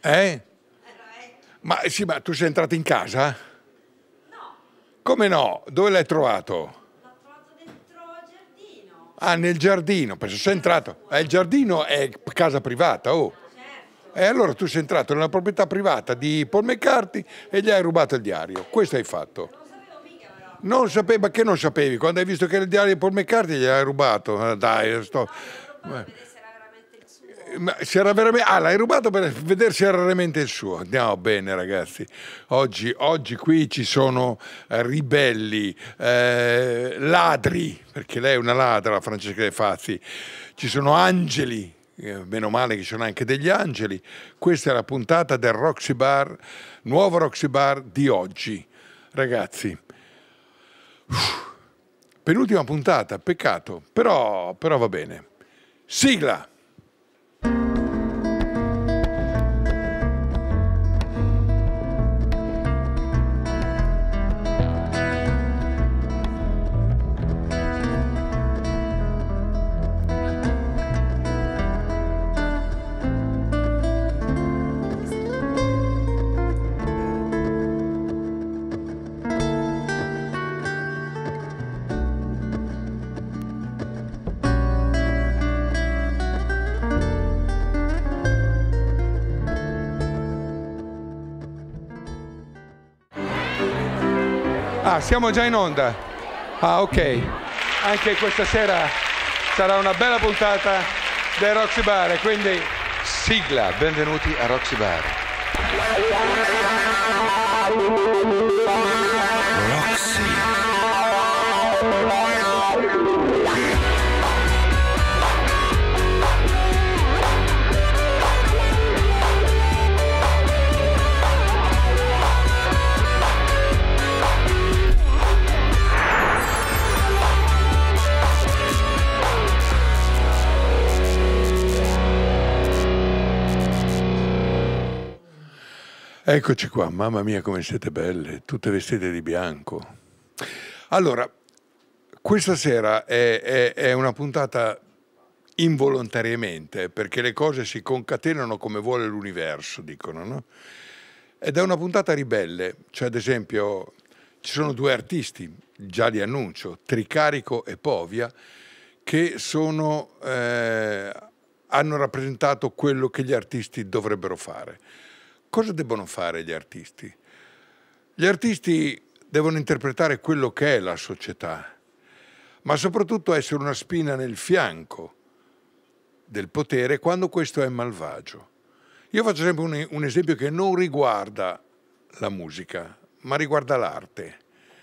Eh? Ma sì, ma tu sei entrato in casa? No, Come no? Dove l'hai trovato? l'ho trovato dentro il giardino. Ah, nel giardino, penso sei entrato. Il giardino è casa privata, oh. Certo. E allora tu sei entrato nella proprietà privata di Paul McCartney e gli hai rubato il diario. Questo hai fatto. Non lo sapevo mica però. Non sapevi, ma che non sapevi? Quando hai visto che era il diario di Paul McCartney gliel'hai rubato. Dai, sto... No, io l'ho rubato per vedere se era veramente il suo. Ma se era veramente... Ah, l'hai rubato per vedere se era veramente il suo. Andiamo bene, ragazzi. Oggi qui ci sono ribelli, ladri, perché lei è una ladra, Francesca De Fazzi. Ci sono angeli, meno male che ci sono anche degli angeli. Questa è la puntata del Roxy Bar, nuovo Roxy Bar di oggi. Ragazzi, penultima puntata, peccato, però va bene. Sigla! Ah, siamo già in onda. Ah, ok. Anche questa sera sarà una bella puntata del Roxy Bar, e quindi Sigla, benvenuti a Roxy Bar. Roxy. eccoci qua, mamma mia come siete belle, tutte vestite di bianco. Allora, questa sera è una puntata involontariamente, perché le cose si concatenano come vuole l'universo, dicono, no? Ed è una puntata ribelle, cioè ad esempio ci sono due artisti, già li annuncio, Tricarico e Povia, che hanno rappresentato quello che gli artisti dovrebbero fare. Cosa debbono fare gli artisti? Gli artisti devono interpretare quello che è la società, ma soprattutto essere una spina nel fianco del potere quando questo è malvagio. Io faccio sempre un esempio che non riguarda la musica, ma riguarda l'arte.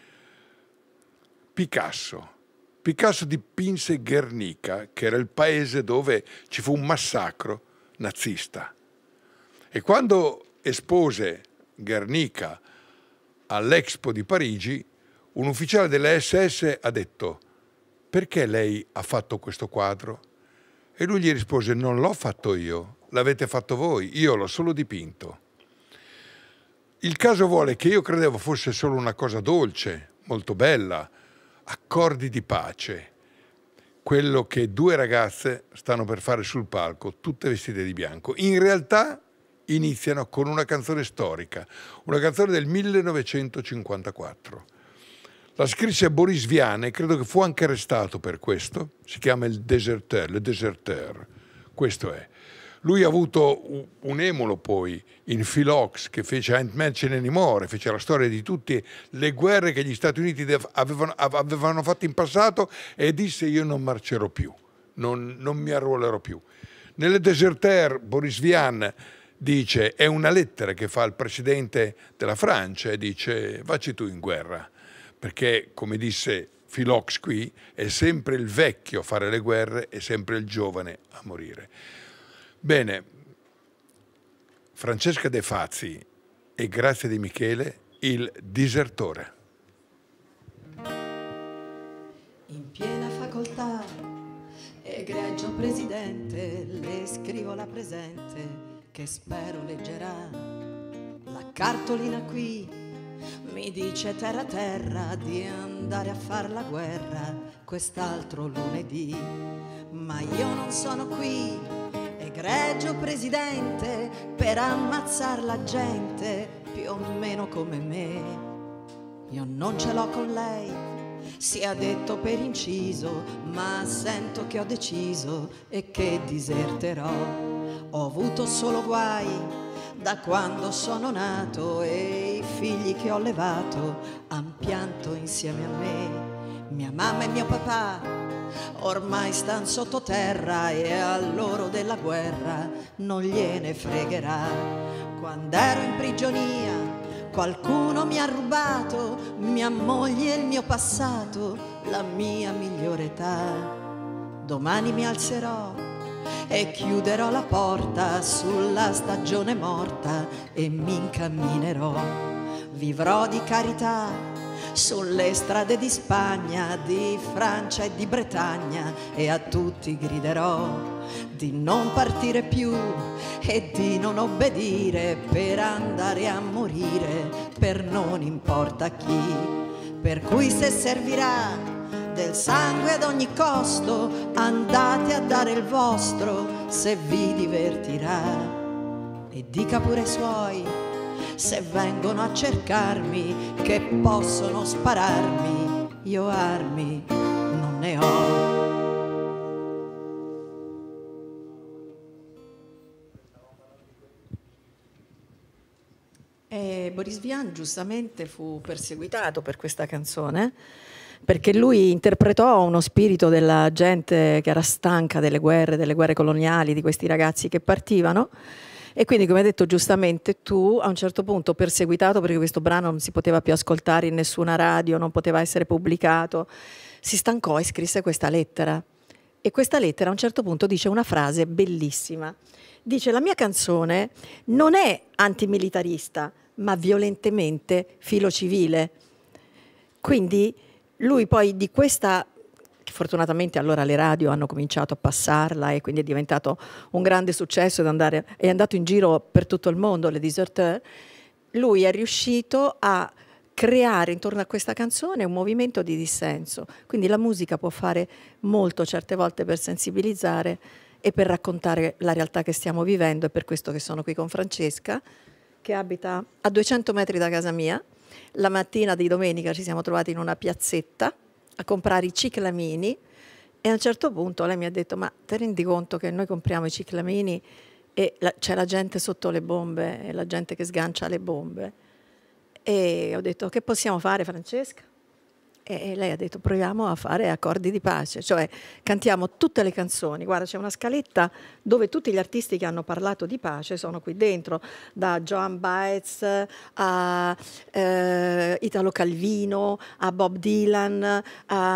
Picasso dipinse Guernica, che era il paese dove ci fu un massacro nazista. E quando espose Guernica all'Expo di Parigi, un ufficiale delle SS ha detto: perché lei ha fatto questo quadro? E lui gli rispose: non l'ho fatto io, l'avete fatto voi, io l'ho solo dipinto. Il caso vuole che io credevo fosse solo una cosa dolce, molto bella, accordi di pace, quello che due ragazze stanno per fare sul palco, tutte vestite di bianco. In realtà iniziano con una canzone storica, una canzone del 1954. La scrisse Boris Vian e credo che fu anche arrestato per questo. Si chiama il Deserteur, Le Deserteur. Questo è. Lui ha avuto un emulo poi in Philox, che fece Ain't Mention Anymore, fece la storia di tutte le guerre che gli Stati Uniti avevano fatto in passato, e disse: io non marcerò più, non mi arruolerò più. Nelle Deserteur Boris Vian dice, è una lettera che fa al presidente della Francia e dice: vacci tu in guerra, perché come disse Philox qui, è sempre il vecchio a fare le guerre e sempre il giovane a morire. Bene, Francesca De Fazzi e Grazia Di Michele, Il disertore. In piena facoltà, egregio presidente, le scrivo la presente che spero leggerà. La cartolina qui mi dice terra terra di andare a far la guerra quest'altro lunedì, ma io non sono qui, egregio presidente, per per ammazzar la gente più o meno come me. Io non ce l'ho con lei, sia detto per inciso, ma sento che ho deciso e che diserterò. Ho avuto solo guai da quando sono nato e i figli che ho levato han pianto insieme a me. Mia mamma e mio papà ormai stan sottoterra e a loro della guerra non gliene fregherà. Quando ero in prigionia qualcuno mi ha rubato mia moglie e il mio passato, la mia migliore età. Domani mi alzerò e chiuderò la porta sulla stagione morta e mi incamminerò. Vivrò di carità sulle strade di Spagna, di Francia e di Bretagna e a tutti griderò di non partire più e di non obbedire per andare a morire per non importa chi. Per cui se servirà del sangue ad ogni costo andate a dare il vostro se vi divertirà. E dica pure ai suoi se vengono a cercarmi che possono spararmi, io armi non ne ho. E Boris Vian giustamente fu perseguitato per questa canzone, perché lui interpretò uno spirito della gente che era stanca delle guerre coloniali, di questi ragazzi che partivano. E quindi, come hai detto giustamente tu, a un certo punto perseguitato perché questo brano non si poteva più ascoltare in nessuna radio, non poteva essere pubblicato, si stancò e scrisse questa lettera. E questa lettera a un certo punto dice una frase bellissima. Dice: la mia canzone non è antimilitarista, ma violentemente filocivile. Quindi lui poi di questa... Fortunatamente allora le radio hanno cominciato a passarla e quindi è diventato un grande successo è andato in giro per tutto il mondo, Le Deserteur. Lui è riuscito a creare intorno a questa canzone un movimento di dissenso. Quindi la musica può fare molto certe volte per sensibilizzare e per raccontare la realtà che stiamo vivendo. È per questo che sono qui con Francesca, che abita a 200 metri da casa mia. La mattina di domenica ci siamo trovati in una piazzetta a comprare i ciclamini e a un certo punto lei mi ha detto: ma ti rendi conto che noi compriamo i ciclamini e c'è la gente sotto le bombe e la gente che sgancia le bombe? E ho detto: che possiamo fare, Francesca? E lei ha detto: proviamo a fare accordi di pace, cioè cantiamo tutte le canzoni. Guarda, c'è una scaletta dove tutti gli artisti che hanno parlato di pace sono qui dentro, da Joan Baez a Italo Calvino, a Bob Dylan,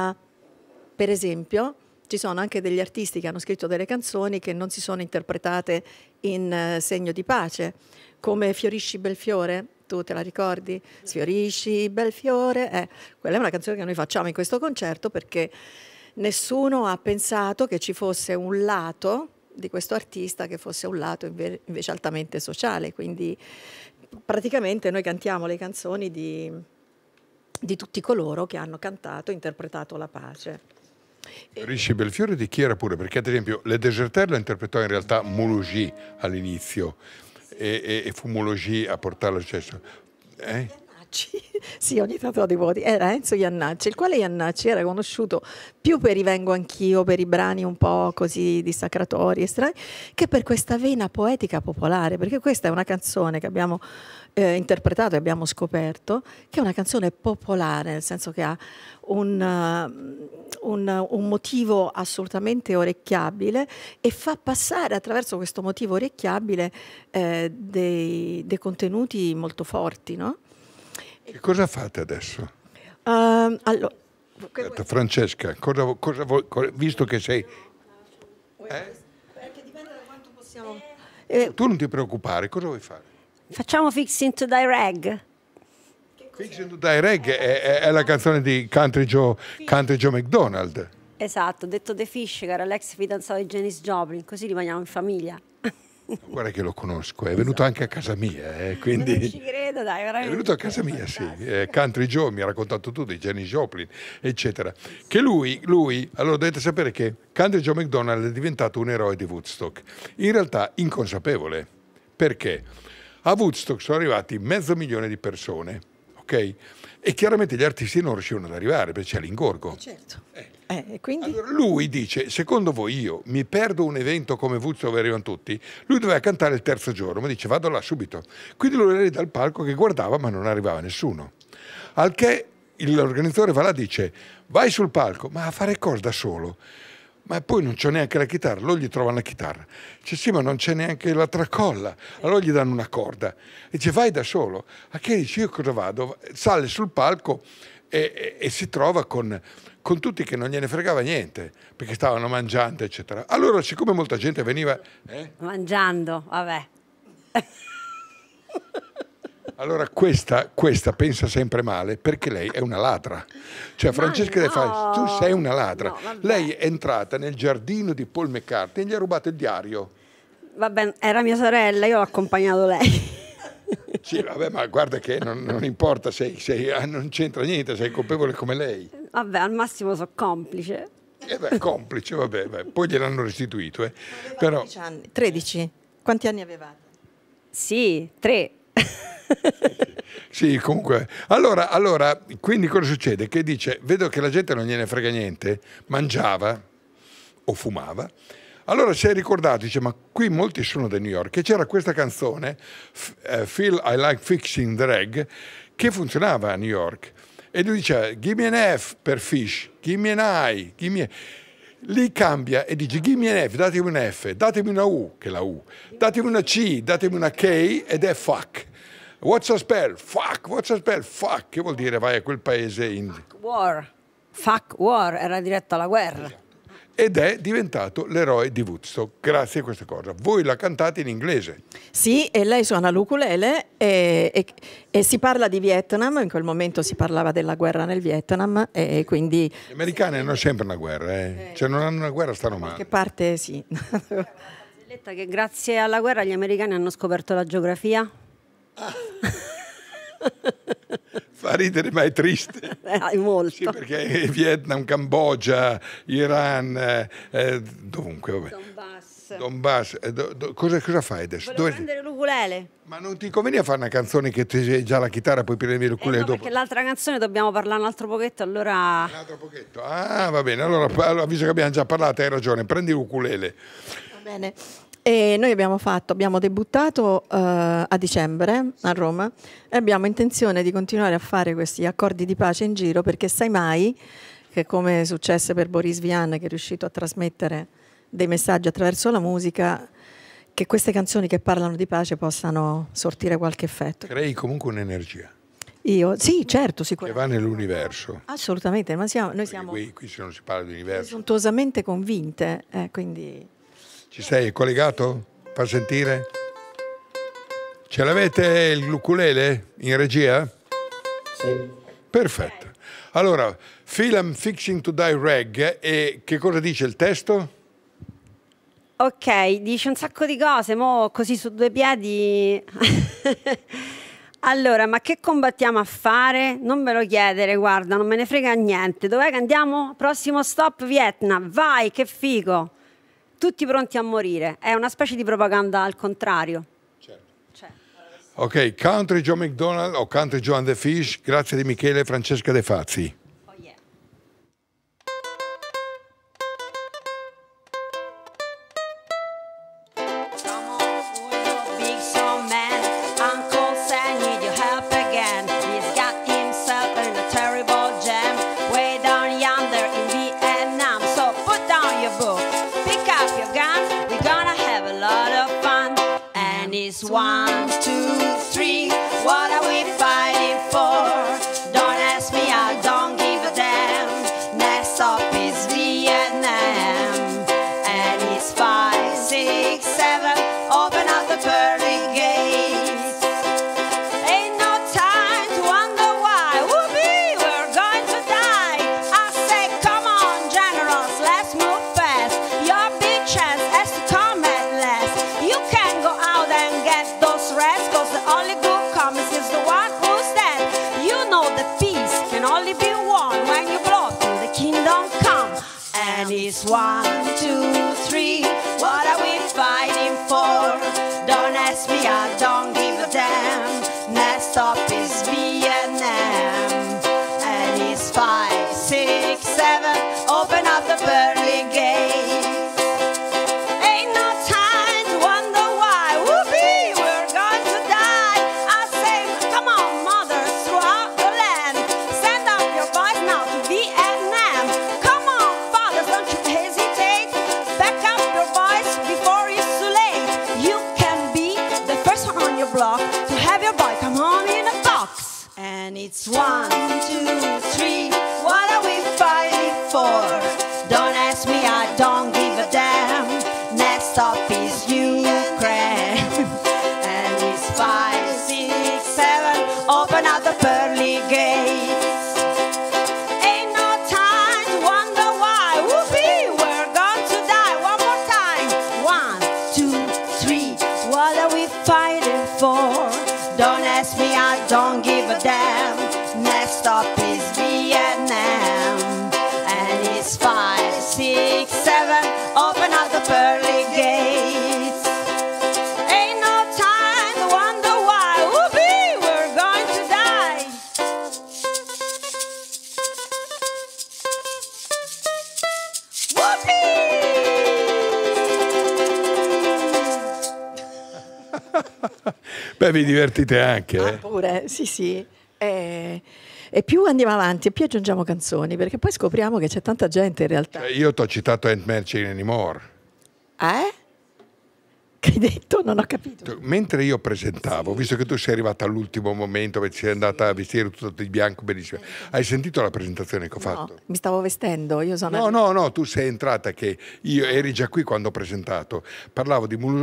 per esempio. Ci sono anche degli artisti che hanno scritto delle canzoni che non si sono interpretate in segno di pace, come Fiorisci Belfiore. Tu te la ricordi? Sfiorisci, bel fiore. Quella è una canzone che noi facciamo in questo concerto perché nessuno ha pensato che ci fosse un lato di questo artista che fosse un lato invece altamente sociale. Quindi praticamente noi cantiamo le canzoni di tutti coloro che hanno cantato e interpretato la pace. Fiorisci Belfiore di chi era pure? Perché ad esempio Le Deserteur la interpretò in realtà Moulougy all'inizio. E fu Moulougy a portarlo al successo. Sì, ogni tanto ho dei voti. Era Enzo Iannacci, il quale Iannacci era conosciuto più per i Vengo Anch'io, per i brani un po' così dissacratori e strani, che per questa vena poetica popolare, perché questa è una canzone che abbiamo interpretato e abbiamo scoperto, che è una canzone popolare, nel senso che ha un motivo assolutamente orecchiabile e fa passare attraverso questo motivo orecchiabile dei contenuti molto forti, no? Che cosa fate adesso? Allora, Francesca, visto che sei... Perché dipende da quanto possiamo... Tu non ti preoccupare, cosa vuoi fare? Facciamo Fixing to the Rag. Fixing to the Rag è la canzone di Country Joe McDonald. Esatto, detto The Fish, che era l'ex fidanzato di Janis Joplin, così rimaniamo in famiglia. Guarda che lo conosco, è venuto anche a casa mia, quindi... Non ci credo, dai, veramente. È venuto a casa mia, sì. Country Joe mi ha raccontato tutto di Janis Joplin, eccetera. Che lui, allora dovete sapere che Country Joe McDonald è diventato un eroe di Woodstock. In realtà inconsapevole, Perché? A Woodstock sono arrivati 500.000 di persone, ok? E chiaramente gli artisti non riuscivano ad arrivare perché c'è l'ingorgo. Certo. E quindi? Allora lui dice, secondo voi io mi perdo un evento come Woodstock dove arrivano tutti? Lui doveva cantare il terzo giorno, ma dice vado là subito. Quindi lui era lì dal palco che guardava ma non arrivava nessuno. Al che l'organizzatore va là e dice vai sul palco, ma a fare cosa da solo? Ma poi non c'è neanche la chitarra, loro gli trovano la chitarra. Dice sì, ma non c'è neanche la tracolla. Allora gli danno una corda. E dice vai da solo. A che dice io cosa vado? Sale sul palco e si trova con tutti che non gliene fregava niente, perché stavano mangiando, eccetera. Allora, siccome molta gente veniva... Mangiando, vabbè. Allora questa pensa sempre male perché lei è una ladra. Cioè Francesca De Fazio, tu sei una ladra. No, lei è entrata nel giardino di Paul McCartney e gli ha rubato il diario. Vabbè, era mia sorella, io ho accompagnato lei. Sì, vabbè, ma guarda che non importa, non c'entra niente, sei colpevole come lei. Vabbè, al massimo sono complice. Complice, vabbè, poi gliel'hanno restituito. Però... 13 anni. 13? Quanti anni avevate? Sì, 3. Sì, comunque. Allora, quindi cosa succede? Che dice, vedo che la gente non gliene frega niente, mangiava o fumava. Allora si è ricordato, dice, ma qui molti sono da New York, e c'era questa canzone, Feel I Like Fixing the Reg, che funzionava a New York. E lui dice, give me an F per fish, give me an I, give me... Lì cambia e dice, give me an F, datemi una F, datemi una U, che è la U, datemi una C, datemi una K, ed è fuck. What's a spell? Fuck, what's a spell? Fuck, che vuol dire vai a quel paese in... War. Fuck war, era diretto alla guerra. Ed è diventato l'eroe di Woodstock grazie a questa cosa. Voi la cantate in inglese. Sì, e lei suona l'ukulele e si parla di Vietnam, in quel momento si parlava della guerra nel Vietnam e quindi... Gli americani hanno sempre una guerra, Cioè non hanno una guerra, stanno male. Che parte sì. Letta che grazie alla guerra gli americani hanno scoperto la geografia. Fa ridere ma è triste. Molto. Sì, perché Vietnam, Cambogia, Iran, dovunque, vabbè. Donbass. Cosa fai adesso? Volevo prendere l'ukulele. Ma non ti conveniva fare una canzone che ti hai già la chitarra poi prendi l'ukulele No, dopo? perché l'altra canzone dobbiamo parlare un altro pochetto, allora... Un altro pochetto? Ah, va bene. Allora, visto che abbiamo già parlato, hai ragione, prendi l'ukulele. Va bene. E noi abbiamo debuttato a dicembre a Roma e abbiamo intenzione di continuare a fare questi accordi di pace in giro, perché sai mai che, come successe per Boris Vian, che è riuscito a trasmettere dei messaggi attraverso la musica, che queste canzoni che parlano di pace possano sortire qualche effetto. Crei comunque un'energia. Sì, certo, Che sicuramente. va nell'universo. Assolutamente, ma noi siamo Qui se non si parla di universo. sontuosamente convinte, quindi... Ci sei collegato? Fa sentire? Ce l'avete l'ukulele in regia? Sì. Perfetto. Allora, Film Fixing to Die Reg, e che cosa dice il testo? Ok, dice un sacco di cose, mo così su due piedi. Allora, ma che combattiamo a fare? Non me lo chiedere, guarda, non me ne frega niente. Dov'è che andiamo? Prossimo stop Vietnam, vai, che figo. Tutti pronti a morire. È una specie di propaganda al contrario. Ok, Country Joe McDonald o Country Joe and the Fish, grazie di Michele e Francesca De Fazzi. Oh yeah. Come on, Julio, big strong man. Uncle Sam need your help again. He's got himself in a terrible jam. Way down yonder in Vietnam. So put down your book, pick up your gun. We're gonna have a lot of fun. And it's 1, 2, 3. What are we fighting for? Don't ask me, I don't give a damn. Next stop is Vietnam. And it's 5, 6, 7. Open up the pearly gates. Ain't no time to wonder why. Whoopee, we're going to die. I say, come on, generals, let's move fast. Your big chance has to come at last. You can't go out and get those rats, cause the only good comes is the one who's dead. You know that peace can only be won when you blow till the kingdom come. And it's 1, 2, 3. What are we fighting for? Don't ask me, block to have your boy come home in a box. And it's 1, 2, 3, what are we fighting for? Don't ask me, I don't give a damn. Next stop is Ukraine. And it's 5, 6, 7, open up the pearly gates. Ain't no time to wonder why. Whoopee, we're going to die. One more time. 1, 2, 3, what are we fighting for? Don't ask me, I don't give a damn. Next stop is Vietnam. And it's 5, 6, 7, open up the pearly gates. Ain't no time to wonder why. Whoopee, we're going to die. Beh, vi divertite anche, Ah, eh? pure, sì, sì. E più andiamo avanti e più aggiungiamo canzoni, perché poi scopriamo che c'è tanta gente in realtà. Io ti ho citato Ain't Marching Anymore. Eh? Che hai detto? Non ho capito. Mentre io presentavo, visto che tu sei arrivata all'ultimo momento, perché sei andata a vestire tutto di bianco benissimo, hai sentito la presentazione che ho No, fatto? mi stavo vestendo, io sono... No, tu sei entrata che io eri già qui quando ho presentato. Parlavo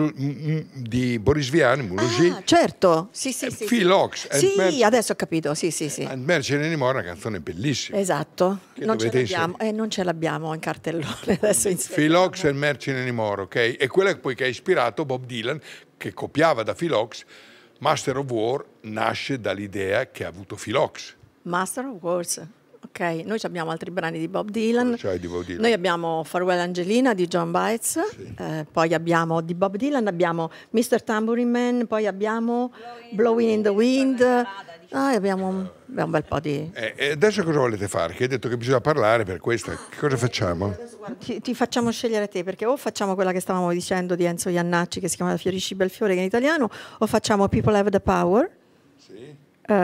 di Boris Vian, Mouloudji, Ah, certo, sì, sì, sì. Phil Ox, Sì, adesso ho capito, sì, sì, sì. Ain't Marching Anymore, una canzone bellissima. Esatto, Che non ce dovete l'abbiamo, non ce l'abbiamo in cartellone adesso in Phil Ox e Marching Anymore, ok? E quella poi che ha ispirato Bob Dylan, che copiava da Phil Ox. Master of War nasce dall'idea che ha avuto Phil Ox. Master of Wars. Ok, noi abbiamo altri brani di Bob Dylan. Cioè di Bob Dylan. Noi abbiamo Farewell Angelina di John Baez, poi abbiamo di Bob Dylan, abbiamo Mr. Tambourine Man, poi abbiamo Blowing in the Wind. Abbiamo un bel po' di... E adesso cosa volete fare? Che hai detto che bisogna parlare per questo. Che cosa facciamo? Ti facciamo scegliere te, perché o facciamo quella che stavamo dicendo di Enzo Iannacci che si chiama Fiorisci Belfiore, che è in italiano, o facciamo People Have the Power. Sì.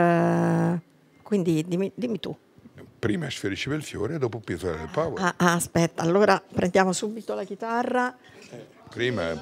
Quindi dimmi tu. Prima Sferici Belfiore e dopo Pietro del Power. Aspetta, allora prendiamo subito la chitarra. Prima.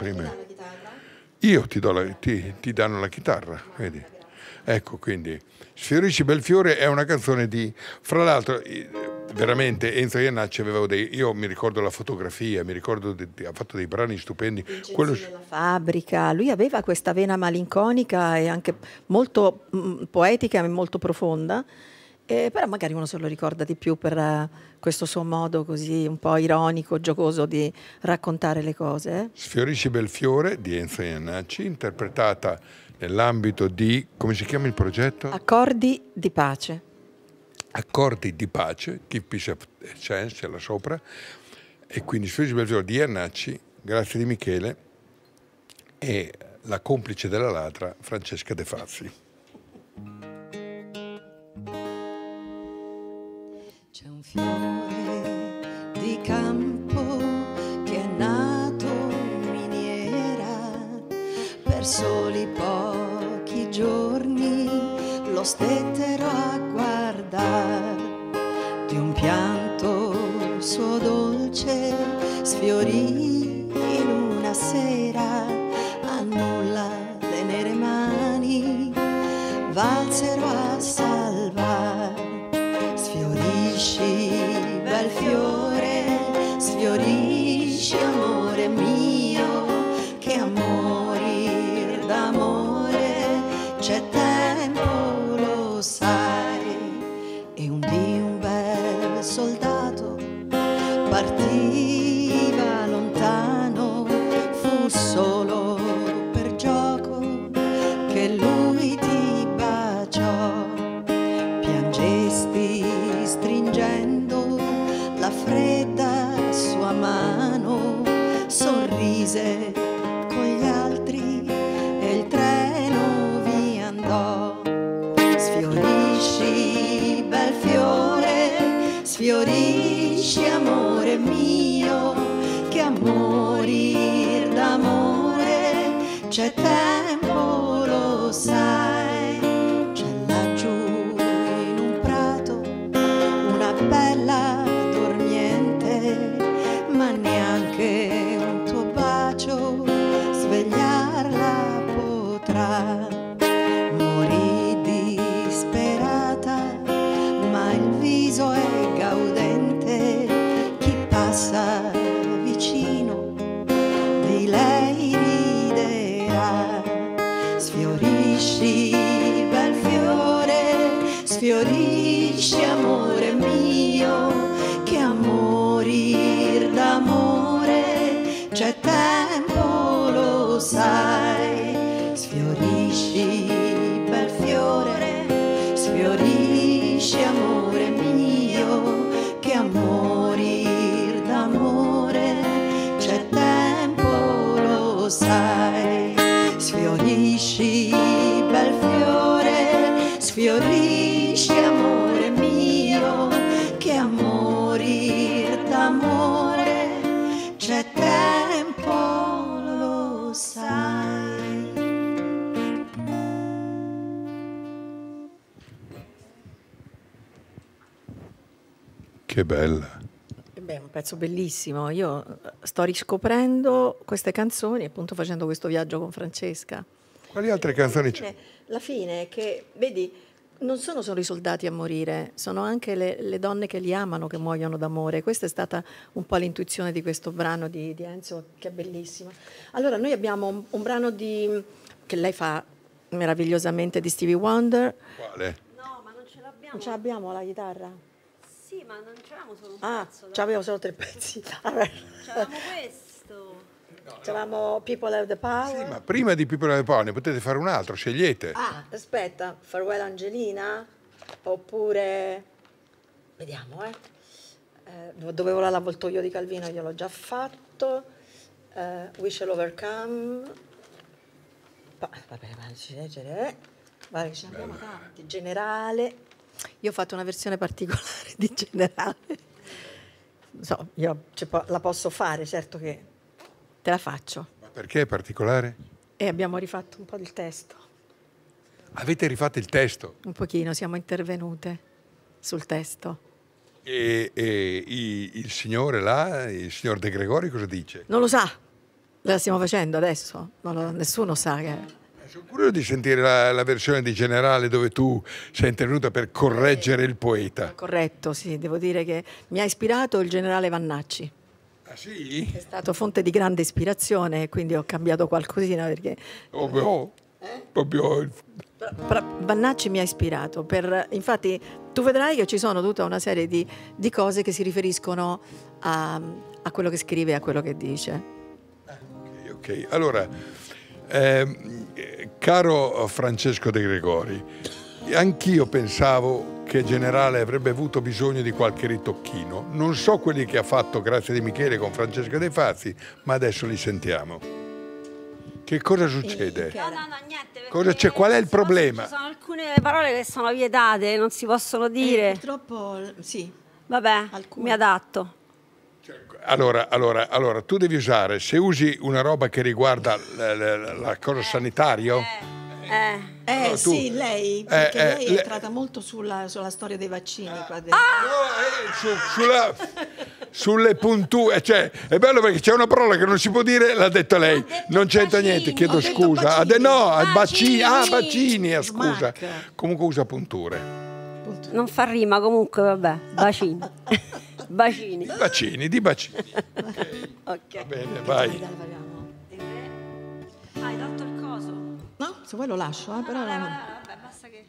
Io ti danno la chitarra, vedi? Ecco, quindi Sferici Belfiore è una canzone di... Fra l'altro, veramente Enzo Iannacci io mi ricordo la fotografia, mi ricordo ha fatto dei brani stupendi. Quello... Della fabbrica, lui aveva questa vena malinconica e anche molto poetica e molto profonda, però magari uno se lo ricorda di più per questo suo modo così un po' ironico, giocoso di raccontare le cose. Sfiorisci Belfiore di Enzo Iannacci, interpretata nell'ambito di, come si chiama il progetto? Accordi di pace. Accordi di pace, Keep Peace and Chance, c'è là sopra, e quindi Sfiorisci Belfiore di Iannacci, grazie di Michele, e la complice della ladra Francesca De Fazzi. C'è un fiore di campo che è nato in miniera, per soli pochi giorni lo stettero a guardar. Di un pianto il suo dolce sfiorì in una sera, a nulla le nere mani valsero a salvar. Sfiorisci, bel fiore, sfiorisci, amore mio, che a morir d'amore c'è tempo, lo sai. E un dì un bel soldato partiva lontano, fu solo per gioco che lui ti baciò. Piangesti stringendo la fredda sua mano, sorrise con gli altri e il treno vi andò. Sfiorisci, bel fiore, sfiorisci, amore mio, che a morir d'amore c'è tempo, lo sai. C'è laggiù in un prato una bella dormiente, ma neanche un tuo bacio svegliarla potrà. Sfiorisci, bel fiore, sfiorisci amore mio, che a morir d'amore c'è tempo, lo sai. Sfiorisci, bel fiore, sfiorisci amore mio, che a morir d'amore c'è tempo, lo sai. Sfiorisci, bel fiore, sfiorisci amore mio, che a morir d'amore c'è tempo, lo sai. Che bella. Beh, è un pezzo bellissimo. Io sto riscoprendo queste canzoni, appunto facendo questo viaggio con Francesca. Quali altre canzoni c'è? La fine è che, vedi, non sono solo i soldati a morire, sono anche le donne che li amano che muoiono d'amore. Questa è stata un po' l'intuizione di questo brano di Enzo, che è bellissimo. Allora, noi abbiamo un brano che lei fa meravigliosamente di Stevie Wonder. Quale? No, ma non ce l'abbiamo. Non ce l'abbiamo la chitarra? Sì, ma non c'avevamo solo un Ah, pezzo. c'avevo solo 3 pezzi. Vabbè. C'avevamo questo. C'avevamo People Have the Power. Sì, ma prima di People Have the Power ne potete fare un altro, scegliete. Ah, aspetta, Farewell Angelina, oppure, vediamo, dovevo l'avvoltoio di Calvino, gliel'ho già fatto, We Shall Overcome, vabbè, guarda, ce ne abbiamo tanti, Generale, io ho fatto una versione particolare di Generale, non so, io la posso fare, certo che te la faccio, Ma perché è particolare? e abbiamo rifatto un po' del testo. Avete rifatto il testo Un pochino, siamo intervenute sul testo. e il signore là, il signor De Gregori cosa dice? Non lo sa, la stiamo facendo adesso, nessuno sa che... Sono curioso di sentire la versione di Generale dove tu sei intervenuta per correggere il poeta. Corretto, sì, devo dire che mi ha ispirato il generale Vannacci. Ah sì? È stato fonte di grande ispirazione, quindi ho cambiato qualcosina perché... Proprio Vannacci mi ha ispirato, infatti tu vedrai che ci sono tutta una serie di cose che si riferiscono a quello che scrive e a quello che dice. Ok. Allora, caro Francesco De Gregori, anch'io pensavo che Generale avrebbe avuto bisogno di qualche ritocchino. Non so quelli che ha fatto Grazia Di Michele con Francesca De Fazzi, ma adesso li sentiamo. Che cosa succede? No, niente. Cosa c'è? Qual è il problema? Ci sono alcune parole che sono vietate, non si possono dire. Purtroppo sì. Vabbè, Alcune. mi adatto. Allora, tu devi usare, se usi una roba che riguarda la cosa sanitario, allora, tu- Sì, lei, perché lei è le- entrata molto sulla storia dei vaccini qua dentro. sulle punture, cioè è bello perché c'è una parola che non si può dire, l'ha detta lei, non c'entra niente, chiedo Ho detto scusa. bacini. Bacini, scusa. Smack. Comunque usa punture. Non fa rima, comunque, vabbè. Bacini. Bacini. Di bacini. Ok. Va bene, vai. Dai, variamo. Hai dato il coso? No, se vuoi lo lascio, però Vabbè, basta che...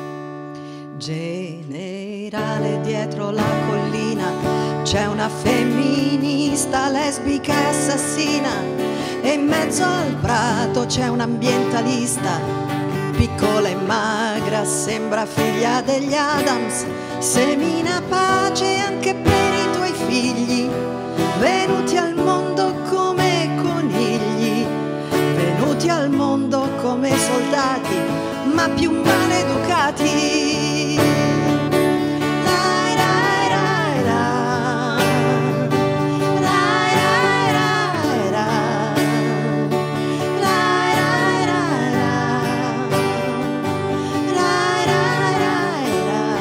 Generale, dietro la collina c'è una femminista lesbica e assassina, e in mezzo al prato c'è un ambientalista, piccola e magra, sembra figlia degli Adams, semina pace anche per i tuoi figli, venuti al mondo come conigli, venuti al mondo come soldati, ma più maleducati. Rai, rai, rai, rai. Rai, rai, rai, rai. Rai, rai, rai, rai. Rai, rai,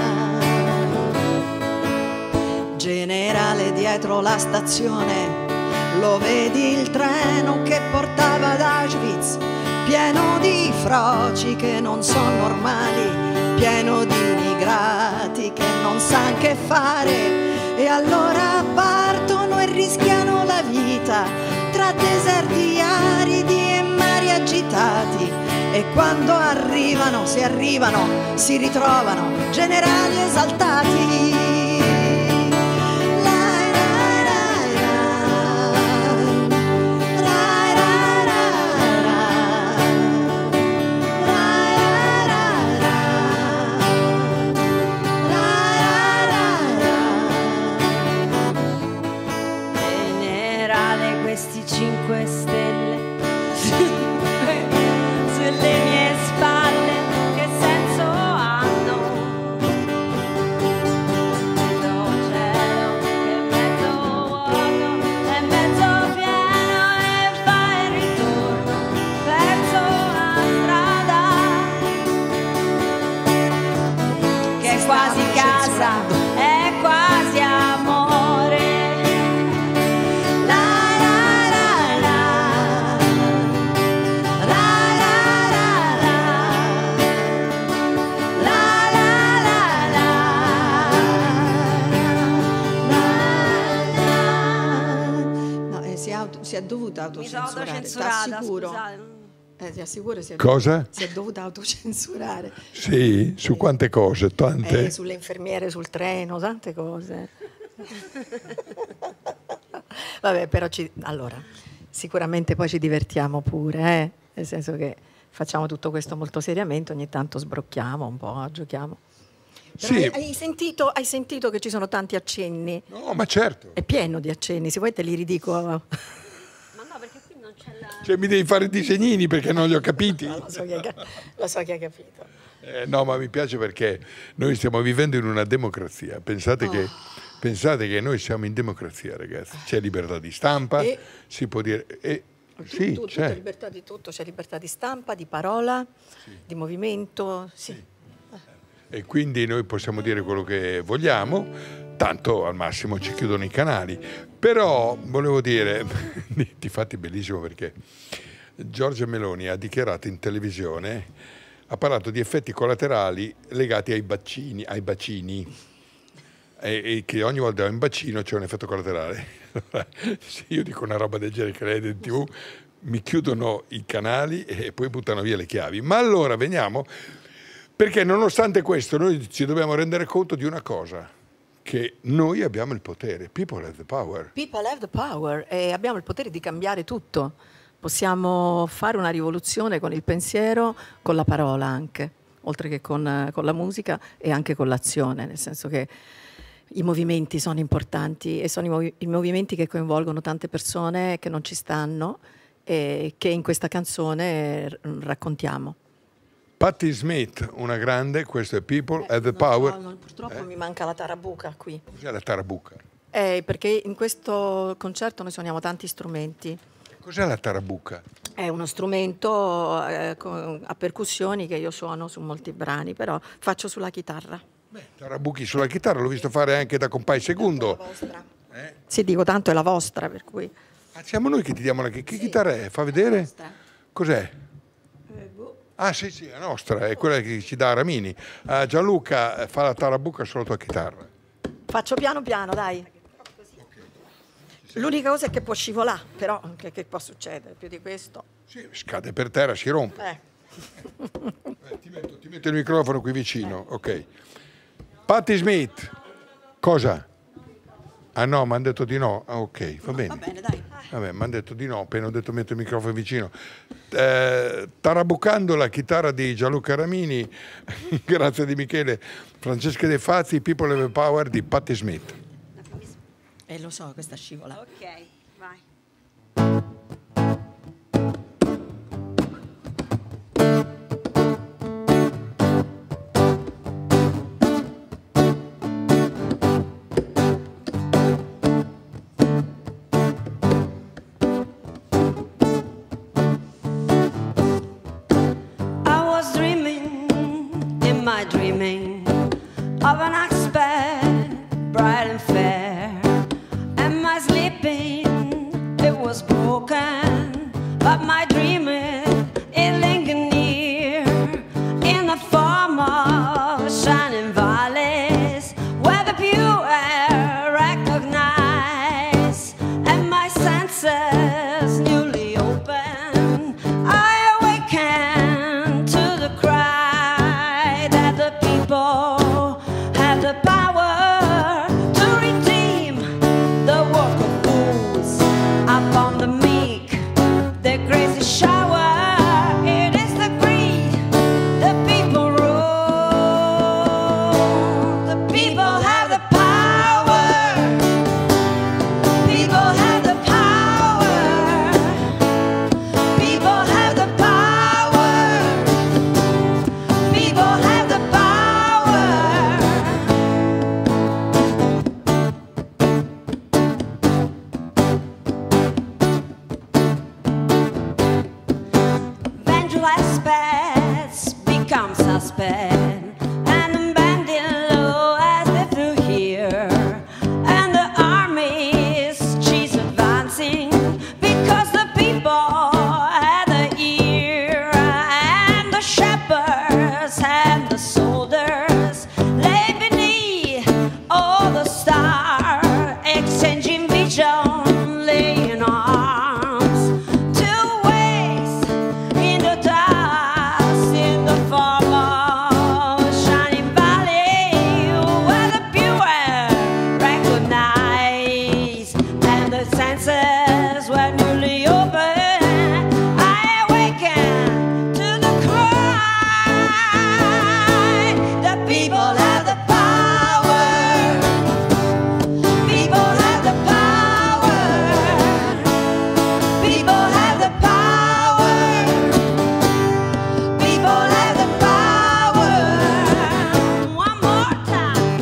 rai, rai. Generale, dietro la stazione lo vedi il treno che portava ad Auschwitz, pieno di froci che non sono normali, pieno di immigrati che non sanno che fare, e allora partono e rischiano la vita tra deserti aridi e mari agitati, E quando arrivano, se arrivano, si ritrovano generali esaltati. Generale, questi 5 stelle sulle mie spalle, che senso hanno? Mezzo cielo che mezzo vuoto e mezzo pieno, e fa il ritorno verso la strada che è quasi casa, è quasi amore. Si è dovuta Mi sono autocensurare, autocensurata, t'assicuro. scusate. Ti assicuro Cosa? si è dovuta autocensurare. Sì, su quante cose, tante. Sulle infermiere sul treno, tante cose. Vabbè, però allora, sicuramente poi ci divertiamo pure, nel senso che facciamo tutto questo molto seriamente, ogni tanto sbrocchiamo un po', giochiamo. Però Sì. hai sentito che ci sono tanti accenni? No, ma certo. È pieno di accenni, se vuoi te li ridico. Ma no, perché qui non c'è la... Cioè, mi devi fare i disegnini perché non li ho capiti. Lo so che hai capito. No, ma mi piace perché noi stiamo vivendo in una democrazia. Pensate che noi siamo in democrazia, ragazzi. C'è libertà di stampa, E- si può dire... sì, Tutto, c'è. c'è libertà di tutto, c'è libertà di stampa, di parola, di movimento, sì. E quindi noi possiamo dire quello che vogliamo, tanto al massimo ci chiudono i canali. Però volevo dire, difatti bellissimo perché Giorgia Meloni ha dichiarato in televisione, ha parlato di effetti collaterali legati ai bacini e che ogni volta in bacino c'è un effetto collaterale. Allora, se io dico una roba del genere che lei in TV, mi chiudono i canali e poi buttano via le chiavi. Ma allora veniamo... Perché nonostante questo noi ci dobbiamo rendere conto di una cosa, che noi abbiamo il potere, people have the power. People have the power e abbiamo il potere di cambiare tutto. Possiamo fare una rivoluzione con il pensiero, con la parola anche, oltre che con la musica e anche con l'azione, nel senso che i movimenti sono importanti e sono i movimenti che coinvolgono tante persone che non ci stanno e che in questa canzone raccontiamo. Patti Smith, una grande, questo è People have the Power. No, purtroppo mi manca la tarabuca qui. Cos'è la tarabucca? Perché in questo concerto noi suoniamo tanti strumenti. Cos'è la tarabucca? È uno strumento a percussioni che io suono su molti brani, però faccio sulla chitarra. Tarabucchi sulla chitarra, l'ho visto fare anche da Compay Segundo. La vostra. Sì, dico tanto è la vostra, per cui... Ah, siamo noi che ti diamo che chitarra è? Fa vedere? Cos'è? Ah sì, è nostra, è quella che ci dà Ramini. Gianluca fa la tarabucca sulla tua chitarra. Faccio piano piano, dai. L'unica cosa è che può scivolare, però che può succedere più di questo? Sì, scade per terra, si rompe. Ti metto il microfono qui vicino, ok. Patti Smith, cosa? Ah no, mi hanno detto di no. Ah, ok, va bene. Va bene, dai. Vabbè, mi hanno detto di no, appena ho detto metto il microfono vicino. Tarabuccando la chitarra di Gianluca Ramini, grazie di Michele, Francesca De Fazzi, People Have the Power di Patti Smith. Lo so, questa scivola. Ok, vai. I was dreaming in my dreaming of an aspect bright and fair. And my sleeping, it was broken, but my dreaming, it lingered near in the form of shining valleys where the pure air recognized, and my senses newly open, I awakened and the soldiers lay beneath all the stars, exchanging vision, laying arms to waste in the dust, in the form of a shining valley where the pure recognize and the senses were newly opened. I awaken to the cry. The people have the power. People have the power. People have the power. People have the power. One more time.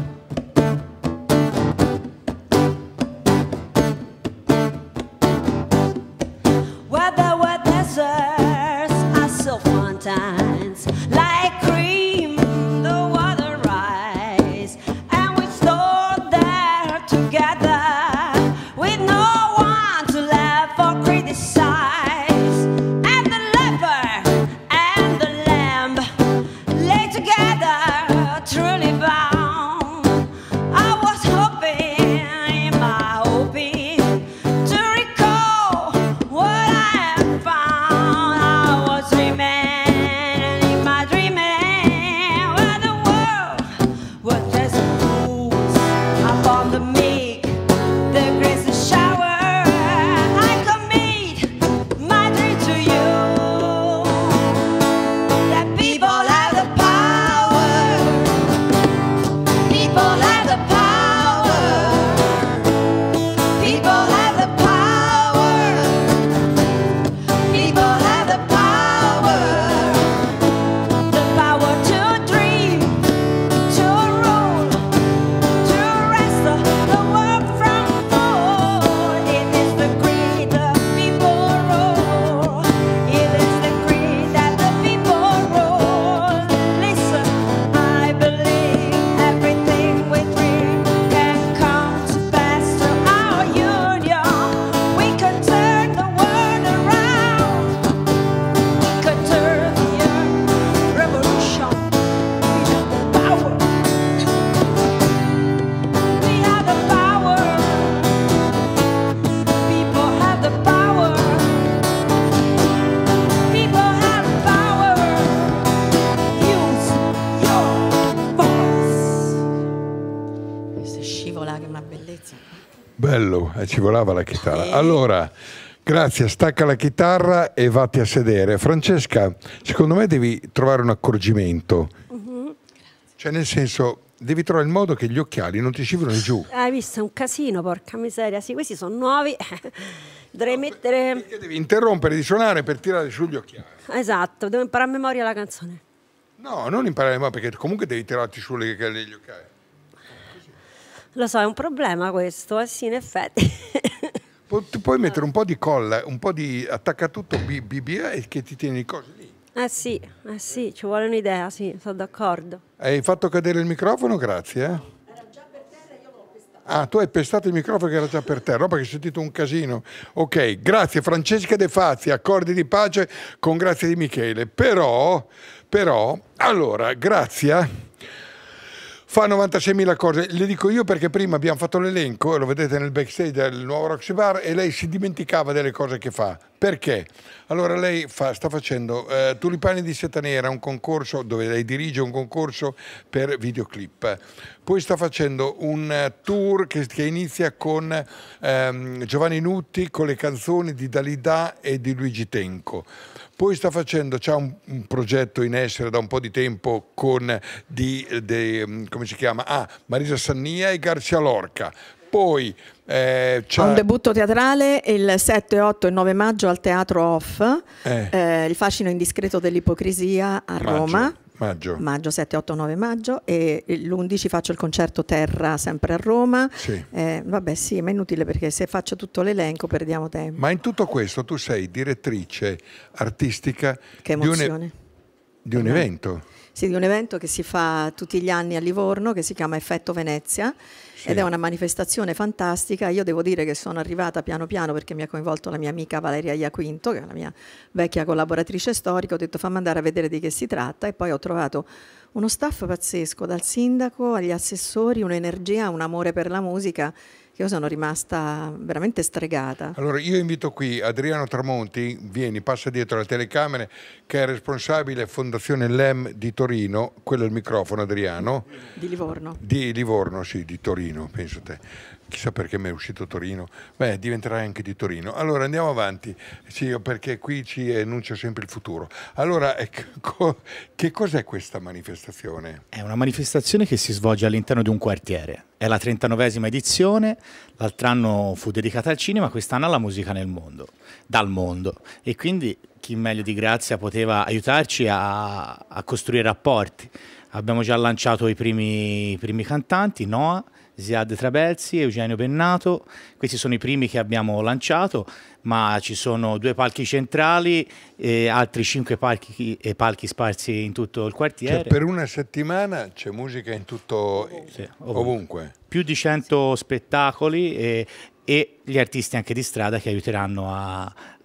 Where there were deserts and silk fountains, like cream, the water rise, and we stood there together with no one to laugh or criticize. And the leper and the lamb lay together, truly bound. I was hoping in my hoping to recall what I had found. I was dreaming in my dreaming where the world was just fools upon the meek, the grace to shower. I commit my dream to you. That people have the power. People have the power. People have the power. People have the power. The power to dream, to rule, to wrest the world from fall. It is the greed the people rule. It is the greed that the people rule. Listen, I believe everything we dream can come to pass through our union. We can turn the world around. We can turn the earth revolution. We have the power. We have the power. People have the power. People have the power. Use your voice. Questo scivola che è una bellezza. Bello, ci volava la chitarra. Allora, grazie, stacca la chitarra e vatti a sedere. Francesca, secondo me devi trovare un accorgimento. Cioè, nel senso, devi trovare il modo che gli occhiali non ti scivolino giù. Hai visto? È un casino, porca miseria. Sì, questi sono nuovi. Dovrei mettere... Perché devi interrompere di suonare per tirare su gli occhiali. Esatto, devo imparare a memoria la canzone. No, non imparare mai, perché comunque devi tirarti su gli occhiali. Lo so, è un problema questo, sì, in effetti. Puoi mettere un po' di colla, un po' di attacca tutto BBA e che ti tieni le cose lì. Sì, ci vuole un'idea, sì, sono d'accordo. Hai fatto cadere il microfono? Grazie. Era già per terra, io l'ho pestato. Ah, tu hai pestato il microfono che era già per terra, perché ho sentito un casino. Ok, grazie Francesca De Fazzi, accordi di pace con Grazia Di Michele. Però, allora, Grazia fa 96.000 cose, le dico io perché prima abbiamo fatto l'elenco, lo vedete nel backstage del nuovo Roxy Bar, e lei si dimenticava delle cose che fa. Perché? Allora lei sta facendo Tulipani di Seta Nera, un concorso dove lei dirige un concorso per videoclip. Poi sta facendo un tour che inizia con Giovanni Nutti con le canzoni di Dalida e di Luigi Tenco. Poi c'ha un progetto in essere da un po' di tempo con come si chiama? Marisa Sannia e Garcia Lorca. Poi c'ha un debutto teatrale il 7, 8 e 9 maggio al Teatro Off, Il fascino indiscreto dell'ipocrisia a Roma. Maggio 7, 8, 9 maggio, e l'11 faccio il concerto Terra sempre a Roma. Sì. Vabbè sì, ma è inutile perché se faccio tutto l'elenco perdiamo tempo. Ma in tutto questo tu sei direttrice artistica. Che emozione. Di un evento? Sì, di un evento che si fa tutti gli anni a Livorno, che si chiama Effetto Venezia, ed è una manifestazione fantastica. Io devo dire che sono arrivata piano piano perché mi ha coinvolto la mia amica Valeria Iaquinto, che è la mia vecchia collaboratrice storica. Ho detto fammi andare a vedere di che si tratta, e poi ho trovato uno staff pazzesco, dal sindaco agli assessori, un'energia, un amore per la musica, che io sono rimasta veramente stregata. Allora io invito qui Adriano Tramonti, vieni, passa dietro alle telecamere, che è responsabile Fondazione LEM di Torino. Quello è il microfono, Adriano. Di Livorno. Di Livorno, sì, di Torino, penso te. Chissà perché mi è uscito Torino. Beh, diventerai anche di Torino. Allora andiamo avanti, sì, perché qui ci enuncia sempre il futuro. Allora, che cos'è questa manifestazione? È una manifestazione che si svolge all'interno di un quartiere. È la 39esima edizione, l'altro anno fu dedicata al cinema, quest'anno alla musica nel mondo, dal mondo. E quindi chi meglio di Grazia poteva aiutarci a costruire rapporti. Abbiamo già lanciato i primi cantanti, Noah, Ziad Trabelsi, Eugenio Bennato. Questi sono i primi che abbiamo lanciato, ma ci sono 2 palchi centrali e altri 5 palchi sparsi in tutto il quartiere. Cioè, per una settimana c'è musica in tutto, Sì, ovunque. Più di 100 spettacoli e gli artisti anche di strada che aiuteranno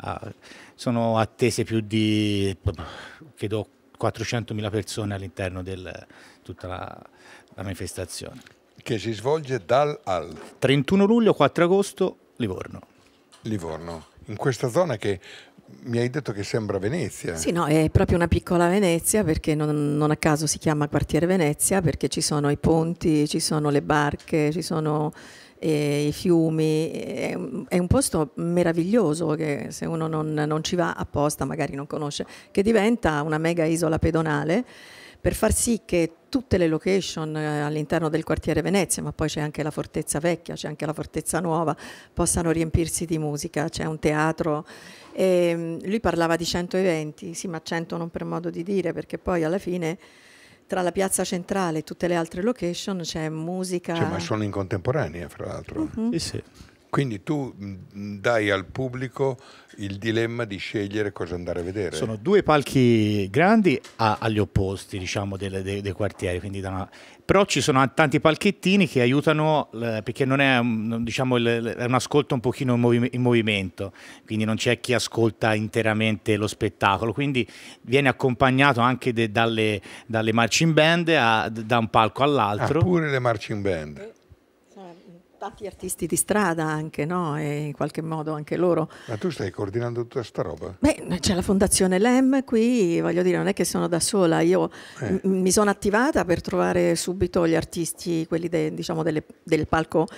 sono attese più di, credo, 400.000 persone all'interno di tutta la manifestazione. Che si svolge dal al 31 luglio, 4 agosto, Livorno. Livorno, in questa zona che mi hai detto che sembra Venezia. Sì, no, è proprio una piccola Venezia, perché non a caso si chiama quartiere Venezia, perché ci sono i ponti, ci sono le barche, ci sono i fiumi. È un posto meraviglioso che se uno non ci va apposta magari non conosce, che diventa una mega isola pedonale, per far sì che tutte le location all'interno del quartiere Venezia, ma poi c'è anche la Fortezza Vecchia, c'è anche la Fortezza Nuova, possano riempirsi di musica. C'è un teatro, e lui parlava di 100 eventi, sì, ma 100 non per modo di dire, perché poi alla fine tra la piazza centrale e tutte le altre location c'è musica. Cioè, ma sono in contemporanea, fra l'altro. Sì. Quindi tu dai al pubblico il dilemma di scegliere cosa andare a vedere. Sono 2 palchi grandi agli opposti, diciamo, dei quartieri, quindi però ci sono tanti palchettini che aiutano, perché non è, diciamo, è un ascolto un pochino in movimento, quindi non c'è chi ascolta interamente lo spettacolo, quindi viene accompagnato anche dalle marching band da un palco all'altro. Pure le marching band. Tanti artisti di strada anche, no? E in qualche modo anche loro. Ma tu stai coordinando tutta sta roba? Beh, c'è la Fondazione LEM qui, voglio dire, non è che sono da sola. Io mi sono attivata per trovare subito gli artisti, quelli diciamo del palco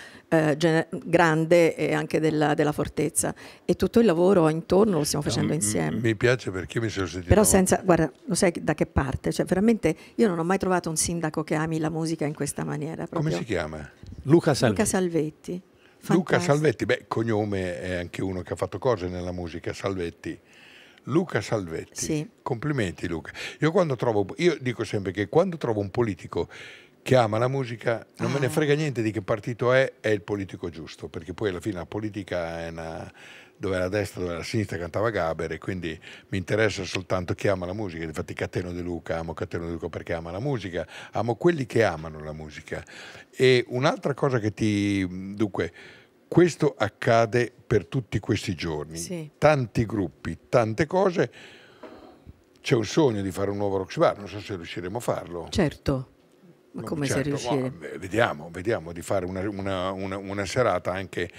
grande e anche della Fortezza, e tutto il lavoro intorno lo stiamo facendo insieme. Mi piace perché mi sono sentito... Però senza, guarda, lo sai da che parte? Cioè, veramente io non ho mai trovato un sindaco che ami la musica in questa maniera. Come si chiama? Luca Salvetti. Salvetti. Luca Salvetti, beh, cognome è anche uno che ha fatto cose nella musica, Salvetti. Luca Salvetti. Sì. Complimenti Luca. Io dico sempre che quando trovo un politico che ama la musica, non me ne frega niente di che partito è il politico giusto, perché poi alla fine la politica è dove è la destra, dove è la sinistra, cantava Gaber, e quindi mi interessa soltanto chi ama la musica. Infatti Cateno De Luca, amo Cateno De Luca perché ama la musica, amo quelli che amano la musica. E un'altra cosa dunque, questo accade per tutti questi giorni, sì. Tanti gruppi, tante cose. C'è un sogno di fare un nuovo Roxy Bar, non so se riusciremo a farlo. Certo. Ma come se riuscire? Vediamo di fare una serata anche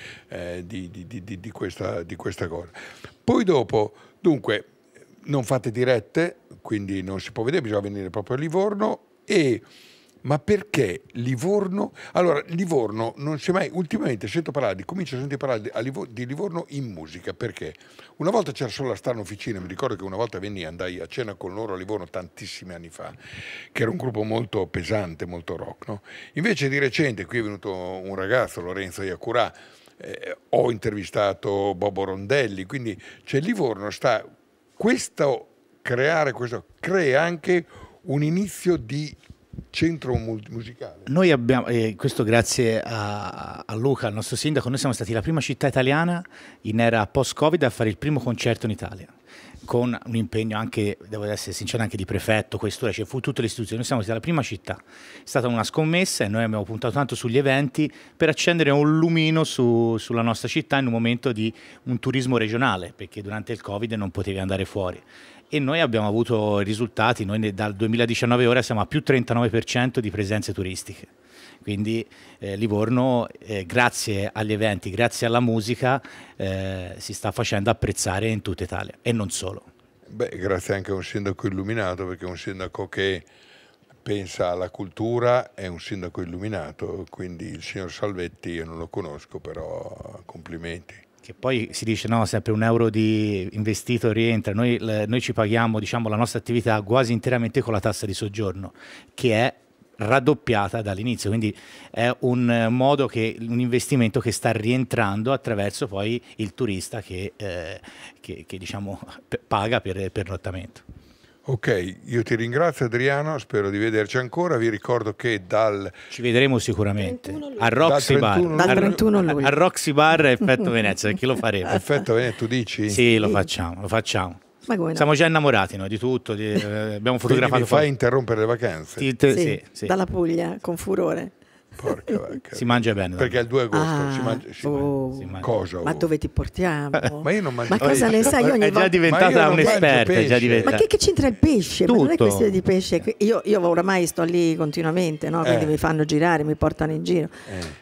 di questa cosa. Poi dopo, dunque, non fate dirette, quindi non si può vedere, bisogna venire proprio a Livorno. Ma perché Livorno? Allora, Livorno non si è mai, ultimamente comincio a sentire parlare di Livorno in musica, perché una volta c'era solo la Strana Officina, mi ricordo che una volta andai a cena con loro a Livorno tantissimi anni fa, che era un gruppo molto pesante, molto rock, no? Invece di recente qui è venuto un ragazzo, Lorenzo Iacurà, ho intervistato Bobo Rondelli, quindi Livorno crea anche un inizio di centro musicale. Noi abbiamo, questo grazie a Luca, il nostro sindaco, noi siamo stati la prima città italiana in era post-Covid a fare il primo concerto in Italia. con un impegno anche, devo essere sincero, anche di prefetto, questura, cioè fu tutte le istituzioni. Noi siamo stati la prima città, è stata una scommessa e noi abbiamo puntato tanto sugli eventi per accendere un lumino sulla nostra città in un momento di un turismo regionale, perché durante il Covid non potevi andare fuori. E noi abbiamo avuto risultati, noi dal 2019 ora siamo a più 39% di presenze turistiche. Quindi Livorno, grazie agli eventi, grazie alla musica, si sta facendo apprezzare in tutta Italia e non solo. Beh, grazie anche a un sindaco illuminato, perché un sindaco che pensa alla cultura è un sindaco illuminato, quindi il signor Salvetti io non lo conosco, però complimenti. Che poi si dice no, sempre €1 di investito rientra, noi ci paghiamo, diciamo, la nostra attività quasi interamente con la tassa di soggiorno, che è raddoppiata dall'inizio, quindi è un un investimento che sta rientrando attraverso poi il turista che diciamo paga per pernottamento. Ok, io ti ringrazio Adriano, spero di vederci ancora, vi ricordo che ci vedremo sicuramente a Roxy Bar, dal 31 luglio. a Roxy Bar Effetto Venezia, perché lo faremo. Effetto Venezia, tu dici? Sì, lo facciamo. Ma come no? Siamo già innamorati noi di tutto, abbiamo fotografato. Mi fai interrompere le vacanze? Sì, dalla Puglia, con furore. Porca vacca. Si mangia bene. Perché è il 2 agosto si mangia. Cosa? Ma dove ti portiamo? Ma io non mangio Ma cosa ne sai? Io ogni è già volta... diventata un'esperta. Ma che c'entra il pesce? Ma non è Tutto. questione di pesce. Io oramai sto lì continuamente, no? Quindi mi fanno girare, mi portano in giro.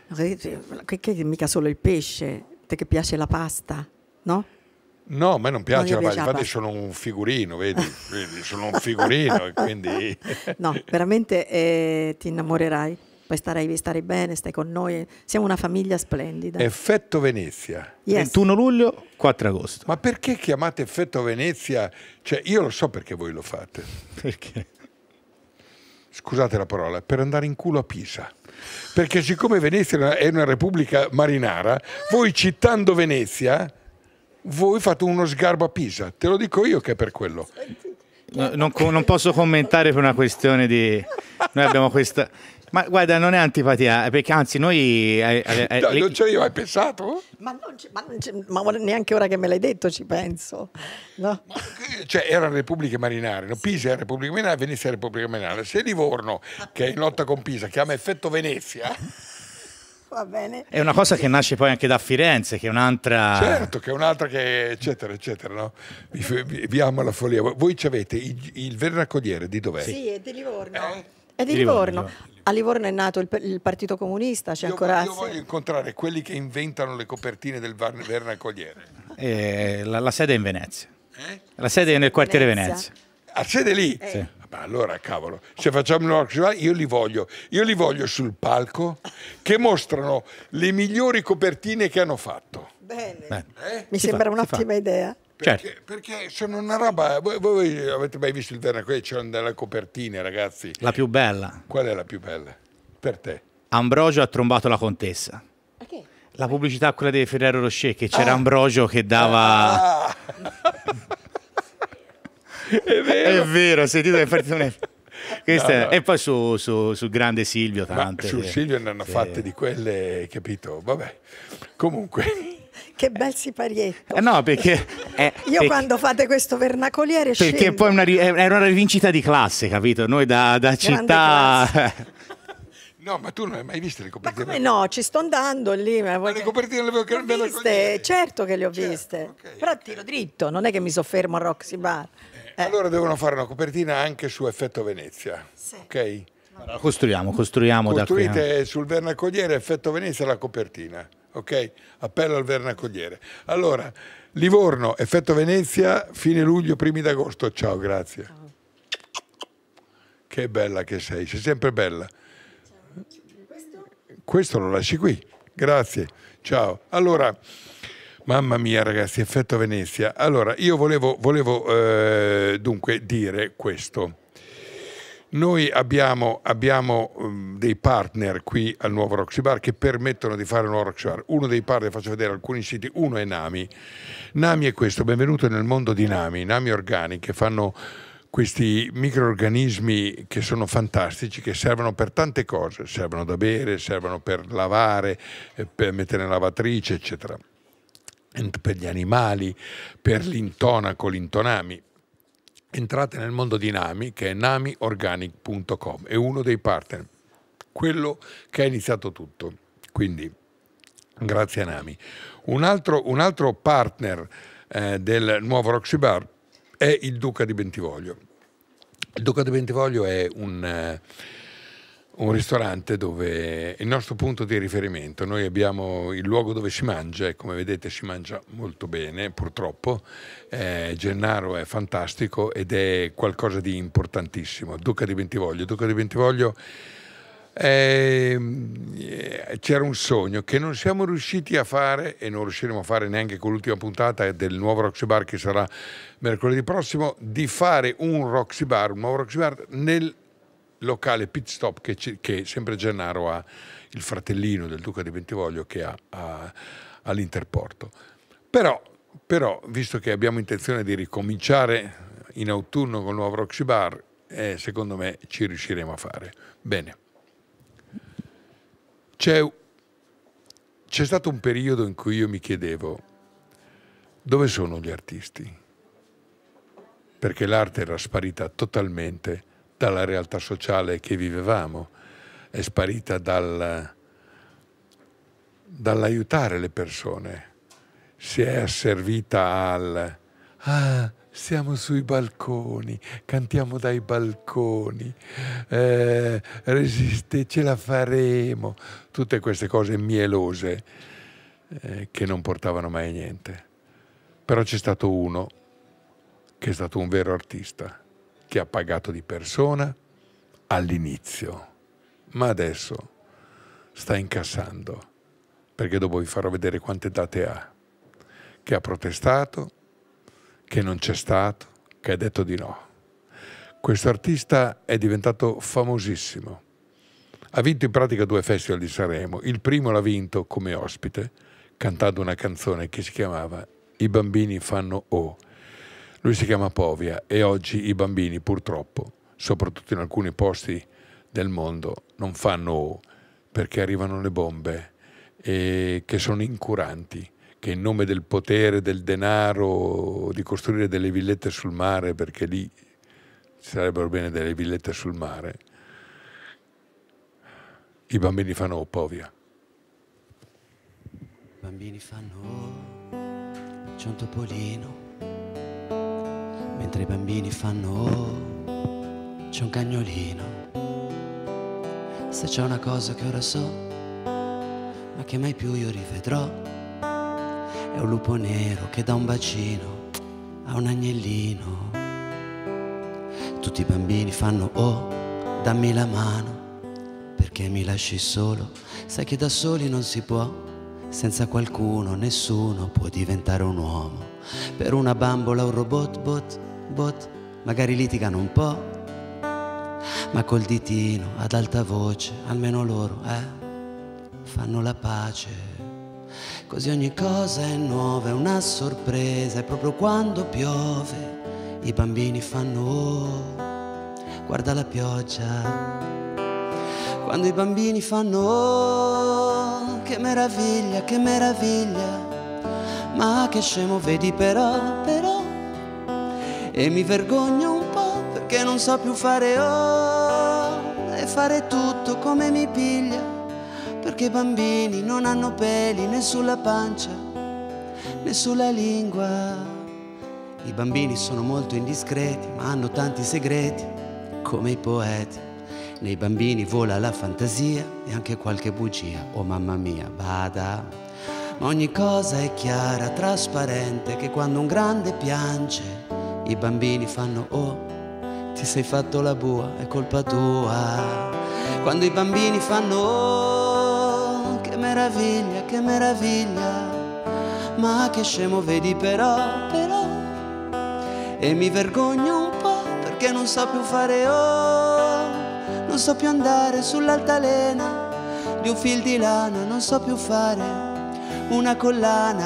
Che mica solo il pesce, te che piace la pasta, no? No, a me non piace Non la gli pasta, piace infatti sono un figurino, vedi? Sono un figurino e quindi... No, veramente ti innamorerai. Poi starai bene, stai con noi. Siamo una famiglia splendida. Effetto Venezia. Yes. 21 luglio, 4 agosto. Ma perché chiamate Effetto Venezia? Cioè, io lo so perché voi lo fate. Perché? Scusate la parola, per andare in culo a Pisa. Perché siccome Venezia è una repubblica marinara, voi citando Venezia, voi fate uno sgarbo a Pisa. Te lo dico io che è per quello. No, non posso commentare per una questione di... Noi abbiamo questa... Ma guarda, non è antipatia, perché anzi noi... Non ci avevo mai pensato? Ma neanche ora che me l'hai detto ci penso. No? Cioè, erano repubbliche marinare, no? Pisa è Repubblica Marinare, Venezia è Repubblica Marinare. Se Livorno, che è in lotta con Pisa, chiama Effetto Venezia... Va bene. È una cosa che nasce poi anche da Firenze, che è un'altra... Certo, che è un'altra che... eccetera, eccetera, no? Vi amo la follia. Voi ci avete il vernacoliere, di dov'è? Sì, è di Livorno. È di Livorno. A Livorno è nato il Partito Comunista, c'è ancora... Io voglio incontrare quelli che inventano le copertine del vernacoliere. La sede è in Venezia. La sede è nel quartiere Venezia. A sede lì? Sì. Ma allora, cavolo, se facciamo un rock festival, io li voglio sul palco che mostrano le migliori copertine che hanno fatto. Bene. Mi sembra un'ottima idea. Perché sono una roba... Voi avete mai visto il vernacoliere? C'erano delle copertine, ragazzi. La più bella. Qual è la più bella? Per te. Ambrogio ha trombato la contessa. Che? La pubblicità, quella di Ferrero Rocher, che c'era Ambrogio che dava... È vero, ho sentito che è partito un... No. E poi su grande Silvio tante. Ma sul Silvio ne hanno fatte di quelle, capito? Vabbè. Comunque... Che bel siparietto. No, perché... quando fate questo vernacoliere perché poi era una rivincita di classe, capito? Noi da città... No, ma tu non hai mai visto le copertine? Ma come no? Ci sto andando lì. Ma le copertine le avevo viste? Certo che le ho viste. Okay. Però tiro dritto, non è che mi soffermo a Roxy Bar. Allora devono fare una copertina anche su Effetto Venezia. Sì. Ok? Allora, costruiamo Costruite sul vernacoliere Effetto Venezia la copertina. Ok? Appello al vernacoliere. Allora, Livorno, Effetto Venezia, fine luglio, primi d'agosto. Ciao, grazie. Ciao. Che bella che sei sempre bella. Questo lo lasci qui. Grazie. Ciao. Allora, mamma mia ragazzi, Effetto Venezia. Allora, io volevo dunque dire questo. Noi abbiamo dei partner qui al nuovo Roxy Bar che permettono di fare un nuovo Roxy Bar. Uno dei partner, faccio vedere alcuni siti, uno è Nami. Nami è questo, benvenuto nel mondo di Nami. Nami Organic, che fanno questi microorganismi che sono fantastici, che servono per tante cose, servono da bere, servono per lavare, per mettere in lavatrice, eccetera. per gli animali, per l'intonaco, l'intonami. Entrate nel mondo di Nami, che è namiorganic.com, è uno dei partner, quello che ha iniziato tutto, quindi grazie a Nami. Un altro partner del nuovo Roxy Bar è il Duca di Bentivoglio. Il Duca di Bentivoglio è un ristorante dove è il nostro punto di riferimento. Noi abbiamo il luogo dove si mangia e come vedete si mangia molto bene, purtroppo. Gennaro è fantastico ed è qualcosa di importantissimo. Duca di Bentivoglio. Duca di Bentivoglio c'era un sogno che non siamo riusciti a fare e non riusciremo a fare neanche con l'ultima puntata del nuovo Roxy Bar che sarà mercoledì prossimo, di fare un nuovo Roxy Bar nel locale Pit Stop che sempre Gennaro ha, il fratellino del Duca di Bentivoglio che ha all'Interporto. Però, visto che abbiamo intenzione di ricominciare in autunno con il nuovo Roxy Bar, secondo me ci riusciremo a fare. Bene. C'è stato un periodo in cui io mi chiedevo dove sono gli artisti? Perché l'arte era sparita totalmente dalla realtà sociale che vivevamo, è sparita dall'aiutare le persone, si è asservita stiamo sui balconi, cantiamo dai balconi, resiste, ce la faremo, tutte queste cose mielose che non portavano mai a niente. Però c'è stato uno che è stato un vero artista, che ha pagato di persona all'inizio, ma adesso sta incassando, perché dopo vi farò vedere quante date ha, che ha protestato, che non c'è stato, che ha detto di no. Questo artista è diventato famosissimo. Ha vinto in pratica 2 festival di Sanremo. Il primo l'ha vinto come ospite, cantando una canzone che si chiamava I bambini fanno O. Lui si chiama Povia e oggi i bambini purtroppo, soprattutto in alcuni posti del mondo, non fanno O perché arrivano le bombe e che sono incuranti, che in nome del potere, del denaro, di costruire delle villette sul mare, perché lì ci sarebbero bene delle villette sul mare, i bambini fanno O, Povia. I bambini fanno O, c'è un topolino. Mentre i bambini fanno oh, c'è un cagnolino. Se c'è una cosa che ora so, ma che mai più io rivedrò, è un lupo nero che dà un bacino a un agnellino. Tutti i bambini fanno oh, dammi la mano, perché mi lasci solo. Sai che da soli non si può, senza qualcuno nessuno può diventare un uomo. Per una bambola un robot, bot, magari litigano un po', ma col ditino ad alta voce almeno loro fanno la pace. Così ogni cosa è nuova, è una sorpresa, e proprio quando piove i bambini fanno oh, guarda la pioggia. Quando i bambini fanno oh, che meraviglia, ma che scemo vedi però, e mi vergogno un po' perché non so più fare oh, e fare tutto come mi piglia, perché i bambini non hanno peli né sulla pancia né sulla lingua. I bambini sono molto indiscreti ma hanno tanti segreti come i poeti. Nei bambini vola la fantasia e anche qualche bugia, oh mamma mia, bada. Ma ogni cosa è chiara, trasparente, che quando un grande piange i bambini fanno oh, ti sei fatto la bua, è colpa tua. Quando i bambini fanno oh, che meraviglia, ma che scemo vedi però, e mi vergogno un po' perché non so più fare oh, non so più andare sull'altalena di un fil di lana, non so più fare una collana.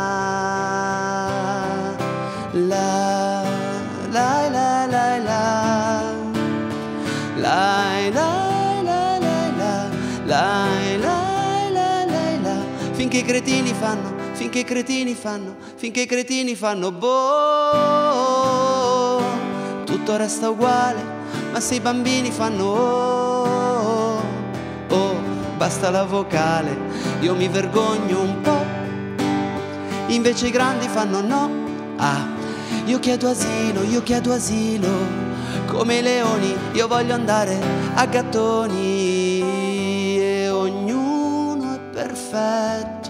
La la la la la la la la la la la la la. Finché i cretini fanno finché i cretini fanno boh. Tutto resta uguale, ma se i bambini fanno oh, oh, basta la vocale, io mi vergogno un po', invece i grandi fanno no. Ah, io chiedo asilo, come i leoni, io voglio andare a gattoni e ognuno è perfetto,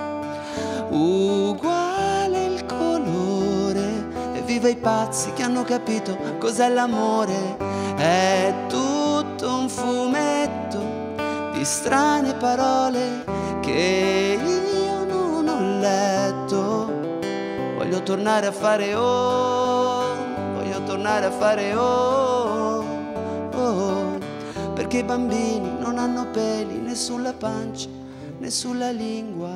uguale il colore, e viva i pazzi che hanno capito cos'è l'amore, è tutto un fumetto di strane parole che io non ho letto. Voglio tornare a fare oh, perché i bambini non hanno peli né sulla pancia né sulla lingua.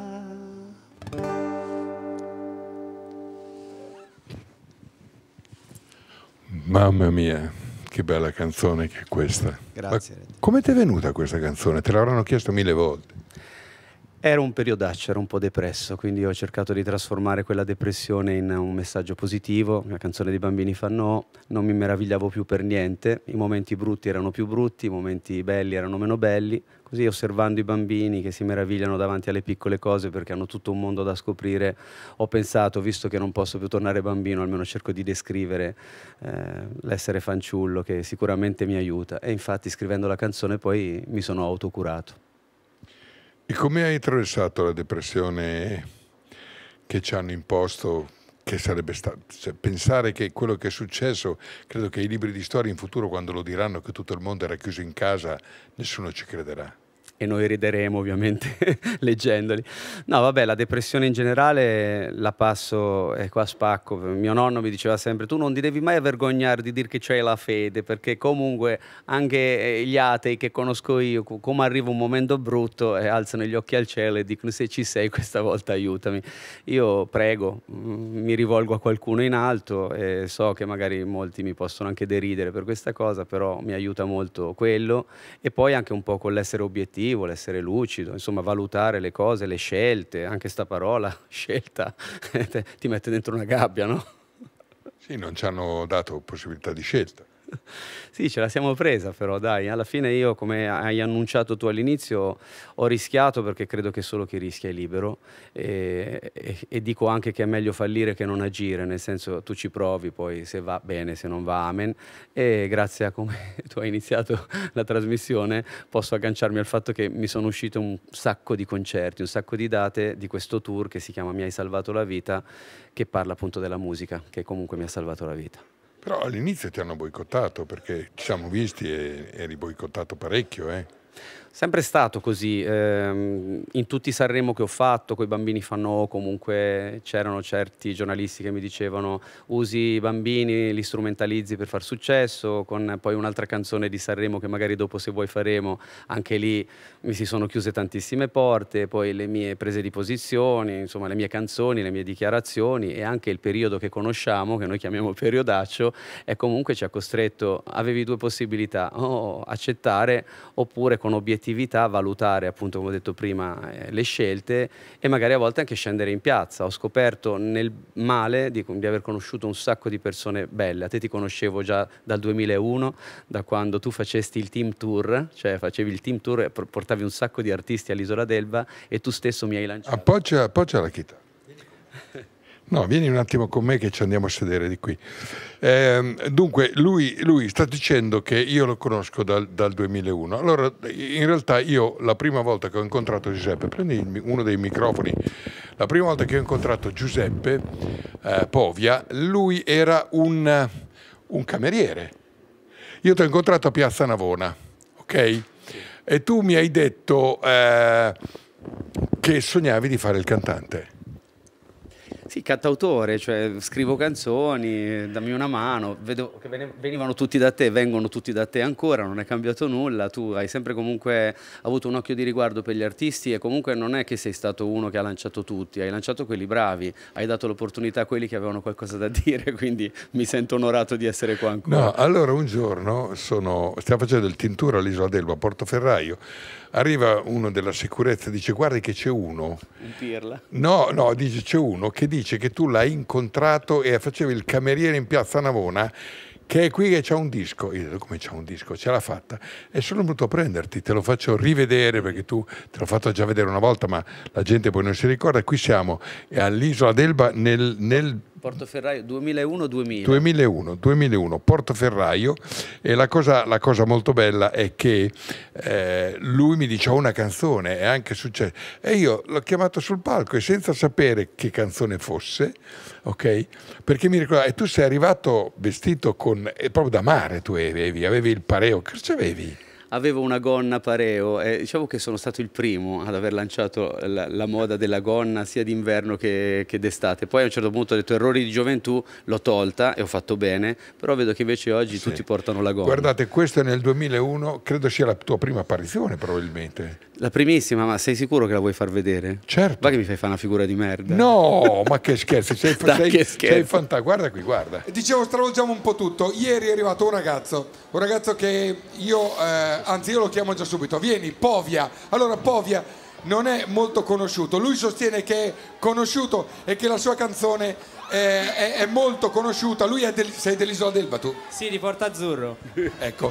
Mamma mia, che bella canzone che è questa. Grazie. Come ti è venuta questa canzone? Te l'avranno chiesto 1000 volte. Era un periodaccio, ero un po' depresso, quindi ho cercato di trasformare quella depressione in un messaggio positivo. La canzone dei bambini fanno no, non mi meravigliavo più per niente, i momenti brutti erano più brutti, i momenti belli erano meno belli, così osservando i bambini che si meravigliano davanti alle piccole cose perché hanno tutto un mondo da scoprire, ho pensato, visto che non posso più tornare bambino, almeno cerco di descrivere l'essere fanciullo, che sicuramente mi aiuta, e infatti scrivendo la canzone poi mi sono autocurato. E come hai attraversato la depressione che ci hanno imposto, che sarebbe stato, cioè, pensare che quello che è successo, credo che i libri di storia in futuro, quando lo diranno che tutto il mondo era chiuso in casa, nessuno ci crederà. E noi rideremo ovviamente leggendoli. No, vabbè, la depressione in generale la passo, e qua spacco. Mio nonno mi diceva sempre: tu non ti devi mai vergognare di dire che c'hai la fede, perché comunque anche gli atei che conosco io, come arriva un momento brutto, alzano gli occhi al cielo e dicono: se ci sei questa volta aiutami. Io prego, mi rivolgo a qualcuno in alto e so che magari molti mi possono anche deridere per questa cosa, però mi aiuta molto quello, e poi anche un po' con l'essere obiettivo, l'essere lucido, insomma valutare le cose, le scelte, anche sta parola, scelta, ti mette dentro una gabbia, no? Sì, non ci hanno dato possibilità di scelta. Sì, ce la siamo presa però, dai, alla fine io, come hai annunciato tu all'inizio, ho rischiato, perché credo che solo chi rischia è libero, e dico anche che è meglio fallire che non agire, nel senso, tu ci provi, poi se va bene, se non va amen, e grazie a come tu hai iniziato la trasmissione posso agganciarmi al fatto che mi sono uscite un sacco di concerti, un sacco di date di questo tour che si chiama Mi hai salvato la vita, che parla appunto della musica, che comunque mi ha salvato la vita. Però all'inizio ti hanno boicottato, perché ci siamo visti e eri boicottato parecchio, eh? Sempre stato così, in tutti i Sanremo che ho fatto, coi bambini fanno, comunque c'erano certi giornalisti che mi dicevano: usi i bambini, li strumentalizzi per far successo, con poi un'altra canzone di Sanremo che magari dopo, se vuoi, faremo, anche lì mi si sono chiuse tantissime porte, poi le mie prese di posizioni, insomma le mie canzoni, le mie dichiarazioni, e anche il periodo che conosciamo, che noi chiamiamo periodaccio, e comunque ci ha costretto, avevi due possibilità: o accettare, oppure con obiettività valutare, appunto come ho detto prima, le scelte, e magari a volte anche scendere in piazza. Ho scoperto nel male di aver conosciuto un sacco di persone belle. A te ti conoscevo già dal 2001, da quando tu facesti il team tour, cioè facevi il team tour e portavi un sacco di artisti all'Isola d'Elba, e tu stesso mi hai lanciato. Appoggia la chitarra. No, vieni un attimo con me che ci andiamo a sedere di qui. Dunque, lui sta dicendo che io lo conosco dal 2001. Allora, in realtà io la prima volta che ho incontrato Giuseppe, prendi uno dei microfoni, la prima volta che ho incontrato Giuseppe Povia, lui era un cameriere. Io ti ho incontrato a Piazza Navona, ok? E tu mi hai detto che sognavi di fare il cantante. Sì, cantautore, cioè scrivo canzoni, dammi una mano, vedo che venivano tutti da te, vengono tutti da te ancora, non è cambiato nulla, tu hai sempre comunque avuto un occhio di riguardo per gli artisti e comunque non è che sei stato uno che ha lanciato tutti, hai lanciato quelli bravi, hai dato l'opportunità a quelli che avevano qualcosa da dire, quindi mi sento onorato di essere qua ancora. No, allora un giorno stiamo facendo il tintura all'Isola d'Elba, a Portoferraio, arriva uno della sicurezza e dice guardi che c'è uno. Un pirla. No, dice c'è uno che dice che tu l'hai incontrato e faceva il cameriere in Piazza Navona, che è qui che c'ha un disco. Io dico, come c'ha un disco? Ce l'ha fatta. E sono venuto a prenderti, te lo faccio rivedere perché tu te l'ho fatto già vedere una volta, ma la gente poi non si ricorda. Qui siamo all'Isola d'Elba nel Portoferraio 2001-2000. 2001, Portoferraio, e la cosa molto bella è che lui mi dice ho una canzone, è anche successo, e io l'ho chiamato sul palco e senza sapere che canzone fosse, ok? Perché mi ricordo, e tu sei arrivato vestito proprio da mare, tu avevi il pareo, che cosa avevi? Avevo una gonna pareo e diciamo che sono stato il primo ad aver lanciato la moda della gonna sia d'inverno che d'estate. Poi a un certo punto ho detto errori di gioventù, l'ho tolta e ho fatto bene, però vedo che invece oggi tutti portano la gonna. Guardate, questo è nel 2001, credo sia la tua prima apparizione probabilmente. La primissima, ma sei sicuro che la vuoi far vedere? Certo. Va che mi fai fare una figura di merda. No, ma che scherzi, sei scherzo. fantastico, guarda qui, guarda. Dicevo, stravolgiamo un po' tutto. Ieri è arrivato un ragazzo che io lo chiamo già subito. Vieni, Povia. Allora, Povia non è molto conosciuto. Lui sostiene che è conosciuto e che la sua canzone è molto conosciuta. Lui sei dell'Isola d'Elba, tu? Sì, di Porto Azzurro. Ecco,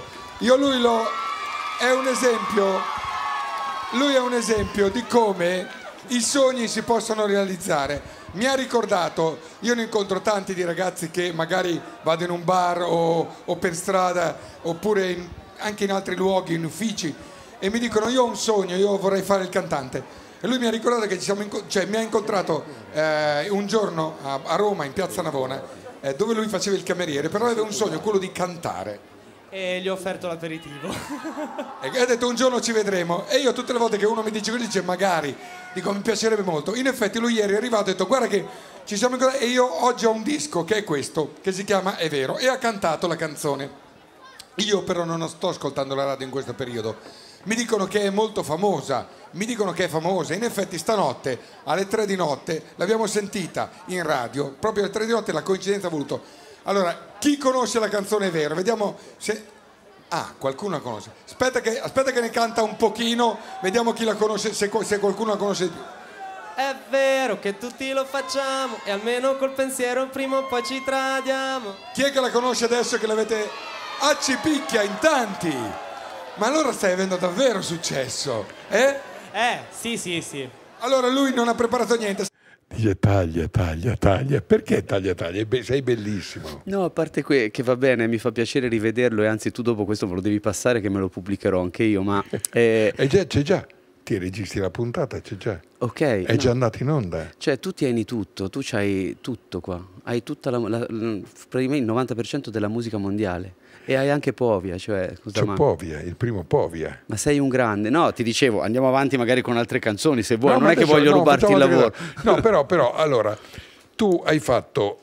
è un esempio. Lui è un esempio di come i sogni si possono realizzare. Mi ha ricordato, io ne incontro tanti di ragazzi che magari vado in un bar o per strada oppure anche in altri luoghi, in uffici, e mi dicono io ho un sogno, io vorrei fare il cantante. E lui mi ha ricordato che mi ha incontrato un giorno a Roma, in Piazza Navona, dove lui faceva il cameriere, però aveva un sogno, quello di cantare. E gli ho offerto l'aperitivo. E ha detto un giorno ci vedremo. E io tutte le volte che uno mi dice così, dice magari, dico mi piacerebbe molto. In effetti lui ieri è arrivato e ha detto guarda che ci siamo incontrati e io oggi ho un disco che è questo, che si chiama È vero, e ha cantato la canzone. Io però non sto ascoltando la radio in questo periodo. Mi dicono che è molto famosa, in effetti stanotte alle 3 di notte l'abbiamo sentita in radio, proprio alle 3 di notte la coincidenza ha voluto. Allora, chi conosce la canzone È vero? Vediamo se... Ah, qualcuno la conosce. Aspetta che ne canta un pochino, vediamo chi la conosce, se qualcuno la conosce di più. È vero che tutti lo facciamo e almeno col pensiero prima o poi ci tradiamo. Chi è che la conosce adesso che l'avete... Ah, ci picchia in tanti! Ma allora stai avendo davvero successo, eh? Sì. Allora lui non ha preparato niente. Dice taglia. Perché taglia? Sei bellissimo. No, a parte che va bene, mi fa piacere rivederlo e anzi tu dopo questo me lo devi passare che me lo pubblicherò anche io, ma... C'è già. Ti registri la puntata, c'è già. Ok. È già andato in onda. Cioè tu tieni tutto, tu c'hai tutto qua. Hai tutta praticamente il 90% della musica mondiale. E hai anche Povia, cioè... C'è Povia, il primo Povia. Ma sei un grande. No, ti dicevo, andiamo avanti magari con altre canzoni se vuoi. Non è che voglio rubarti il lavoro. No, però, allora, tu hai fatto...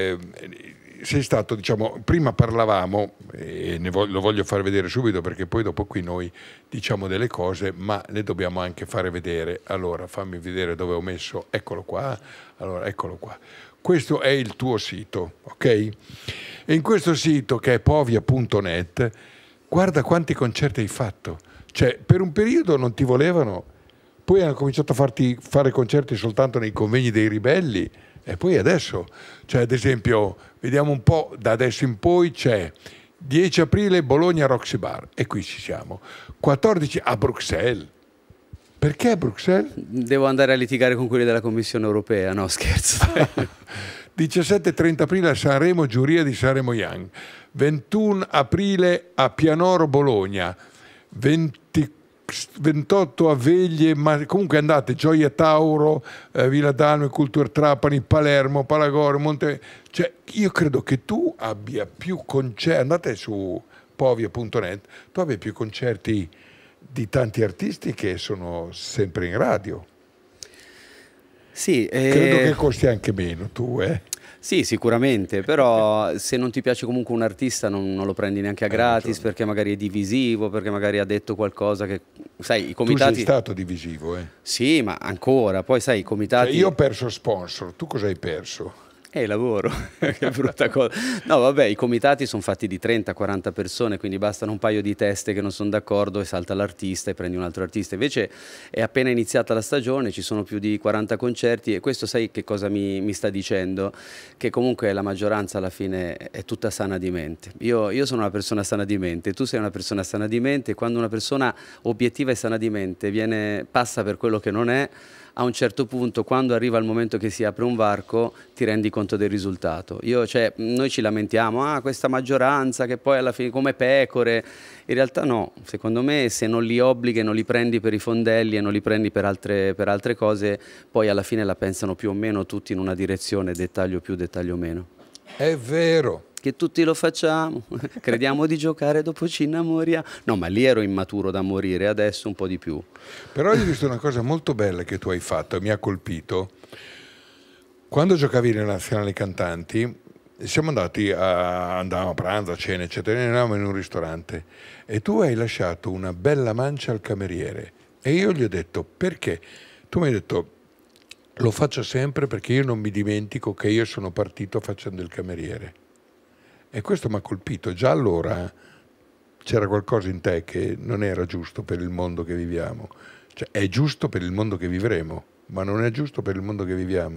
sei stato, diciamo, prima parlavamo, e lo voglio far vedere subito perché poi dopo qui noi diciamo delle cose, ma le dobbiamo anche fare vedere. Allora, fammi vedere dove ho messo, eccolo qua. Allora, eccolo qua. Questo è il tuo sito, ok? E in questo sito, che è povia.net, guarda quanti concerti hai fatto. Cioè, per un periodo non ti volevano, poi hanno cominciato a farti fare concerti soltanto nei convegni dei ribelli, e poi adesso, cioè ad esempio, vediamo un po', da adesso in poi c'è 10 aprile Bologna Roxy Bar, e qui ci siamo, 14 a Bruxelles. Perché a Bruxelles? Devo andare a litigare con quelli della Commissione Europea, no scherzo. 17-30 aprile a Sanremo, giuria di Sanremo Young. 21 aprile a Pianoro Bologna. 28 a Veglie, ma comunque andate, Gioia Tauro, Villa d'Alme, Cultura Trapani, Palermo, Palagoro, Monte... Cioè, io credo che tu abbia più concerti, andate su povia.net, tu abbia più concerti di tanti artisti che sono sempre in radio. Sì, Credo che costi anche meno tu, Sì, sicuramente, però se non ti piace comunque un artista non lo prendi neanche a gratis, perché magari è divisivo, perché magari ha detto qualcosa che, sai, i comitati... Tu sei stato divisivo, Sì, ma ancora, poi sai, i comitati... Cioè, io ho perso sponsor, tu cosa hai perso? Lavoro, che brutta cosa. No, vabbè, i comitati sono fatti di 30-40 persone, quindi bastano un paio di teste che non sono d'accordo e salta l'artista e prendi un altro artista. Invece è appena iniziata la stagione, ci sono più di 40 concerti e questo sai che cosa mi sta dicendo? Che comunque la maggioranza alla fine è tutta sana di mente. Io sono una persona sana di mente, tu sei una persona sana di mente e quando una persona obiettiva e sana di mente passa per quello che non è, a un certo punto, quando arriva il momento che si apre un varco, ti rendi conto del risultato. Noi ci lamentiamo, questa maggioranza che poi alla fine come pecore. In realtà no, secondo me se non li obblighi e non li prendi per i fondelli e non li prendi per altre cose, poi alla fine la pensano più o meno tutti in una direzione, dettaglio più, dettaglio meno. È vero. Che tutti lo facciamo, crediamo di giocare, dopo ci innamoriamo. No, ma lì ero immaturo da morire, adesso un po' di più. Però ho visto una cosa molto bella che tu hai fatto, mi ha colpito. Quando giocavi nella Nazionale Cantanti, andavamo a pranzo, a cena, eccetera, e eravamo in un ristorante e tu hai lasciato una bella mancia al cameriere e io gli ho detto perché? Tu mi hai detto lo faccio sempre perché io non mi dimentico che io sono partito facendo il cameriere. E questo mi ha colpito. Già allora c'era qualcosa in te che non era giusto per il mondo che viviamo. Cioè, è giusto per il mondo che vivremo, ma non è giusto per il mondo che viviamo.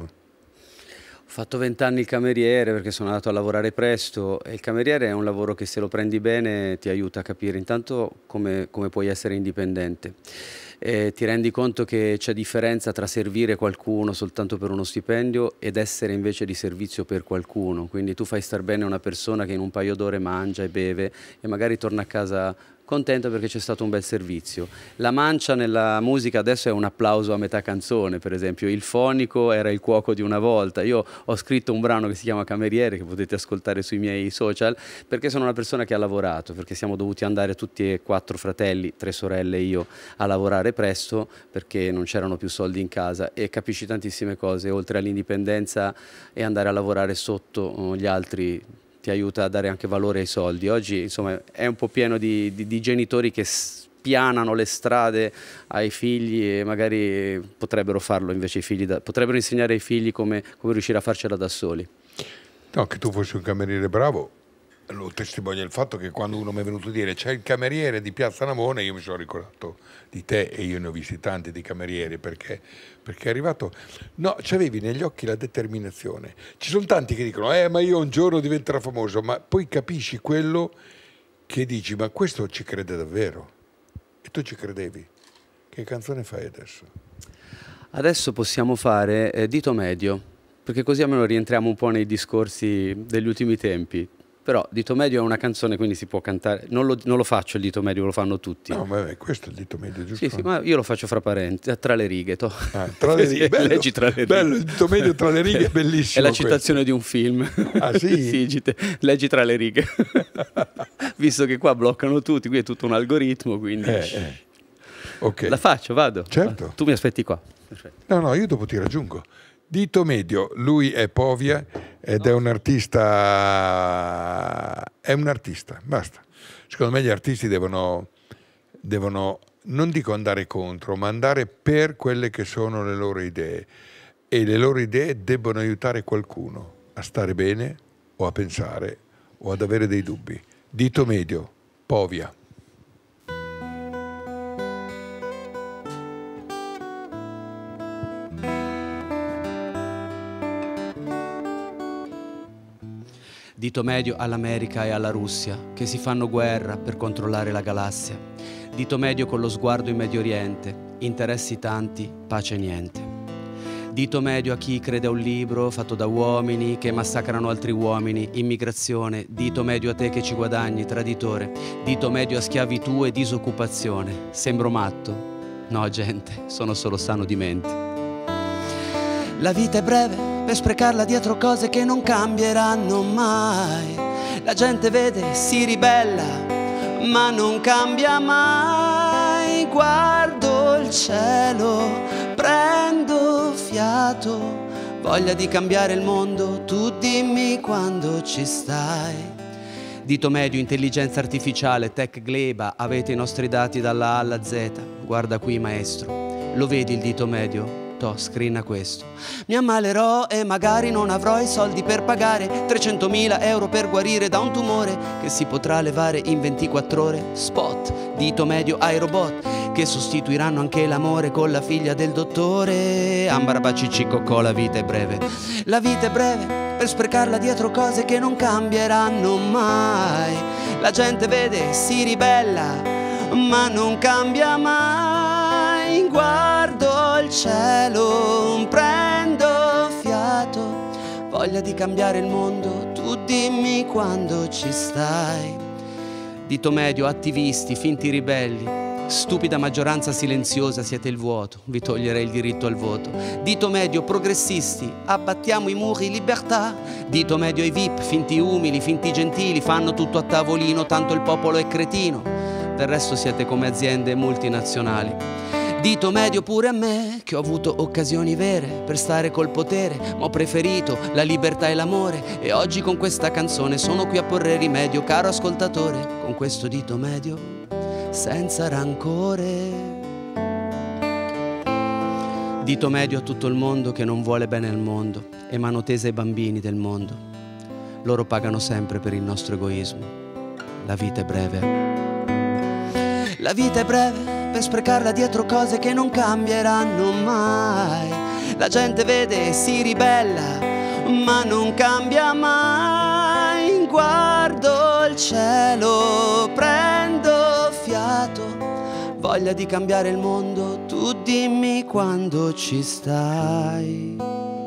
Ho fatto 20 anni il cameriere perché sono andato a lavorare presto e il cameriere è un lavoro che se lo prendi bene ti aiuta a capire intanto come puoi essere indipendente. Ti rendi conto che c'è differenza tra servire qualcuno soltanto per uno stipendio ed essere invece di servizio per qualcuno. Quindi tu fai star bene una persona che in un paio d'ore mangia e beve e magari torna a casa contento perché c'è stato un bel servizio. La mancia nella musica adesso è un applauso a metà canzone, per esempio il fonico era il cuoco di una volta. Io ho scritto un brano che si chiama Cameriere, che potete ascoltare sui miei social, perché sono una persona che ha lavorato, perché siamo dovuti andare tutti e 4 fratelli, 3 sorelle e io a lavorare presto perché non c'erano più soldi in casa e capisci tantissime cose, oltre all'indipendenza e andare a lavorare sotto gli altri ti aiuta a dare anche valore ai soldi. Oggi insomma è un po' pieno di genitori che spianano le strade ai figli e magari potrebbero farlo invece i figli, potrebbero insegnare ai figli come riuscire a farcela da soli. No, che tu fossi un cameriere bravo lo testimonia il fatto che quando uno mi è venuto a dire c'è il cameriere di Piazza Navona, io mi sono ricordato di te e io ne ho visti tanti di camerieri perché è arrivato, no, c'avevi negli occhi la determinazione. Ci sono tanti che dicono ma io un giorno diventerò famoso, ma poi capisci quello che dici, ma questo ci crede davvero e tu ci credevi. Che canzone fai adesso? Adesso possiamo fare Dito Medio, perché così almeno rientriamo un po' nei discorsi degli ultimi tempi. Però Dito Medio è una canzone, quindi si può cantare. Non lo faccio il dito medio, lo fanno tutti. No, ma questo è il dito medio, giusto? Sì, ma io lo faccio fra parenti, tra le righe. Tra le righe, bello, leggi tra le righe. Bello, il dito medio tra le righe è bellissimo. È la citazione di un film. Ah sì? Sì, leggi tra le righe. Visto che qua bloccano tutti, qui è tutto un algoritmo, quindi... Okay. La faccio, vado. Certo. Tu mi aspetti qua. Perfetto. No, io dopo ti raggiungo. Dito Medio, lui è Povia ed è un artista, basta. Secondo me gli artisti devono, non dico andare contro, ma andare per quelle che sono le loro idee e le loro idee debbono aiutare qualcuno a stare bene o a pensare o ad avere dei dubbi. Dito Medio, Povia. Dito medio all'America e alla Russia, che si fanno guerra per controllare la galassia. Dito medio con lo sguardo in Medio Oriente, interessi tanti, pace niente. Dito medio a chi crede a un libro fatto da uomini che massacrano altri uomini, immigrazione. Dito medio a te che ci guadagni, traditore. Dito medio a schiavitù e disoccupazione. Sembro matto? No, gente, sono solo sano di mente. La vita è breve per sprecarla dietro cose che non cambieranno mai. La gente vede, si ribella, ma non cambia mai. Guardo il cielo, prendo fiato fiato, voglia di cambiare il mondo, tu dimmi quando ci stai. Dito medio, intelligenza artificiale, tech gleba, avete i nostri dati dalla A alla Z. Guarda qui maestro, lo vedi il dito medio? Toh, scrina questo. Mi ammalerò e magari non avrò i soldi per pagare 300.000 euro per guarire da un tumore che si potrà levare in 24 ore. Spot, dito medio ai robot che sostituiranno anche l'amore con la figlia del dottore. Ambarabacici coccò, la vita è breve. La vita è breve per sprecarla dietro cose che non cambieranno mai. La gente vede, si ribella, ma non cambia mai. Guardo il cielo, prendo fiato, voglia di cambiare il mondo, tu dimmi quando ci stai. Dito medio, attivisti, finti ribelli, stupida maggioranza silenziosa, siete il vuoto, vi toglierei il diritto al voto. Dito medio, progressisti, abbattiamo i muri, libertà. Dito medio ai VIP, finti umili, finti gentili, fanno tutto a tavolino, tanto il popolo è cretino. Del resto siete come aziende multinazionali. Dito medio pure a me, che ho avuto occasioni vere per stare col potere, ma ho preferito la libertà e l'amore. E oggi con questa canzone sono qui a porre rimedio, caro ascoltatore, con questo dito medio, senza rancore. Dito medio a tutto il mondo che non vuole bene al mondo, e mano tesa ai bambini del mondo. Loro pagano sempre per il nostro egoismo. La vita è breve. La vita è breve per sprecarla dietro cose che non cambieranno mai. La gente vede e si ribella, ma non cambia mai. Guardo il cielo, prendo fiato, voglia di cambiare il mondo, tu dimmi quando ci stai.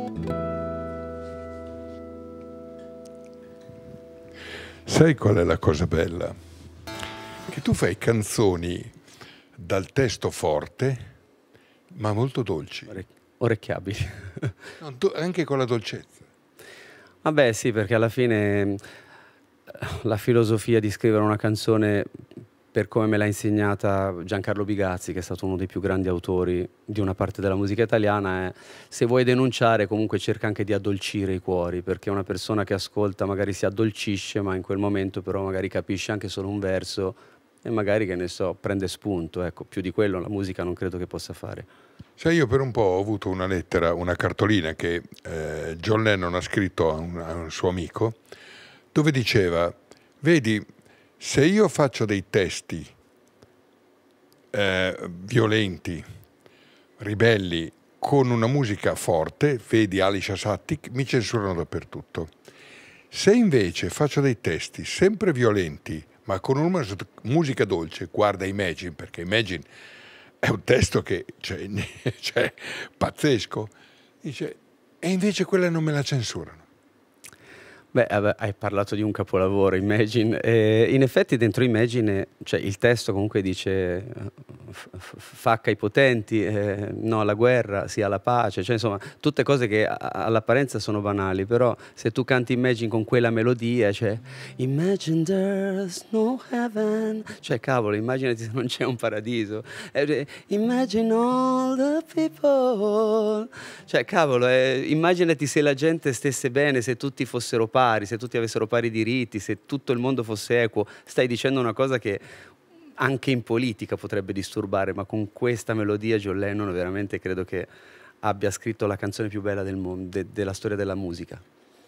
Sai qual è la cosa bella? Che tu fai canzoni dal testo forte, ma molto dolci. Orecchiabili. No, anche con la dolcezza. Vabbè sì, perché alla fine la filosofia di scrivere una canzone, per come me l'ha insegnata Giancarlo Bigazzi, che è stato uno dei più grandi autori di una parte della musica italiana, è: se vuoi denunciare, comunque cerca anche di addolcire i cuori, perché una persona che ascolta magari si addolcisce, ma in quel momento però magari capisce anche solo un verso e magari, che ne so, prende spunto. Ecco, più di quello la musica non credo che possa fare. Sai, io per un po' ho avuto una lettera, una cartolina che John Lennon ha scritto a un suo amico, dove diceva: vedi, se io faccio dei testi violenti, ribelli, con una musica forte, vedi Alicia Satic, mi censurano dappertutto. Se invece faccio dei testi sempre violenti, ma con una musica dolce, guarda Imagine, perché Imagine è un testo che cioè pazzesco, dice, e invece quella non me la censurano. Beh, hai parlato di un capolavoro, Imagine. In effetti dentro Imagine, cioè, il testo comunque dice facca i potenti, no alla guerra, sì alla pace, cioè, insomma, tutte cose che all'apparenza sono banali, però se tu canti Imagine con quella melodia, cioè Imagine there's no heaven, cioè cavolo, immaginati se non c'è un paradiso, Imagine all the people, cioè cavolo, immaginati se la gente stesse bene, se tutti fossero pari, se tutti avessero pari diritti, se tutto il mondo fosse equo. Stai dicendo una cosa che anche in politica potrebbe disturbare, ma con questa melodia John Lennon veramente credo che abbia scritto la canzone più bella del mondo, della storia della musica.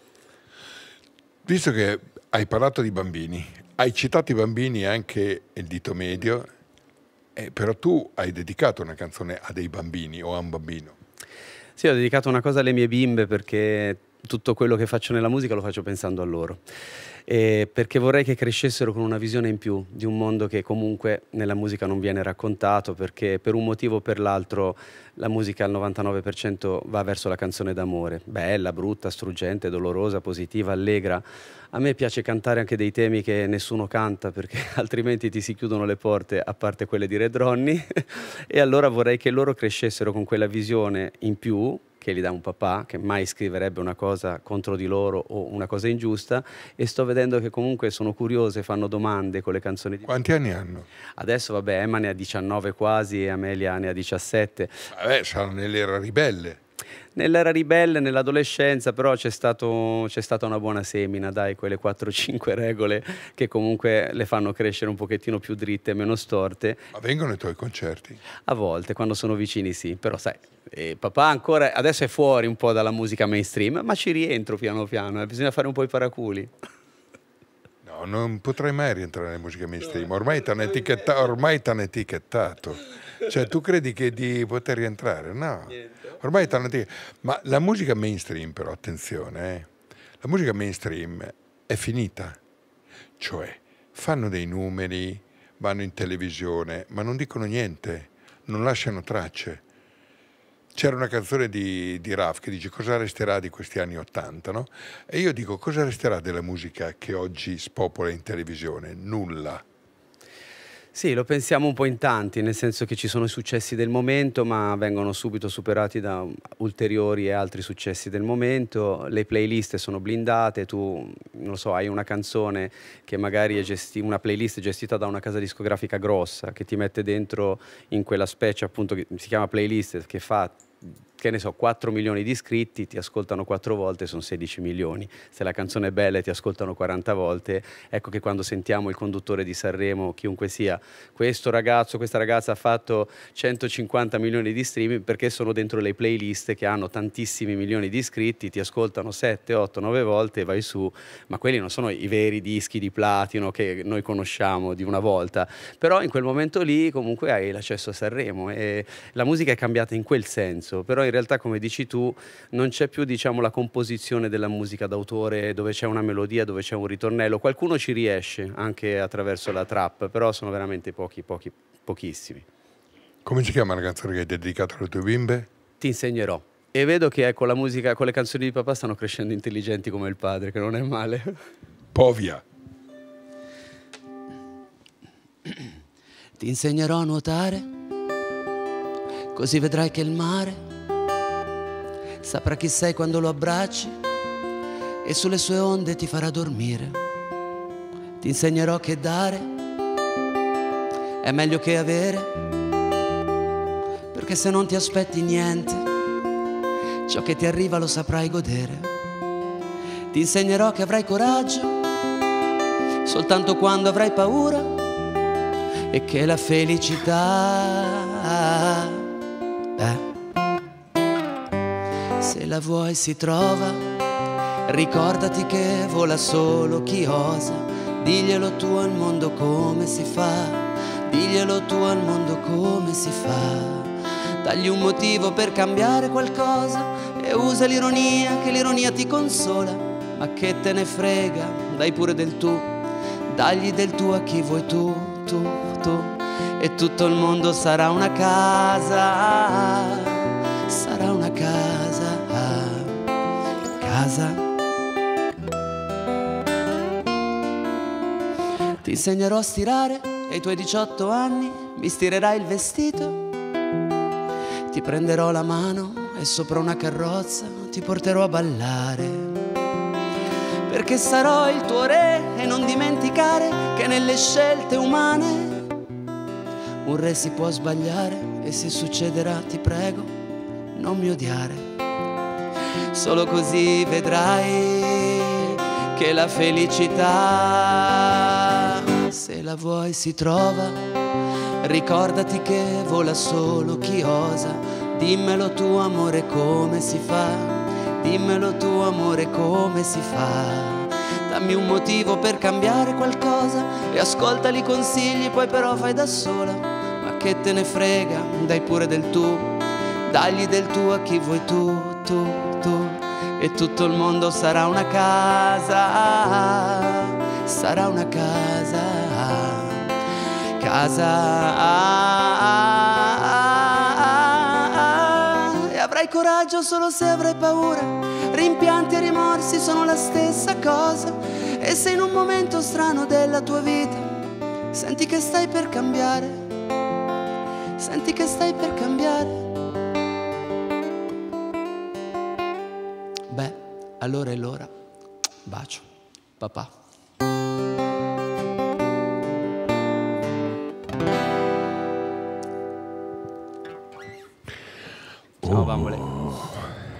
Visto che hai parlato di bambini, hai citato i bambini anche il dito medio, però tu hai dedicato una canzone a dei bambini o a un bambino. Sì, ho dedicato una cosa alle mie bimbe, perché tutto quello che faccio nella musica lo faccio pensando a loro, perché vorrei che crescessero con una visione in più di un mondo che comunque nella musica non viene raccontato, perché per un motivo o per l'altro la musica al 99% va verso la canzone d'amore, bella, brutta, struggente, dolorosa, positiva, allegra. A me piace cantare anche dei temi che nessuno canta, perché altrimenti ti si chiudono le porte, a parte quelle di Red Ronnie e allora vorrei che loro crescessero con quella visione in più che gli dà un papà, che mai scriverebbe una cosa contro di loro o una cosa ingiusta, e sto vedendo che comunque sono curiose, fanno domande con le canzoni di... Quanti anni hanno? Adesso vabbè, Emma ne ha 19 quasi e Amelia ne ha 17. Vabbè, saranno nell'era ribelle. nell'era ribelle, nell'adolescenza, però c'è stata una buona semina, dai, quelle 4-5 regole che comunque le fanno crescere un pochettino più dritte e meno storte. Ma vengono ai tuoi concerti? A volte, quando sono vicini sì, però sai, papà ancora adesso è fuori un po' dalla musica mainstream, ma ci rientro piano piano, bisogna fare un po' i paraculi. No, non potrai mai rientrare nella musica mainstream, ormai t'hanno etichettato. Cioè, tu credi che di poter rientrare? No, ormai t'hanno etichettato. Ma la musica mainstream, però, attenzione, la musica mainstream è finita. Cioè, fanno dei numeri, vanno in televisione, ma non dicono niente, non lasciano tracce. C'era una canzone di Raf che dice cosa resterà di questi anni '80, no? E io dico cosa resterà della musica che oggi spopola in televisione? Nulla. Sì, lo pensiamo un po' in tanti, nel senso che ci sono i successi del momento, ma vengono subito superati da ulteriori e altri successi del momento. Le playlist sono blindate, tu, non lo so, hai una canzone che magari è una playlist gestita da una casa discografica grossa, che ti mette dentro in quella specie appunto che si chiama playlist, che fa, che ne so, 4 milioni di iscritti, ti ascoltano 4 volte, sono 16 milioni. Se la canzone è bella e ti ascoltano 40 volte, ecco che quando sentiamo il conduttore di Sanremo, chiunque sia, questo ragazzo, questa ragazza ha fatto 150 milioni di streaming perché sono dentro le playlist che hanno tantissimi milioni di iscritti, ti ascoltano 7, 8, 9 volte e vai su, ma quelli non sono i veri dischi di platino che noi conosciamo di una volta, però in quel momento lì comunque hai l'accesso a Sanremo e la musica è cambiata in quel senso, però in realtà, come dici tu, non c'è più, diciamo, la composizione della musica d'autore dove c'è una melodia, dove c'è un ritornello. Qualcuno ci riesce anche attraverso la trap, però sono veramente pochissimi. Come si chiama la canzone che hai dedicato alle tue bimbe? Ti insegnerò. E vedo che con la musica, con le canzoni di papà stanno crescendo intelligenti come il padre, che non è male. Povia. Ti insegnerò a nuotare, così vedrai che il mare saprà chi sei quando lo abbracci e sulle sue onde ti farà dormire. Ti insegnerò che dare è meglio che avere, perché se non ti aspetti niente, ciò che ti arriva lo saprai godere. Ti insegnerò che avrai coraggio soltanto quando avrai paura e che la felicità se la vuoi si trova, ricordati che vola solo chi osa, diglielo tu al mondo come si fa, diglielo tu al mondo come si fa, dagli un motivo per cambiare qualcosa e usa l'ironia, che l'ironia ti consola, ma che te ne frega, dai pure del tu, dagli del tu a chi vuoi tu, e tutto il mondo sarà una casa, sarà una casa. Ti insegnerò a stirare e ai tuoi 18 anni mi stirerai il vestito, ti prenderò la mano e sopra una carrozza ti porterò a ballare, perché sarò il tuo re e non dimenticare che nelle scelte umane un re si può sbagliare e se succederà ti prego non mi odiare. Solo così vedrai che la felicità, se la vuoi, si trova. Ricordati che vola solo chi osa. Dimmelo tu, amore, come si fa. Dimmelo tu, amore, come si fa. Dammi un motivo per cambiare qualcosa e ascoltali i consigli, poi però fai da sola. Ma che te ne frega, dai pure del tu. Dagli del tu a chi vuoi tu. E tutto il mondo sarà una casa, sarà una casa, e avrai coraggio solo se avrai paura. Rimpianti e rimorsi sono la stessa cosa. E se in un momento strano della tua vita senti che stai per cambiare, senti che stai per cambiare, beh, allora è l'ora. Bacio, papà. Ciao, bambole.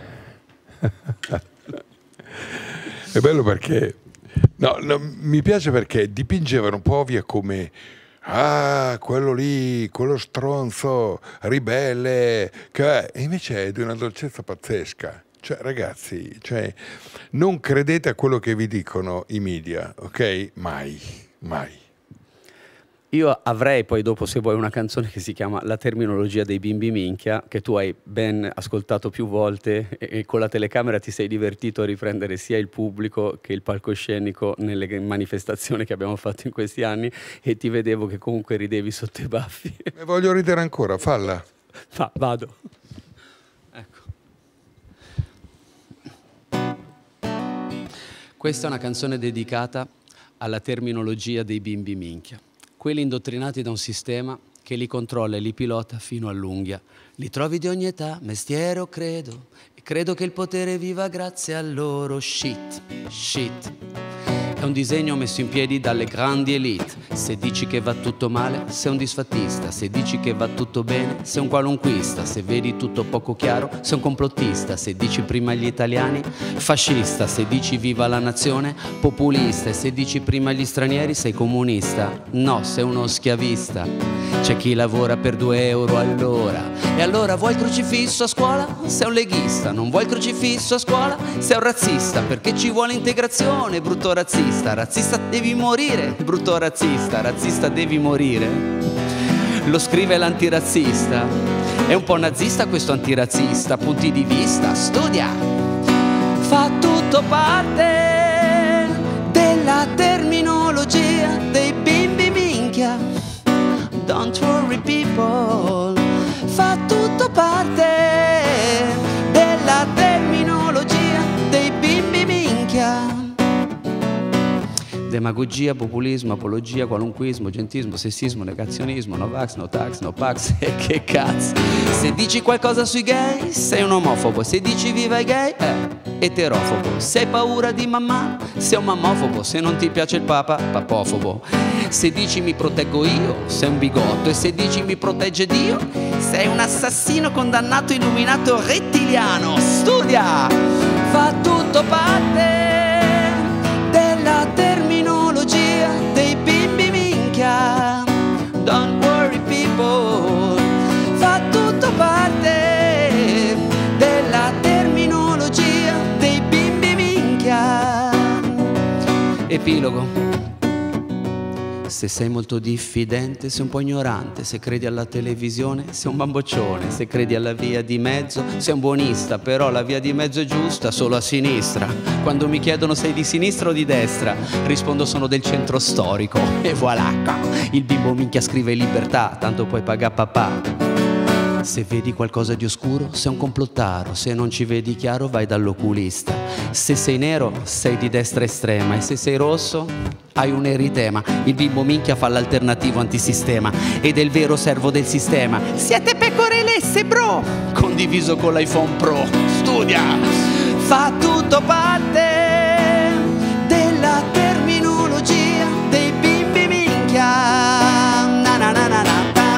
È bello perché mi piace perché dipingevano Povia come quello lì, quello stronzo, ribelle, e invece è di una dolcezza pazzesca. Cioè, ragazzi, non credete a quello che vi dicono i media, ok? Mai, mai. Io avrei poi dopo, se vuoi, una canzone che si chiama La terminologia dei bimbi minchia, che tu hai ben ascoltato più volte e con la telecamera ti sei divertito a riprendere sia il pubblico che il palcoscenico nelle manifestazioni che abbiamo fatto in questi anni, e ti vedevo che comunque ridevi sotto i baffi. E voglio ridere ancora, falla. Vado. Questa è una canzone dedicata alla terminologia dei bimbi minchia. Quelli indottrinati da un sistema che li controlla e li pilota fino all'unghia. Li trovi di ogni età, mestiere o credo, e credo che il potere viva grazie al loro shit. È un disegno messo in piedi dalle grandi elite. Se dici che va tutto male, sei un disfattista. Se dici che va tutto bene, sei un qualunquista. Se vedi tutto poco chiaro, sei un complottista. Se dici prima gli italiani, fascista. Se dici viva la nazione, populista. E se dici prima gli stranieri, sei comunista. No, sei uno schiavista. C'è chi lavora per 2 euro all'ora. E allora vuoi il crocifisso a scuola? Sei un leghista. Non vuoi il crocifisso a scuola? Sei un razzista. Perché ci vuole integrazione, brutto razzista. Razzista devi morire, brutto razzista. Razzista devi morire. Lo scrive l'antirazzista. È un po' nazista questo antirazzista. Punti di vista, studia. Fa tutto parte della terminologia dei bimbi minchia. Don't worry people. Fa tutto parte della terminologia dei bimbi minchia. Demagogia, populismo, apologia, qualunquismo, gentismo, sessismo, negazionismo, no vax, no tax, no pax, e che cazzo. Se dici qualcosa sui gay, sei un omofobo. Se dici viva i gay, eterofobo. Se hai paura di mamma, sei un mammofobo. Se non ti piace il papa, papofobo. Se dici mi proteggo io, sei un bigotto. E se dici mi protegge Dio, sei un assassino condannato, illuminato, rettiliano. Studia! Fa tutto parte della terminologia dei bimbi minchia. Don't worry people. Fa tutto parte della terminologia dei bimbi minchia. Epilogo. Se sei molto diffidente, sei un po' ignorante. Se credi alla televisione, sei un bamboccione. Se credi alla via di mezzo, sei un buonista. Però la via di mezzo è giusta solo a sinistra. Quando mi chiedono sei di sinistra o di destra, rispondo sono del centro storico. E voilà, il bimbo minchia scrive libertà, tanto poi paga papà. Se vedi qualcosa di oscuro, sei un complottaro. Se non ci vedi chiaro, vai dall'oculista. Se sei nero, sei di destra estrema. E se sei rosso, hai un eritema. Il bimbo minchia fa l'alternativo antisistema ed è il vero servo del sistema. Siete pecore lesse, bro! Condiviso con l'iPhone Pro. Studia! Fa tutto parte della terminologia dei bimbi minchia. Na na na na na.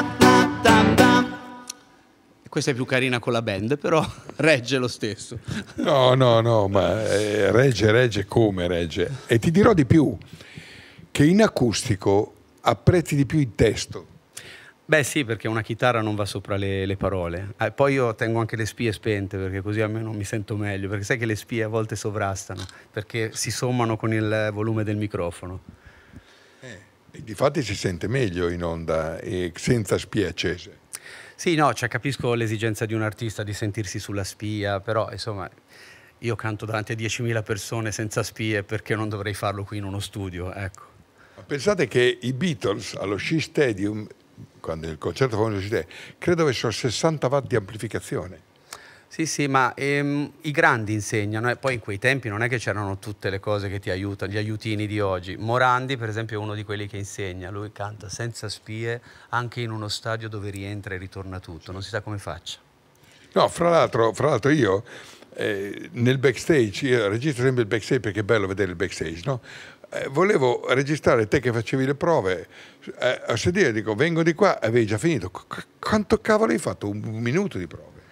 Questa è più carina con la band, però regge lo stesso. No, ma regge come regge. E ti dirò di più, che in acustico apprezzi di più il testo. Beh sì, perché una chitarra non va sopra le parole. Poi io tengo anche le spie spente, perché così almeno mi sento meglio, perché sai che le spie a volte sovrastano, perché si sommano con il volume del microfono. E difatti si sente meglio in onda e senza spie accese. Sì, no, cioè capisco l'esigenza di un artista di sentirsi sulla spia, però insomma io canto davanti a 10.000 persone senza spie, perché non dovrei farlo qui in uno studio, ecco. Ma pensate che i Beatles allo Shea Stadium, quando il concerto fu allo Shea Stadium, credo avessero 60 watt di amplificazione. Sì, ma i grandi insegnano, e poi in quei tempi non è che c'erano tutte le cose che ti aiutano, gli aiutini di oggi. Morandi, per esempio, è uno di quelli che insegna, lui canta senza spie anche in uno stadio dove rientra e ritorna tutto, non si sa come faccia. No, fra l'altro io nel backstage, io registro sempre il backstage perché è bello vedere il backstage, no? Volevo registrare te che facevi le prove, a sedere dico vengo di qua, avevi già finito. Quanto cavolo hai fatto? Un minuto di prove?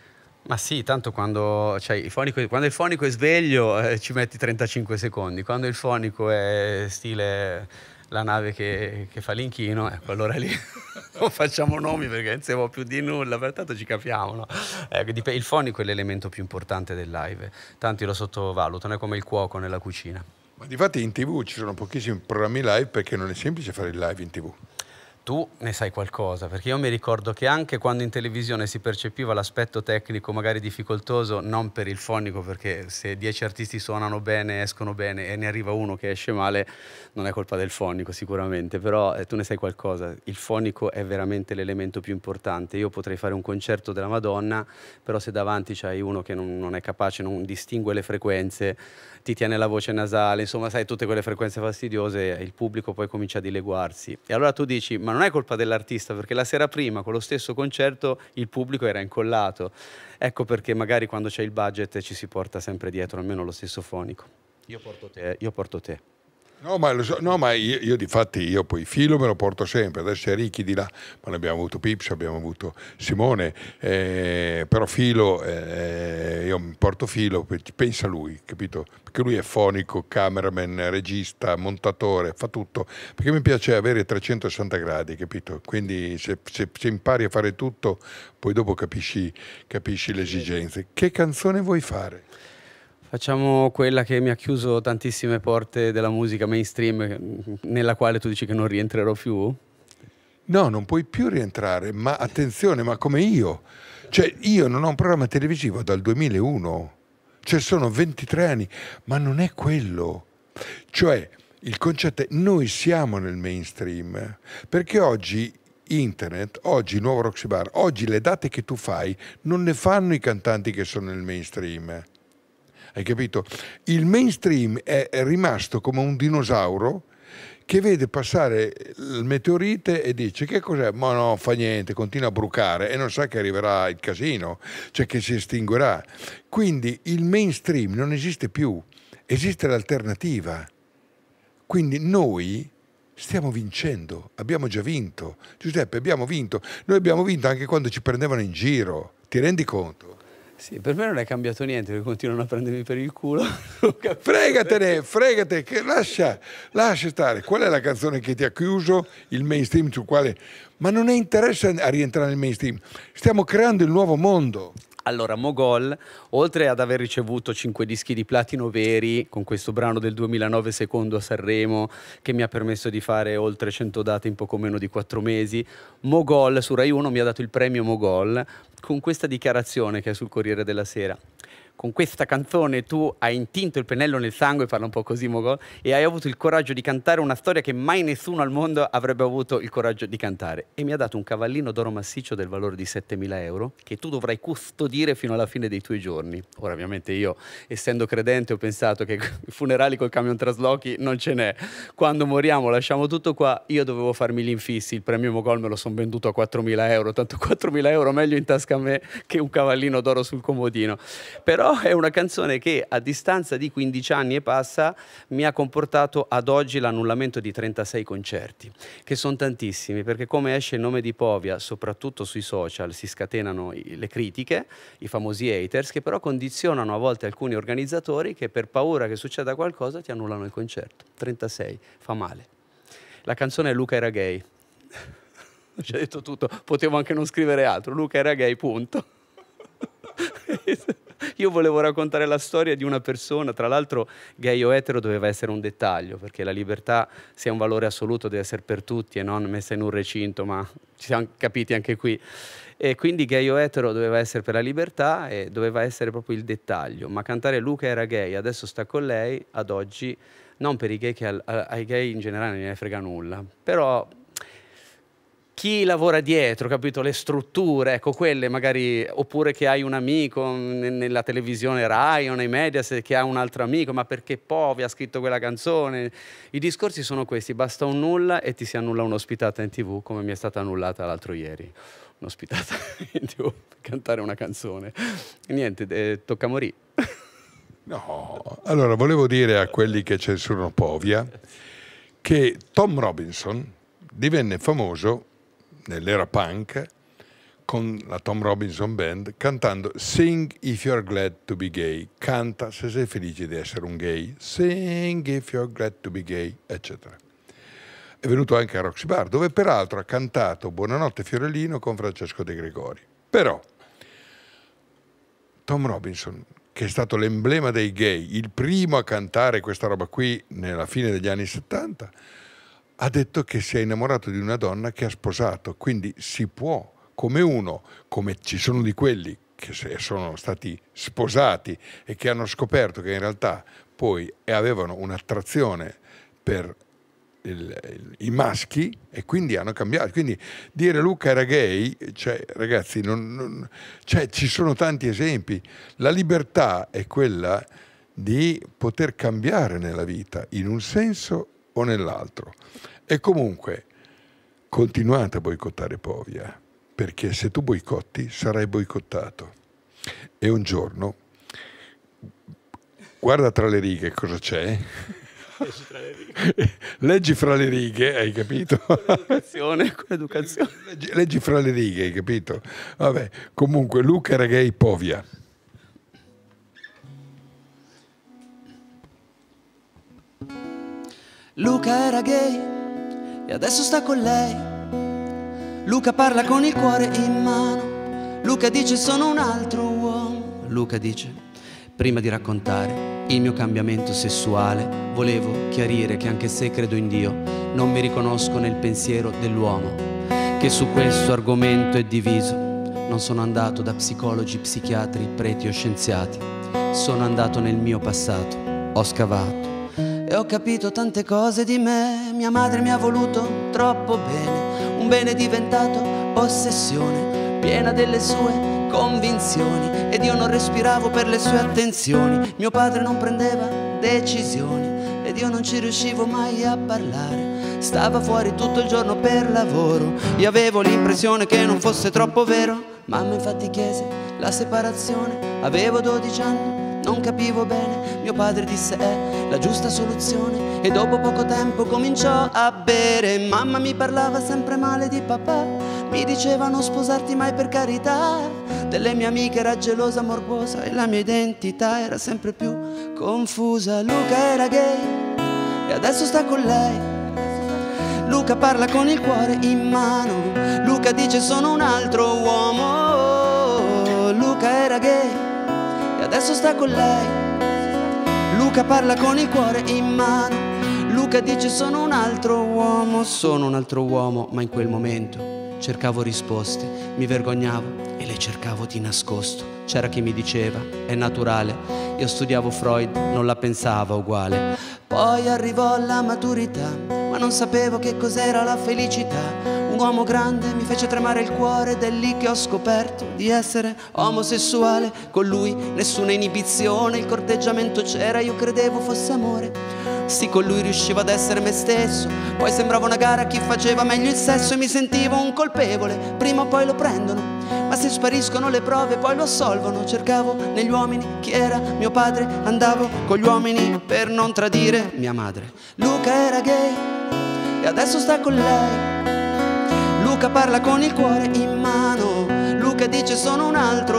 Ma sì, tanto quando il fonico è sveglio ci metti 35 secondi, quando il fonico è stile la nave che fa l'inchino, ecco, allora lì non facciamo nomi perché non si può più di nulla, pertanto ci capiamo, no? Il fonico è l'elemento più importante del live, tanti lo sottovalutano, è come il cuoco nella cucina. Ma difatti in TV ci sono pochissimi programmi live perché non è semplice fare il live in TV. Tu ne sai qualcosa, perché io mi ricordo che anche quando in televisione si percepiva l'aspetto tecnico magari difficoltoso, non per il fonico, perché se 10 artisti suonano bene, escono bene e ne arriva uno che esce male, non è colpa del fonico sicuramente, però tu ne sai qualcosa, il fonico è veramente l'elemento più importante. Io potrei fare un concerto della Madonna, però se davanti c'hai uno che non è capace, non distingue le frequenze, ti tiene la voce nasale, insomma sai tutte quelle frequenze fastidiose, il pubblico poi comincia a dileguarsi. E allora tu dici, ma non è colpa dell'artista, perché la sera prima con lo stesso concerto il pubblico era incollato. Ecco perché magari quando c'è il budget ci si porta sempre dietro almeno lo stesso fonico. Io porto te. No, ma, io difatti io poi Filo me lo porto sempre, adesso è Ricchi di là, ma ne abbiamo avuto Pips, abbiamo avuto Simone, però Filo, io mi porto Filo, pensa lui, capito? Perché lui è fonico, cameraman, regista, montatore, fa tutto, perché mi piace avere 360 gradi, capito? Quindi se impari a fare tutto, poi dopo capisci le esigenze. Che canzone vuoi fare? Facciamo quella che mi ha chiuso tantissime porte della musica mainstream, nella quale tu dici che non rientrerò più? No, non puoi più rientrare, ma attenzione, ma come io. Cioè, io non ho un programma televisivo dal 2001, cioè sono 23 anni, ma non è quello. Cioè, il concetto è, noi siamo nel mainstream, perché oggi internet, oggi il nuovo Roxy Bar, oggi le date che tu fai non ne fanno i cantanti che sono nel mainstream. Hai capito? Il mainstream è rimasto come un dinosauro che vede passare il meteorite e dice che cos'è? Ma no, fa niente, continua a brucare e non sa che arriverà il casino, cioè che si estinguerà. Quindi il mainstream non esiste più, esiste l'alternativa. Quindi noi stiamo vincendo, abbiamo già vinto. Giuseppe, abbiamo vinto. Noi abbiamo vinto anche quando ci prendevano in giro, ti rendi conto? Sì, per me non è cambiato niente, perché continuano a prendermi per il culo. Fregatene, che lascia stare. Qual è la canzone che ti ha chiuso il mainstream sul quale... Ma non è interesse a rientrare nel mainstream, stiamo creando il nuovo mondo. Allora, Mogol, oltre ad aver ricevuto 5 dischi di platino veri, con questo brano del 2009 secondo a Sanremo, che mi ha permesso di fare oltre 100 date in poco meno di 4 mesi, Mogol su Rai 1 mi ha dato il premio Mogol con questa dichiarazione che è sul Corriere della Sera. Con questa canzone tu hai intinto il pennello nel sangue, parla un po' così Mogol, e hai avuto il coraggio di cantare una storia che mai nessuno al mondo avrebbe avuto il coraggio di cantare. E mi ha dato un cavallino d'oro massiccio del valore di 7.000 euro che tu dovrai custodire fino alla fine dei tuoi giorni. Ora ovviamente io, essendo credente, ho pensato che i funerali col camion traslochi non ce n'è. Quando moriamo lasciamo tutto qua, io dovevo farmi gli infissi, il premio Mogol me lo sono venduto a 4.000 euro, tanto 4.000 euro meglio in tasca a me che un cavallino d'oro sul comodino. Però è una canzone che a distanza di 15 anni e passa mi ha comportato ad oggi l'annullamento di 36 concerti, che sono tantissimi, perché come esce il nome di Povia, soprattutto sui social, si scatenano le critiche, i famosi haters, che però condizionano a volte alcuni organizzatori che per paura che succeda qualcosa ti annullano il concerto. 36, fa male. La canzone è Luca era gay. Ho già detto tutto, potevo anche non scrivere altro, Luca era gay, punto. Io volevo raccontare la storia di una persona, tra l'altro gay o etero doveva essere un dettaglio, perché la libertà, se è un valore assoluto, deve essere per tutti e non messa in un recinto, ma ci siamo capiti anche qui. E quindi gay o etero doveva essere per la libertà e doveva essere proprio il dettaglio. Ma cantare Luca era gay, adesso sta con lei, ad oggi, non per i gay, che ai gay in generale non ne frega nulla, però... Chi lavora dietro, capito? Le strutture, ecco quelle magari, oppure che hai un amico nella televisione Rai o nei media che ha un altro amico, ma perché Povia ha scritto quella canzone? I discorsi sono questi, basta un nulla e ti si annulla un'ospitata in TV, come mi è stata annullata l'altro ieri, un'ospitata in TV per cantare una canzone. E niente, tocca morire. No, allora volevo dire a quelli che censurano Povia che Tom Robinson divenne famoso nell'era punk con la Tom Robinson Band cantando Sing if you're glad to be gay, canta se sei felice di essere un gay, sing if you're glad to be gay, eccetera. È venuto anche a Roxy Bar, dove peraltro ha cantato Buonanotte Fiorellino con Francesco De Gregori. Però Tom Robinson, che è stato l'emblema dei gay, il primo a cantare questa roba qui nella fine degli anni 70, ha detto che si è innamorato di una donna che ha sposato, quindi si può, come ci sono di quelli che sono stati sposati e che hanno scoperto che in realtà poi avevano un'attrazione per i maschi e quindi hanno cambiato. Quindi dire Luca era gay, cioè, ragazzi, cioè, ci sono tanti esempi. La libertà è quella di poter cambiare nella vita in un senso o nell'altro. E comunque continuate a boicottare Povia, perché se tu boicotti sarai boicottato. E un giorno, guarda tra le righe cosa c'è. Leggi fra le righe, hai capito? Con educazione. Leggi fra le righe, hai capito? Vabbè, comunque Luca era gay, Povia. Luca era gay e adesso sta con lei. Luca parla con il cuore in mano. Luca dice sono un altro uomo. Luca dice prima di raccontare il mio cambiamento sessuale volevo chiarire che anche se credo in Dio non mi riconosco nel pensiero dell'uomo che su questo argomento è diviso. Non sono andato da psicologi, psichiatri, preti o scienziati. Sono andato nel mio passato, ho scavato e ho capito tante cose di me. Mia madre mi ha voluto troppo bene, un bene diventato ossessione, piena delle sue convinzioni, ed io non respiravo per le sue attenzioni. Mio padre non prendeva decisioni ed io non ci riuscivo mai a parlare. Stava fuori tutto il giorno per lavoro, io avevo l'impressione che non fosse troppo vero. Mamma infatti chiese la separazione, avevo 12 anni, non capivo bene. Mio padre disse è la giusta soluzione e dopo poco tempo cominciò a bere. Mamma mi parlava sempre male di papà, mi diceva non sposarti mai per carità. Delle mie amiche era gelosa, morbosa e la mia identità era sempre più confusa. Luca era gay e adesso sta con lei. Luca parla con il cuore in mano. Luca dice sono un altro uomo. Luca era gay e adesso sta con lei. Luca parla con il cuore in mano. Luca dice sono un altro uomo. Sono un altro uomo, ma in quel momento cercavo risposte, mi vergognavo e le cercavo di nascosto. C'era chi mi diceva è naturale, io studiavo Freud, non la pensava uguale. Poi arrivò la maturità, ma non sapevo che cos'era la felicità. Un uomo grande mi fece tremare il cuore ed è lì che ho scoperto di essere omosessuale. Con lui nessuna inibizione, il corteggiamento c'era, io credevo fosse amore. Sì, con lui riuscivo ad essere me stesso, poi sembrava una gara a chi faceva meglio il sesso e mi sentivo un colpevole, prima o poi lo prendono, ma se spariscono le prove poi lo assolvono. Cercavo negli uomini chi era mio padre, andavo con gli uomini per non tradire mia madre. Luca era gay e adesso sta con lei. Luca parla con il cuore in mano. Luca dice sono un altro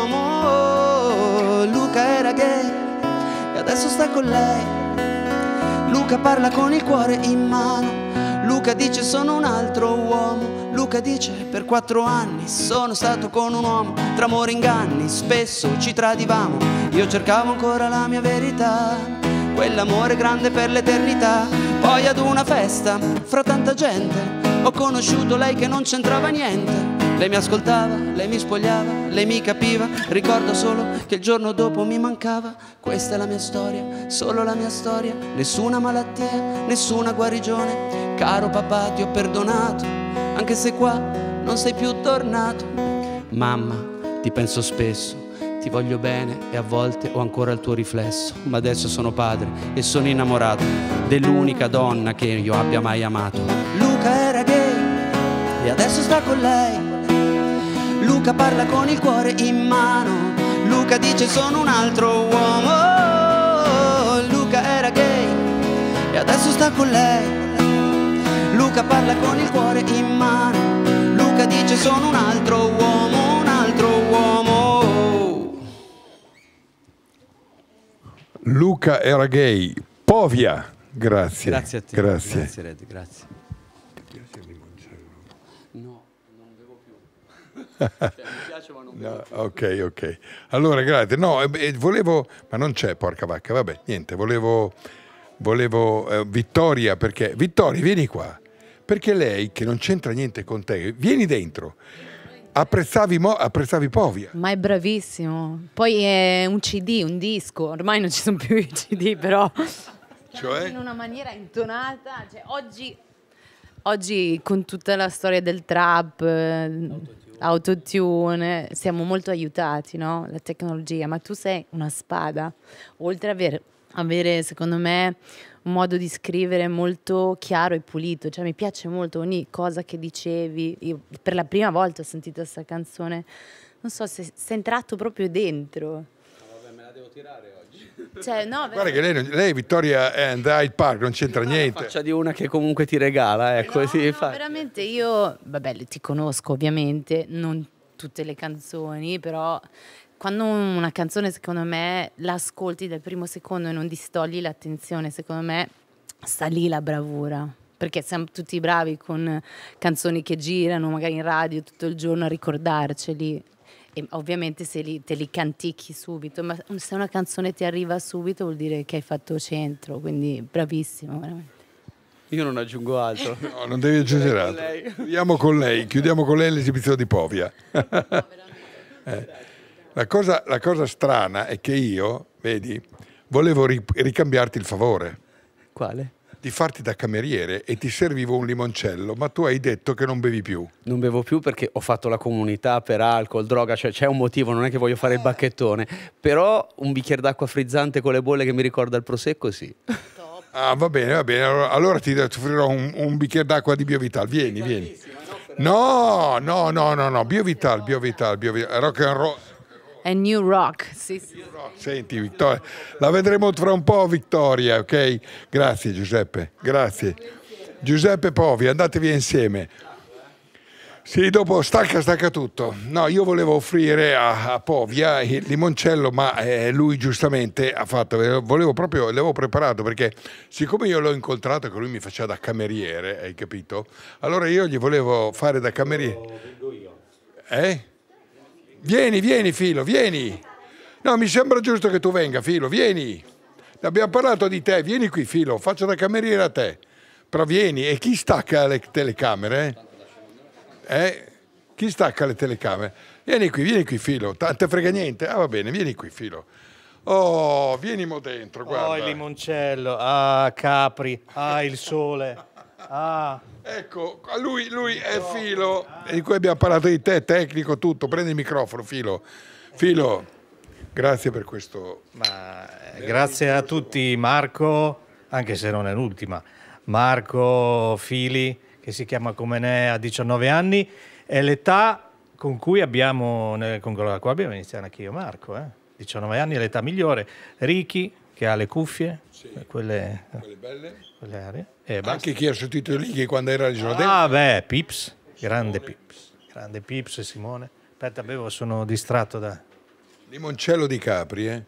uomo. Luca era gay e adesso sta con lei. Luca parla con il cuore in mano. Luca dice sono un altro uomo. Luca dice per 4 anni sono stato con un uomo. Tra amore e inganni spesso ci tradivamo. Io cercavo ancora la mia verità, quell'amore grande per l'eternità. Poi ad una festa fra tanta gente ho conosciuto lei che non c'entrava niente. Lei mi ascoltava, lei mi spogliava, lei mi capiva. Ricordo solo che il giorno dopo mi mancava. Questa è la mia storia, solo la mia storia. Nessuna malattia, nessuna guarigione. Caro papà, ti ho perdonato, anche se qua non sei più tornato. Mamma, ti penso spesso, ti voglio bene e a volte ho ancora il tuo riflesso. Ma adesso sono padre e sono innamorato dell'unica donna che io abbia mai amato. Luca era gay e adesso sta con lei. Luca parla con il cuore in mano. Luca dice sono un altro uomo. Luca era gay e adesso sta con lei. Luca parla con il cuore in mano. Luca dice sono un altro uomo, un altro uomo. Luca era gay. Povia. Grazie. Grazie a te. Grazie. Grazie Red, grazie. No, non bevo più. Cioè, mi piace ma non bevo No, più. ok. Allora, grazie. No, volevo, ma non c'è, porca vacca, vabbè, niente, volevo Vittoria, perché Vittoria, vieni qua, perché lei che non c'entra niente con te, vieni dentro. Apprezzavi Povia. Ma è bravissimo. Poi è un CD, un disco, ormai non ci sono più i CD, però Cioè? in una maniera intonata, cioè, oggi con tutta la storia del trap, autotune, siamo molto aiutati, no? La tecnologia, ma tu sei una spada, oltre ad avere secondo me un modo di scrivere molto chiaro e pulito, cioè mi piace molto ogni cosa che dicevi. Io per la prima volta ho sentito questa canzone, non so se sei entrato proprio dentro. Vabbè, me la devo tirare oggi. Cioè, no, Guarda che lei Vittoria è and Hyde Park, non c'entra niente. Faccia di una che comunque ti regala, ecco. no, veramente io, vabbè, ti conosco ovviamente, non tutte le canzoni, però quando una canzone secondo me l'ascolti dal primo secondo e non distogli l'attenzione, secondo me sta lì la bravura, perché siamo tutti bravi con canzoni che girano magari in radio tutto il giorno a ricordarceli, e ovviamente te li canticchi subito, ma se una canzone ti arriva subito vuol dire che hai fatto centro, quindi bravissimo veramente. Io non aggiungo altro. No, non devi aggiungere altro. Chiudiamo con lei l'esibizione di Povia. La cosa strana è che io, vedi, volevo ricambiarti il favore. Quale? Di farti da cameriere e ti servivo un limoncello, ma tu hai detto che non bevi più. Non bevo più perché ho fatto la comunità per alcol, droga, cioè c'è un motivo, non è che voglio fare il bacchettone. Però un bicchiere d'acqua frizzante con le bolle che mi ricorda il prosecco, sì. Ah, va bene. Allora ti offrirò un bicchiere d'acqua di Biovital. Vieni. No. Biovital. Rock and roll. È New Rock, sì. Senti Vittoria, la vedremo fra un po', Vittoria, ok? Grazie Giuseppe, grazie. Giuseppe Povia, andate via insieme. Sì, dopo stacca tutto. No, io volevo offrire a Povia il limoncello, ma lui giustamente ha fatto, l'avevo preparato, perché siccome io l'ho incontrato e che lui mi faceva da cameriere, hai capito? Allora io gli volevo fare da cameriere. Vieni Filo, vieni. No, mi sembra giusto che tu venga, Filo, vieni. Abbiamo parlato di te, vieni qui, Filo, faccio da cameriere a te. Però vieni, e chi stacca le telecamere? Chi stacca le telecamere? Vieni qui, Filo, te frega niente? Ah, va bene, vieni qui, Filo. Oh, vienimo dentro, guarda. Oh, il limoncello, ah, Capri, ah, il sole, ah. Ecco, lui è Filo, di cui abbiamo parlato di te, tecnico, tutto. Prendi il microfono, Filo. Filo, grazie per questo. Grazie a tutti, Marco, anche se non è l'ultima. Marco Fili, che si chiama come ne ha 19 anni, è l'età con cui con la quale abbiamo iniziato anche io, Marco. 19 anni è l'età migliore. Ricky, che ha le cuffie, quelle belle. Quelle aree. Anche chi ha sostituito Righi quando era il giorno Pips, grande Pips, Simone. Aspetta, sono distratto da... Limoncello di Capri,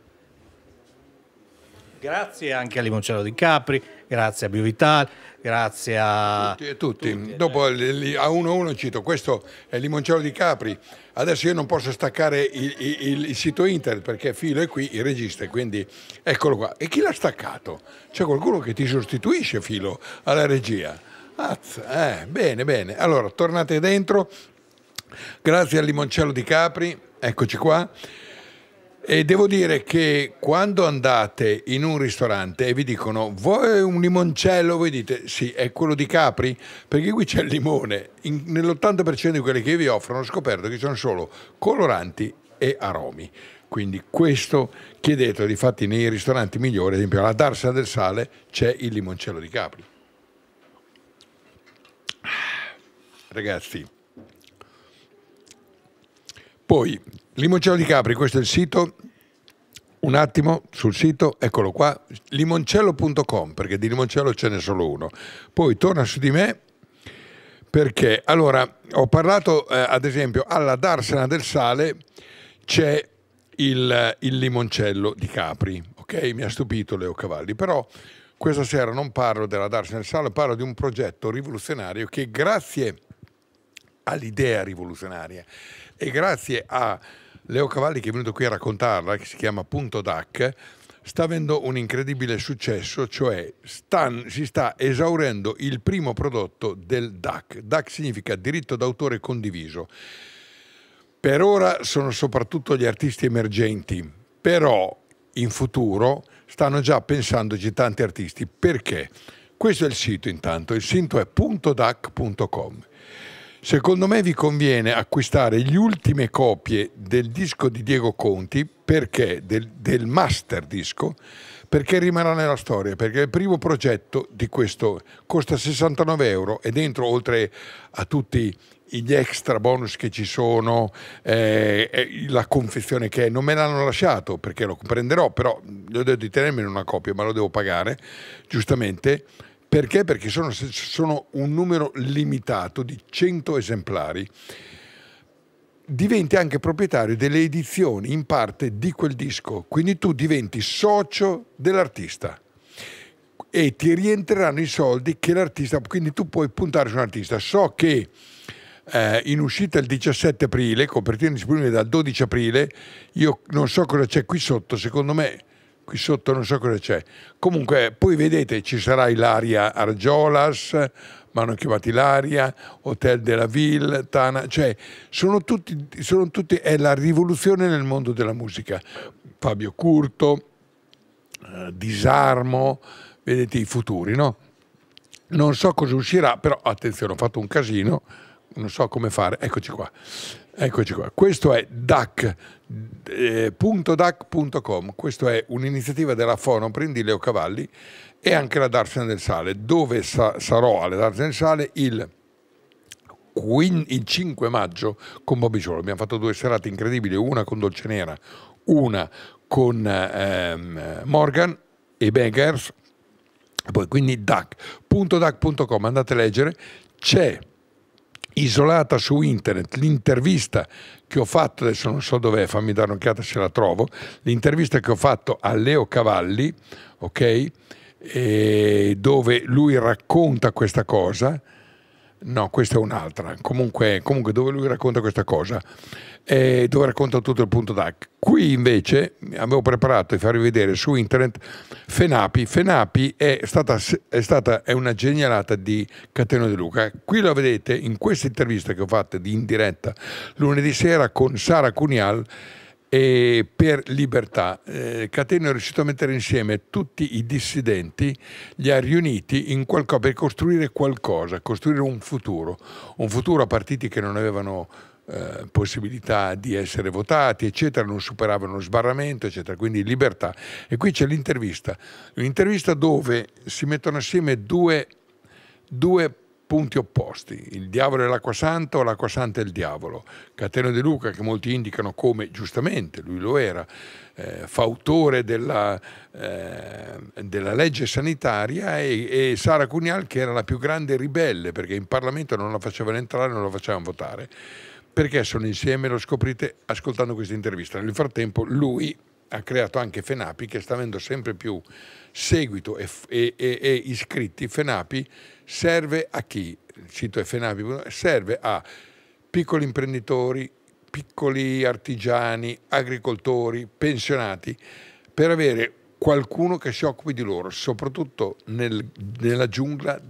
Grazie anche a Limoncello di Capri, grazie a Biovital, grazie a... Tutti. Dopo a uno cito, questo è il Limoncello di Capri. Adesso io non posso staccare il sito internet perché Filo è qui, il regista, quindi eccolo qua. E chi l'ha staccato? C'è qualcuno che ti sostituisce, Filo, alla regia. Bene. Allora, tornate dentro. Grazie al Limoncello di Capri, eccoci qua. E devo dire che quando andate in un ristorante e vi dicono vuoi un limoncello, voi dite sì, è quello di Capri, perché qui c'è il limone. Nell'80% di quelli che vi offrono ho scoperto che sono solo coloranti e aromi, quindi questo chiedetelo. Difatti nei ristoranti migliori, ad esempio alla Darsena del Sale, c'è il limoncello di Capri. Ragazzi, poi Limoncello di Capri, questo è il sito, un attimo sul sito, eccolo qua, limoncello.com, perché di limoncello ce n'è solo uno. Poi torna su di me, Perché? Allora, ho parlato, ad esempio, alla Darsena del Sale c'è il limoncello di Capri, ok? Mi ha stupito Leo Cavalli, però questa sera non parlo della Darsena del Sale, parlo di un progetto rivoluzionario che grazie all'idea rivoluzionaria e grazie a Leo Cavalli che è venuto qui a raccontarla, che si chiama Punto DAC, sta avendo un incredibile successo, cioè si sta esaurendo il primo prodotto del DAC. DAC significa diritto d'autore condiviso. Per ora sono soprattutto gli artisti emergenti, però in futuro stanno già pensandoci tanti artisti. Perché? Questo è il sito intanto, il sito è .dac.com. Secondo me vi conviene acquistare le ultime copie del disco di Diego Conti, perché del master disco, perché rimarrà nella storia, perché è il primo progetto di questo, costa 69 euro e dentro, oltre a tutti gli extra bonus che ci sono, la confezione che è, non me l'hanno lasciato perché lo prenderò, però gli ho detto di tenermene una copia, ma lo devo pagare, giustamente. Perché? Perché sono un numero limitato di 100 esemplari. Diventi anche proprietario delle edizioni in parte di quel disco, quindi tu diventi socio dell'artista e ti rientreranno i soldi che l'artista, quindi tu puoi puntare su un artista. So che in uscita il 17 aprile, copertina disponibile dal 12 aprile, io non so cosa c'è qui sotto, secondo me qui sotto non so cosa c'è. Comunque poi vedete ci sarà Ilaria Argiolas, ma hanno chiamato Ilaria, Hotel de la Ville, Tana, cioè sono tutti, è la rivoluzione nel mondo della musica. Fabio Curto, Disarmo, vedete i futuri, no? Non so cosa uscirà, però attenzione, ho fatto un casino, non so come fare, eccoci qua. Eccoci qua, questo è DAC, .dac.com, questo è un'iniziativa della Fonoprint di Leo Cavalli e anche la Darsena del Sale, dove sarò alla Darsena del Sale il 5 maggio con Bobby Giolo. Abbiamo fatto 2 serate incredibili, una con Dolce Nera, una con Morgan e Beggars, poi quindi DAC.dac.com, andate a leggere, c'è isolata su internet l'intervista che ho fatto, adesso non so dov'è, fammi dare un'occhiata se la trovo, l'intervista che ho fatto a Leo Cavalli, ok? Dove lui racconta questa cosa, no, questa è un'altra, comunque dove lui racconta questa cosa, dove racconta tutto il punto DAC. Qui invece avevo preparato di farvi vedere su internet Fenapi è una genialata di Cateno De Luca. Qui lo vedete in questa intervista che ho fatto in diretta lunedì sera con Sara Cunial e per Libertà. Cateno è riuscito a mettere insieme tutti i dissidenti, li ha riuniti in qualcosa per costruire qualcosa, costruire un futuro a partiti che non avevano possibilità di essere votati, eccetera, non superavano lo sbarramento, eccetera, quindi libertà. E qui c'è l'intervista dove si mettono assieme due punti opposti, il diavolo e l'acqua santa o l'acqua santa e il diavolo. Cateno De Luca, che molti indicano come, giustamente, lui lo era, fautore della legge sanitaria, e Sara Cunial, che era la più grande ribelle, perché in Parlamento non la facevano entrare, non la facevano votare. Perché sono insieme? Lo scoprite ascoltando questa intervista. Nel frattempo lui ha creato anche Fenapi, che sta avendo sempre più seguito e iscritti. Fenapi serve a chi? Il sito è Fenapi, serve a piccoli imprenditori, piccoli artigiani, agricoltori, pensionati, per avere qualcuno che si occupi di loro, soprattutto nella giungla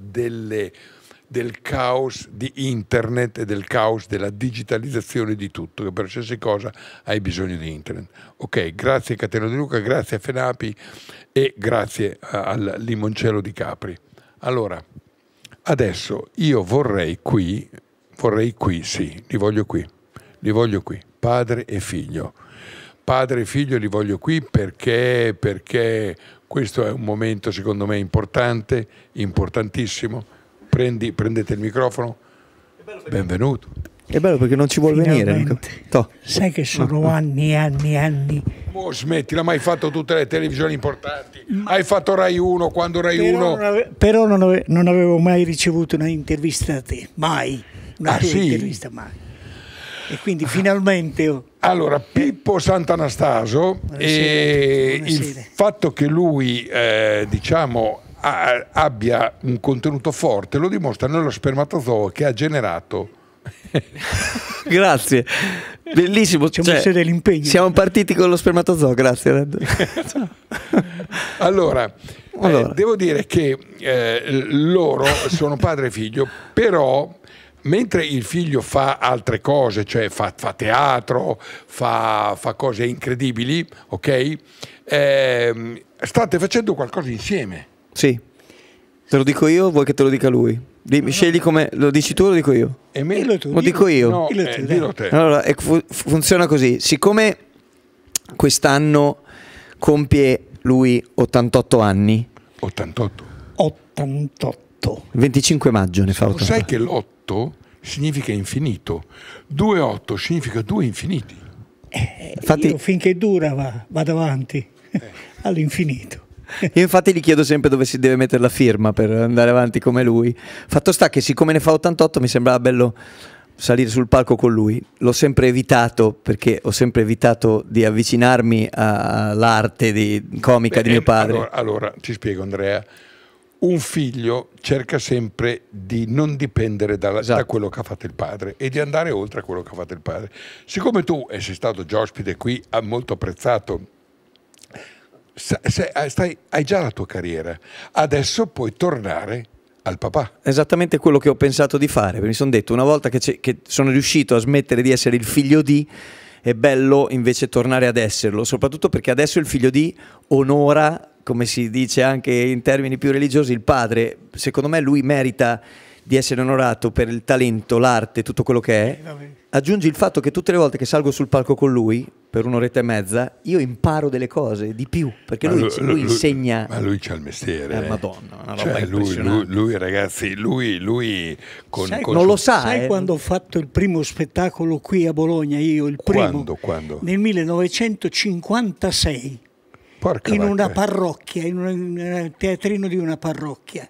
del caos di internet e del caos della digitalizzazione di tutto, che per qualsiasi cosa hai bisogno di internet. Ok, grazie Cateno De Luca, grazie a Fenapi e grazie al limoncello di Capri. Allora, adesso io vorrei qui, sì, li voglio qui, padre e figlio li voglio qui perché questo è un momento secondo me importante, importantissimo. Prendete il microfono. Benvenuto. È bello perché non ci vuol venire. Sai che sono anni e anni e anni Oh, smettila, ma hai fatto tutte le televisioni importanti. Hai fatto Rai 1 quando Rai 1... Però non avevo mai ricevuto una intervista da te, mai. Una tua intervista, mai. E quindi finalmente... Allora, Pippo Sant'Anastaso, il fatto che lui, diciamo, abbia un contenuto forte lo dimostra nello spermatozoo che ha generato. Grazie, bellissimo. Siamo partiti con lo spermatozoo, grazie Red. Allora, devo dire che loro sono padre e figlio, però mentre il figlio fa altre cose, cioè fa teatro, fa cose incredibili, ok? State facendo qualcosa insieme. Sì, te lo dico io, vuoi che te lo dica lui? Scegli come lo dici tu o lo dico io? Lo dico io. No, dillo te. Allora, funziona così. Siccome quest'anno compie lui 88 anni. 88? 88. 25 maggio ne fa 88. Sai che l'8 significa infinito. 2-8 significa 2 infiniti. Infatti, io finché dura vado avanti all'infinito. Io infatti gli chiedo sempre dove si deve mettere la firma per andare avanti come lui. Fatto sta che siccome ne fa 88 mi sembrava bello salire sul palco con lui. L'ho sempre evitato perché ho sempre evitato di avvicinarmi all'arte comica di mio padre. Allora, ti spiego Andrea. Un figlio cerca sempre di non dipendere da quello che ha fatto il padre e di andare oltre a quello che ha fatto il padre. Siccome tu sei stato già ospite qui, ha molto apprezzato, hai già la tua carriera, adesso puoi tornare al papà. Esattamente quello che ho pensato di fare, perché mi sono detto una volta che sono riuscito a smettere di essere il figlio di, è bello invece tornare ad esserlo, soprattutto perché adesso il figlio di onora, come si dice anche in termini più religiosi, il padre. Secondo me lui merita di essere onorato per il talento, l'arte, tutto quello che è. Aggiungi il fatto che tutte le volte che salgo sul palco con lui per un'oretta e mezza io imparo delle cose di più, perché lui insegna. Ma lui c'ha il mestiere. Madonna, una roba impressionante. Lui ragazzi, lui con non lo sa. Sai quando ho fatto il primo spettacolo qui a Bologna, io il primo? Quando? Nel 1956. Porca in una parrocchia, in un teatrino di una parrocchia.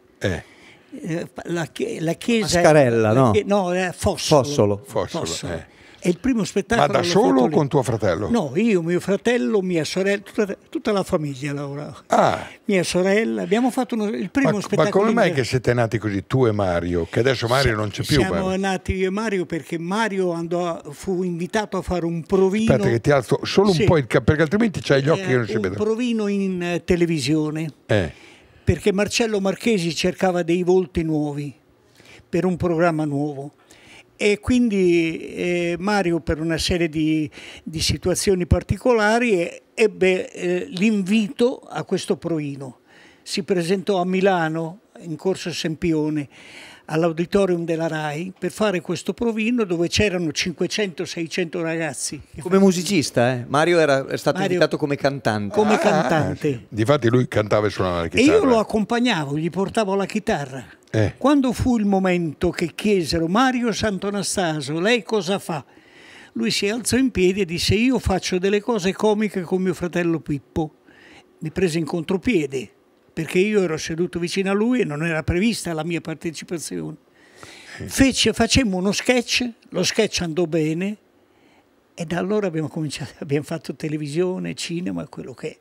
La chiesa Mascarella, no? No, Fossolo. È il primo spettacolo. Ma da solo o con tuo fratello? No, io, mio fratello, mia sorella, tutta la famiglia Laura. Ah. Mia sorella, abbiamo fatto il primo spettacolo. Ma come mai che siete nati così, tu e Mario? Che adesso Mario non c'è più. Siamo nati io e Mario perché Mario fu invitato a fare un provino. Aspetta che ti alzo solo un po' perché altrimenti c'hai gli occhi che non si vedono. Un provino in televisione. Perché Marcello Marchesi cercava dei volti nuovi per un programma nuovo. E quindi Mario, per una serie di situazioni particolari, ebbe l'invito a questo provino. Si presentò a Milano, in Corso Sempione, all'auditorium della RAI, per fare questo provino dove c'erano 500-600 ragazzi. Come musicista, Mario è stato invitato come cantante. Come cantante. Difatti lui cantava e suonava la chitarra. E io lo accompagnavo, gli portavo la chitarra. Quando fu il momento che chiesero Mario Sant'Anastaso, lei cosa fa? Lui si alzò in piedi e disse: io faccio delle cose comiche con mio fratello Pippo. Mi prese in contropiede perché io ero seduto vicino a lui e non era prevista la mia partecipazione. Facemmo uno sketch, lo sketch andò bene e da allora abbiamo fatto televisione, cinema, quello che è.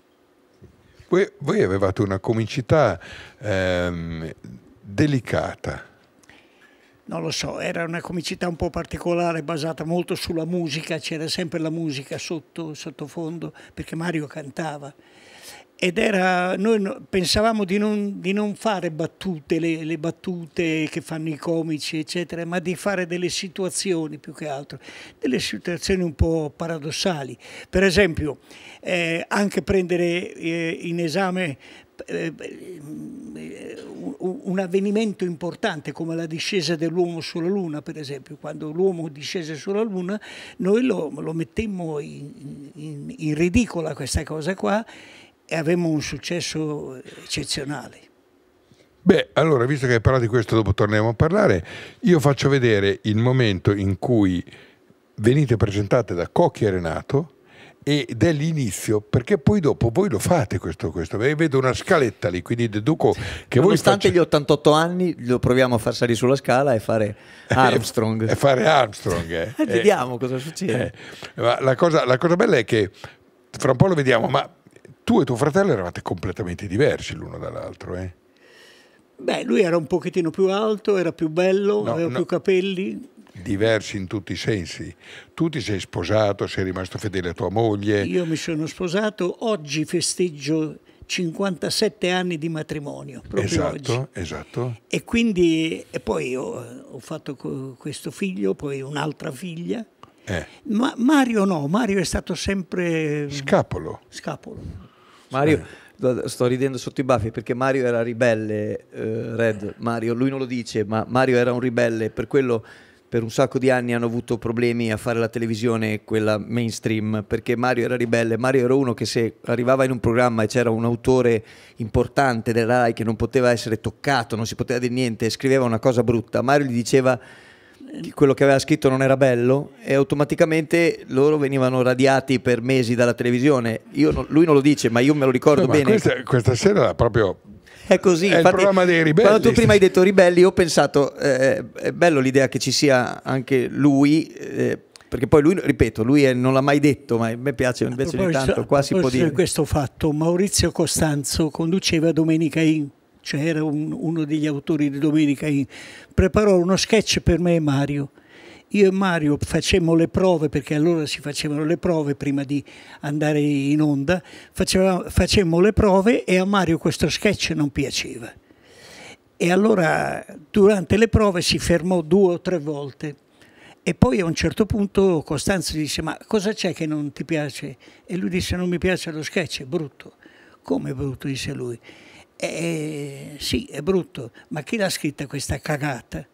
Voi avevate una comicità delicata. Non lo so, era una comicità un po' particolare, basata molto sulla musica, c'era sempre la musica sottofondo, perché Mario cantava. Ed noi pensavamo di non fare battute, le battute che fanno i comici, eccetera, ma di fare delle situazioni più che altro, delle situazioni un po' paradossali. Per esempio, anche prendere in esame un avvenimento importante come la discesa dell'uomo sulla Luna, per esempio. Quando l'uomo discese sulla Luna, noi lo mettemmo in ridicola questa cosa qua, e avevamo un successo eccezionale. Beh, allora, visto che hai parlato di questo, dopo torneremo a parlare, io faccio vedere il momento in cui venite presentate da Cocchi e Renato ed è l'inizio, perché poi dopo voi lo fate questo. Vedo una scaletta lì, quindi deduco che nonostante gli 88 anni lo proviamo a far salire sulla scala e fare Armstrong. Vediamo cosa succede. Ma la cosa bella è che fra un po' lo vediamo, ma tu e tuo fratello eravate completamente diversi l'uno dall'altro, Beh, lui era un pochettino più alto, era più bello, aveva più capelli. Diversi in tutti i sensi. Tu ti sei sposato, sei rimasto fedele a tua moglie. Io mi sono sposato, oggi festeggio 57 anni di matrimonio, proprio oggi. Esatto. E quindi, e poi ho fatto questo figlio, poi un'altra figlia. Ma Mario è stato sempre... Scapolo. Mario, sto ridendo sotto i baffi perché Mario era ribelle, Mario, lui non lo dice, ma Mario era un ribelle, per quello per un sacco di anni hanno avuto problemi a fare la televisione, quella mainstream, perché Mario era ribelle. Mario era uno che se arrivava in un programma e c'era un autore importante della Rai che non poteva essere toccato, non si poteva dire niente, scriveva una cosa brutta, Mario gli diceva che quello che aveva scritto non era bello e automaticamente loro venivano radiati per mesi dalla televisione. Lui non lo dice, ma io me lo ricordo bene. Questa sera proprio... È così, è il programma dei ribelli. Quando tu prima hai detto ribelli, ho pensato è bello l'idea che ci sia anche lui, perché poi lui, ripeto, lui non l'ha mai detto, ma a me piace invece ogni tanto, qua si può dire. Questo fatto, Maurizio Costanzo conduceva Domenica In, cioè era uno degli autori di Domenica In, preparò uno sketch per me e Mario. Io e Mario facemmo le prove, perché allora si facevano le prove prima di andare in onda, facemmo le prove e a Mario questo sketch non piaceva. E allora durante le prove si fermò 2 o 3 volte e poi a un certo punto Costanzo disse: ma cosa c'è che non ti piace? E lui disse: non mi piace lo sketch, è brutto. Come è brutto? Disse lui. Sì, è brutto, ma chi l'ha scritta questa cagata?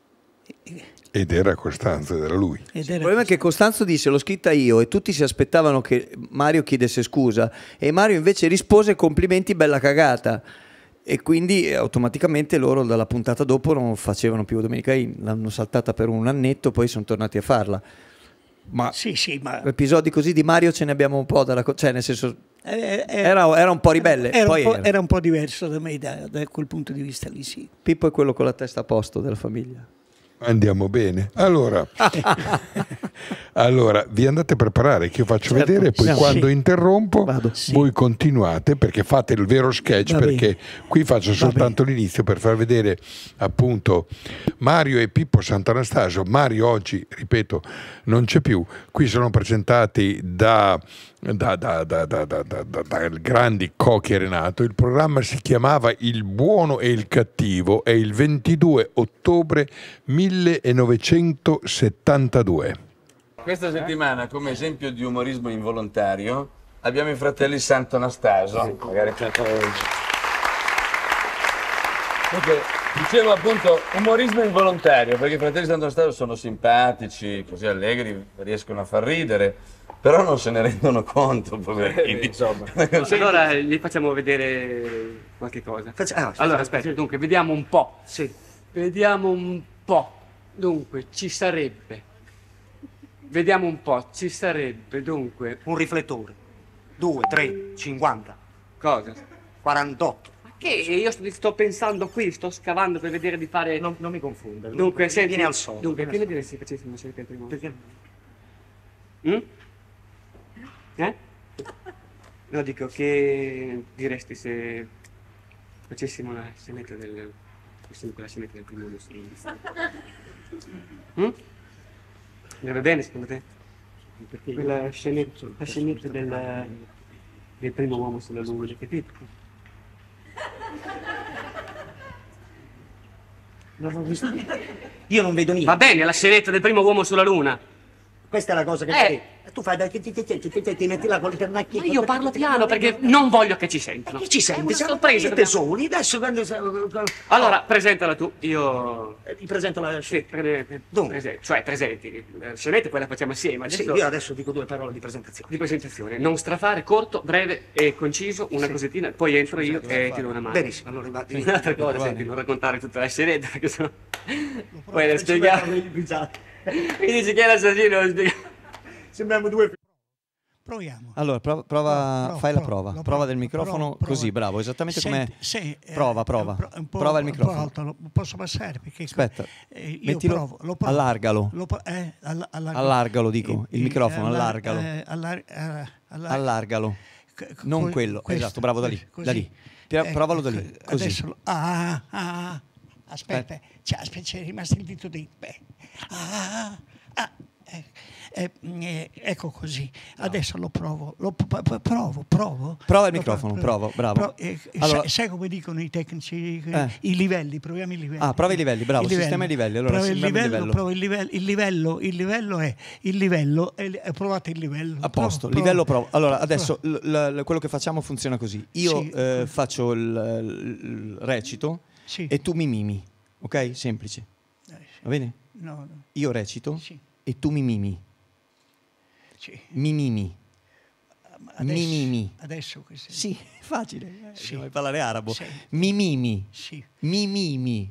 Ed era Costanzo, era lui. Il problema è che Costanzo disse: l'ho scritta io, e tutti si aspettavano che Mario chiedesse scusa e Mario invece rispose: complimenti, bella cagata. E quindi automaticamente loro dalla puntata dopo non facevano più Domenica In, l'hanno saltata per un annetto, poi sono tornati a farla. Ma ma episodi così di Mario ce ne abbiamo un po' cioè nel senso era un po' ribelle, era un po' diverso da me da quel punto di vista lì, sì. Pippo è quello con la testa a posto della famiglia. Andiamo bene. Allora, vi andate a preparare che io faccio vedere, poi quando interrompo voi continuate, perché fate il vero sketch. Qui faccio soltanto l'inizio per far vedere appunto Mario e Pippo Sant'Anastasio. Mario oggi, ripeto, non c'è più. Qui sono presentati da grandi Cochi e Renato. Il programma si chiamava Il buono e il cattivo, è il 22 ottobre 1972. Questa settimana, come esempio di umorismo involontario, abbiamo i fratelli Sant'Anastasio. Magari dicevo appunto umorismo involontario, perché i fratelli Sant'Anastasio sono simpatici, così allegri, riescono a far ridere, però non se ne rendono conto, poverini. Insomma. Allora gli facciamo vedere qualche cosa. Allora aspetta, dunque, vediamo un po'. Sì. Vediamo un po'. Dunque, ci sarebbe. Vediamo un po', ci sarebbe, dunque. Un riflettore. 2, 3, 50. Cosa? 48. Ma che? Io sto pensando qui, sto scavando per vedere di fare. Non mi confondere. Dunque, senti. Vieni al solito. Dunque, che ne diresti se facessimo una scelta del primo? Perché? No, dico, che diresti se facessimo la scenetta del. Quella scenetta del primo uomo sulla luna? Andrebbe bene secondo te? Perché quella scenetta, la scenetta del primo uomo sulla luna, capito? Non l'ho visto. Io non vedo niente. Va bene, la scenetta del primo uomo sulla luna. Questa è la cosa che tu fai, ti metti là con le pernacchie. Ma io parlo piano perché non voglio che ci sentano. Chi ci sente? Siamo Sorpresa, tesori. Adesso quando. Allora, presentala tu, io. Ti presento la scenetta. Cioè, presenti. La scenetta poi la facciamo assieme. Adesso... Sì, io adesso dico 2 parole di presentazione. Di presentazione. Non strafare, corto, breve e conciso, una cosettina, poi entro io e ti do una mano. Benissimo, allora un'altra cosa, senti, non raccontare tutta la scenetta, perché sennò. Poi la spieghiamo. Mi dici chi è l'assassino? Sembriamo 2. Proviamo. Allora, fai la prova del microfono, così, bravo, esattamente come... Prova il microfono. Alto, lo posso passare? Perché aspetta, io mettilo, provo. allargalo. Allargalo, dico, il microfono, allargalo. Allargalo. Non quello, esatto, bravo, da lì. Provalo da lì, così. Adesso aspetta, c'è rimasto il dito di... ecco così, adesso lo provo. Prova il microfono, bravo. Allora, sai come dicono i tecnici? I livelli, proviamo i livelli. Prova i livelli, bravo, sistema i livelli. Allora, prova il livello è provate il livello. A posto, livello prova. Allora, adesso quello che facciamo funziona così. Io faccio il recito e tu mi mimi, ok? Semplice. Va bene? No. Io recito e tu mi mimi. Mi mimi. Adesso questo sì, facile. Vuoi parlare arabo? Mi mimi. Mi mimi.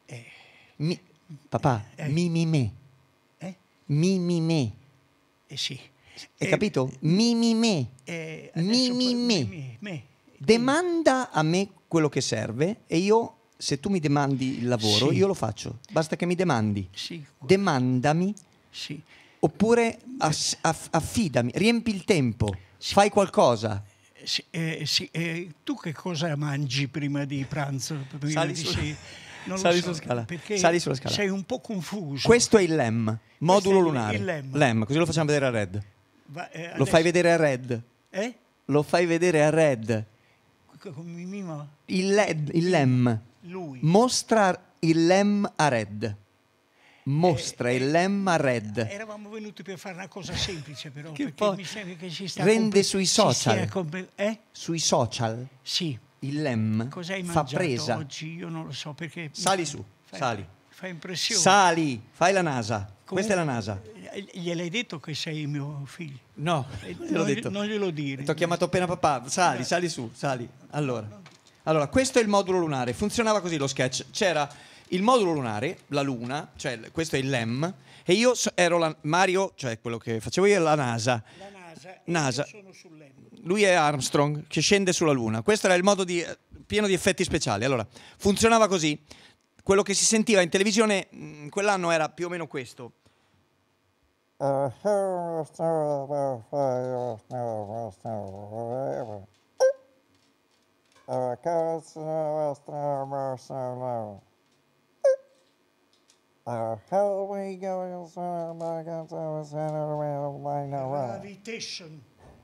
Papà, mi mime. Mi mime. Sì. Hai capito? Mi mime. Mi mime. Demanda a me quello che serve e io, se tu mi demandi il lavoro, io lo faccio. Basta che mi demandi. Demandami. Oppure affidami, riempi il tempo, fai qualcosa. Tu che cosa mangi prima di pranzo? Sali sulla scala. Sali sulla scala. Sei un po' confuso. Questo è il LEM, modulo lunare. Il LEM, così lo facciamo vedere a Red. Lo fai vedere a Red. Lo fai vedere a Red. Il LEM. Lui. Mostra il LEM a Red. Mostra il LEM a Red. Eravamo venuti per fare una cosa semplice, però, perché mi sembra che si sta rende sui social. Sui social? Sì. Il LEM fa presa. Oggi io non lo so perché. Sali su, sali. Fa impressione. Sali, fai la NASA. Questa è la NASA. Gliel'hai detto che sei mio figlio? No, gliel'ho detto. Non glielo dire. Ti ho chiamato appena papà. Sali su, sali. Allora, questo è il modulo lunare. Funzionava così lo sketch. C'era il modulo lunare, la luna, cioè questo è il LEM, e io ero Mario, cioè quello che facevo io è la NASA. NASA. Io sono sul LEM. Lui è Armstrong che scende sulla luna. Questo era il modo pieno di effetti speciali. Allora, funzionava così. Quello che si sentiva in televisione quell'anno era più o meno questo. Gravitation.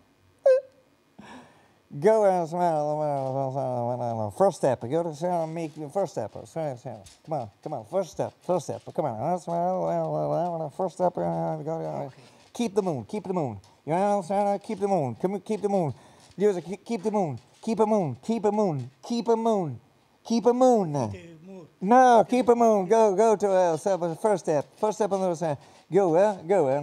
Go and smell. First step. Go to sound. Make the first step. Come on. First step. Come on. First step. Go. Keep the moon. You understand? Keep the moon. Keep the moon. Keep the moon. Keep a moon. No, keep a moon. Go to first step. First step on the other side. Go and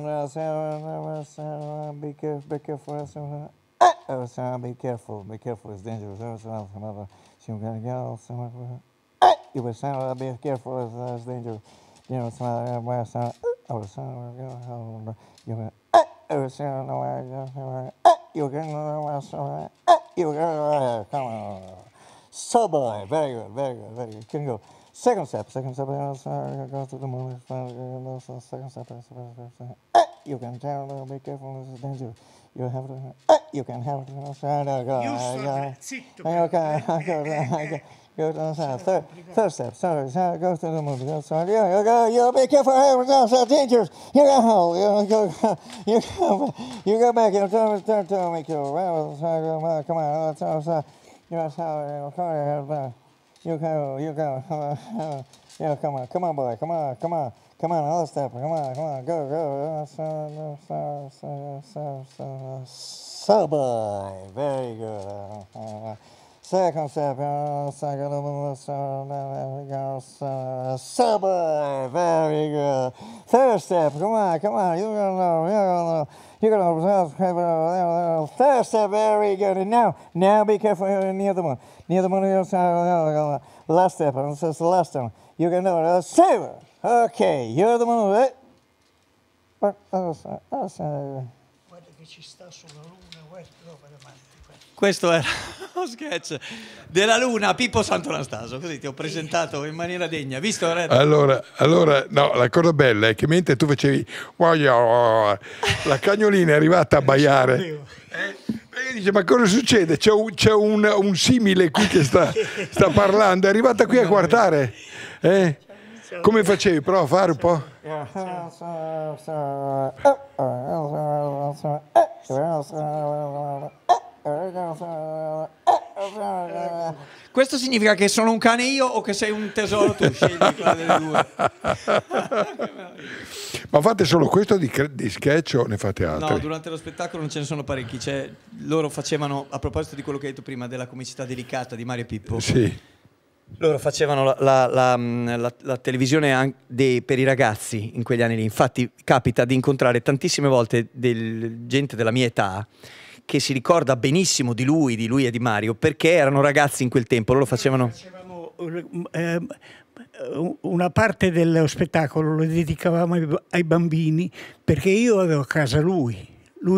be careful. Be careful. It's dangerous. You will sound. Be careful. It's dangerous. You know, come on. So boy, very good. Can go. Second step. Go to the moon. Second step. You can tell. Be careful. This is dangerous. You have to. You can have it. Go to the side. Third step. Sorry. Go to the moon. You be careful. It's dangerous. You go back. You turn to make your. Come on. You go. Yeah, come on, boy. Come on, another step. Come on. Go. So boy, very good. Second step. So boy, very good. Third step. Come on. You're gonna. Third step, very good. And now be careful near the moon. Last step. This is the last one. You can do it. Saver. Okay, you're the moon. che ci sta sulla luna, guarda roba da matti. Questo era lo sketch della Luna, Pippo Sant'Anastaso, così ti ho presentato in maniera degna, visto Red? Allora, no, la cosa bella è che mentre tu facevi la cagnolina è arrivata a baiare. E dice, ma cosa succede? C'è un simile qui che sta parlando, è arrivata qui a guardare. Come facevi? Prova a fare un po'. Questo significa che sono un cane io o che sei un tesoro tu? Scegli quella delle due. Ma fate solo questo di sketch o ne fate altri? No, durante lo spettacolo non ce ne sono parecchi. Loro facevano, a proposito di quello che hai detto prima, della comicità delicata di Mario e Pippo. Sì. Loro facevano la televisione per i ragazzi in quegli anni lì. Infatti capita di incontrare tantissime volte gente della mia età che si ricorda benissimo di lui e di Mario, perché erano ragazzi in quel tempo. Loro facevano una parte dello spettacolo lo dedicavamo ai bambini, perché io avevo a casa lui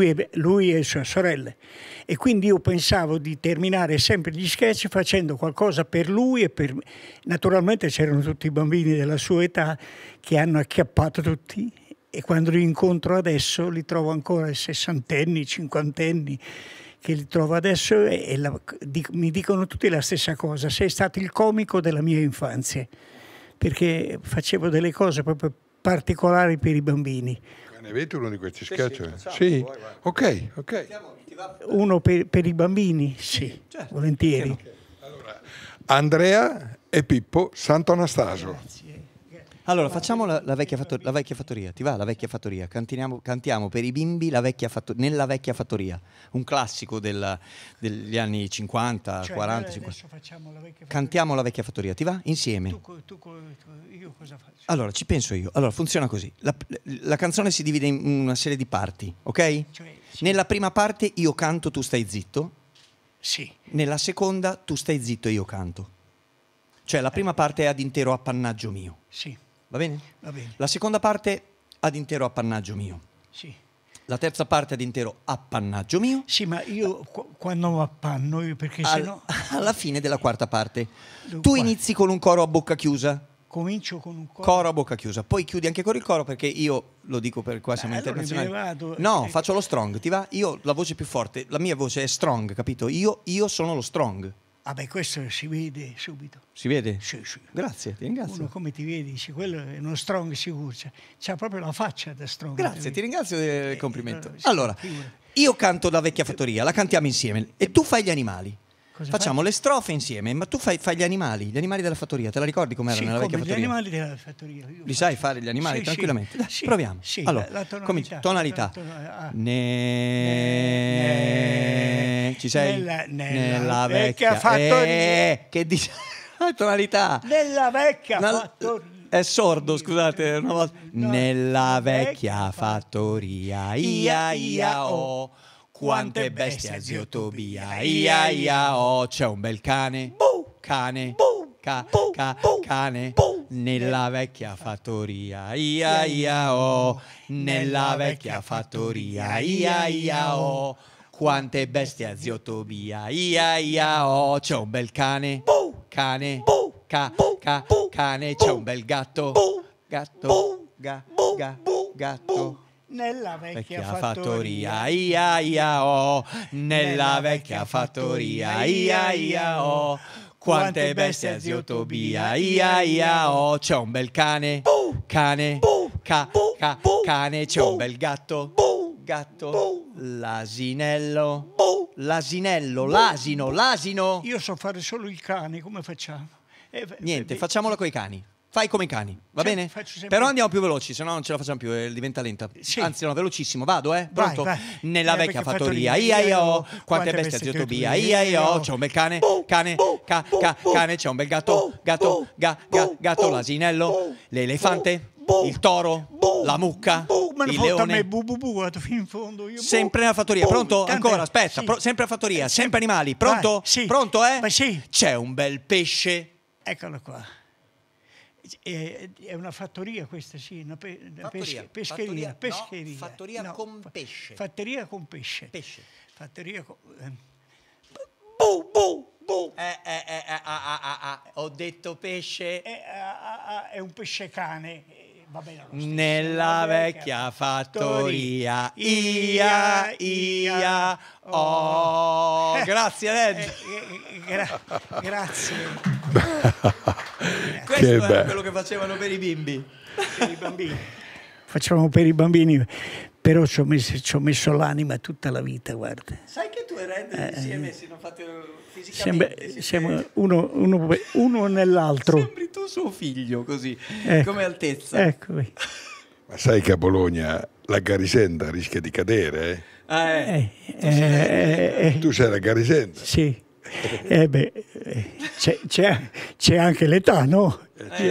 e sue sorelle, e quindi io pensavo di terminare sempre gli sketch facendo qualcosa per lui e per me. Naturalmente c'erano tutti i bambini della sua età che hanno acchiappato tutti, e quando li incontro adesso li trovo ancora sessantenni, cinquantenni, che li trovo adesso mi dicono tutti la stessa cosa: sei stato il comico della mia infanzia, perché facevo delle cose proprio particolari per i bambini. Ne avete uno di questi sketch? Sì. Ok. Uno per i bambini? Sì, certo, volentieri. Allora, Andrea e Pippo Sant'Anastaso. Allora, facciamo la vecchia fattoria. Ti va la vecchia fattoria? Cantiamo per i bimbi nella vecchia fattoria. Un classico degli anni 50, 40, 50. Facciamo la vecchia Cantiamo la vecchia fattoria. Ti va? Insieme. Io cosa faccio? Allora, ci penso io. Allora, funziona così. La canzone si divide in una serie di parti, ok? Sì. Nella prima parte io canto, tu stai zitto. Sì. Nella seconda tu stai zitto e io canto. Cioè la prima parte è ad intero appannaggio mio. Sì. Va bene? Va bene. La seconda parte ad intero appannaggio mio. Sì. La terza parte ad intero appannaggio mio. Sì, ma io quando mi appanno, perché sennò... Alla fine della quarta parte. Tu inizi con un coro a bocca chiusa. Comincio con un coro a bocca chiusa, poi chiudi anche con il coro, perché io lo dico per qua siamo internazionali. No, faccio lo strong, ti va? Io la voce più forte, la mia voce è strong, capito? Io sono lo strong. Ah beh, questo si vede subito. Si vede? Sì. Grazie, ti ringrazio. Uno come ti vedi, dice, quello è uno strong sicuro, c'ha proprio la faccia da strong. Grazie, ti ringrazio del complimento. Allora, io canto La vecchia fattoria, la cantiamo insieme e tu fai gli animali. Facciamo le strofe insieme, ma tu fai gli animali della fattoria. Te la ricordi com'era nella vecchia fattoria? Gli animali della fattoria. Li sai fare gli animali tranquillamente? Dai, proviamo. Sì, allora, tonalità. Ci sei? Nella vecchia fattoria. Che dice? Tonalità. Nella vecchia fattoria. È sordo, scusate, una volta. Nella vecchia fattoria. Ia oh. Quante bestie a zio Tobia, ia, c'è un bel cane, cane, cane, nella vecchia fattoria, ia, nella vecchia fattoria, ia, quante bestie a zio Tobia, ia, c'è un bel cane, cane, cane, c'è un bel gatto, gatto. Nella vecchia fattoria, ia, nella vecchia fattoria, ia, quante bestie a zio Tobia, ia, c'è un bel cane, cane, c'è un bel gatto, l'asino. Io so fare solo il cane, come facciamo? Niente, facciamola coi cani. Fai come i cani, va bene? Però andiamo più veloci, se no non ce la facciamo più, diventa lenta. Sì. Anzi, no, velocissimo, vado, Pronto? Vai. Nella vecchia fattoria, ia, quante bestie a zio Tobia, ia, c'è un bel cane, cane, c'è un bel gatto, l'asinello, l'elefante, il toro, la mucca, il leone. In fondo, sempre nella fattoria, pronto? Ancora, aspetta, sempre a fattoria, sempre animali, pronto? Sì. Pronto, Sì. C'è un bel pesce. Eccolo qua. È una fattoria questa, sì, una Fattoria, pescheria. no, fattoria con pesce. Fattoria con pesce. Fattoria con... Ho detto pesce. È un pesce cane. Va bene, lo stesso. Nella vecchia fattoria. Ia. Oh. Grazie, Led. Grazie. Questo Che era bello. quello che facevano per i bimbi. Per i bambini. Facciamo per i bambini, però ci ho messo l'anima tutta la vita, guarda. Sai che tu e Red insieme si hanno fatto fisicamente? Siamo uno nell'altro. Sembri tu suo figlio, così, Ecco. come altezza. Eccomi. Ma sai che a Bologna la Garisenda rischia di cadere? Tu sei la Garisenda. Sì. C'è anche l'età, no?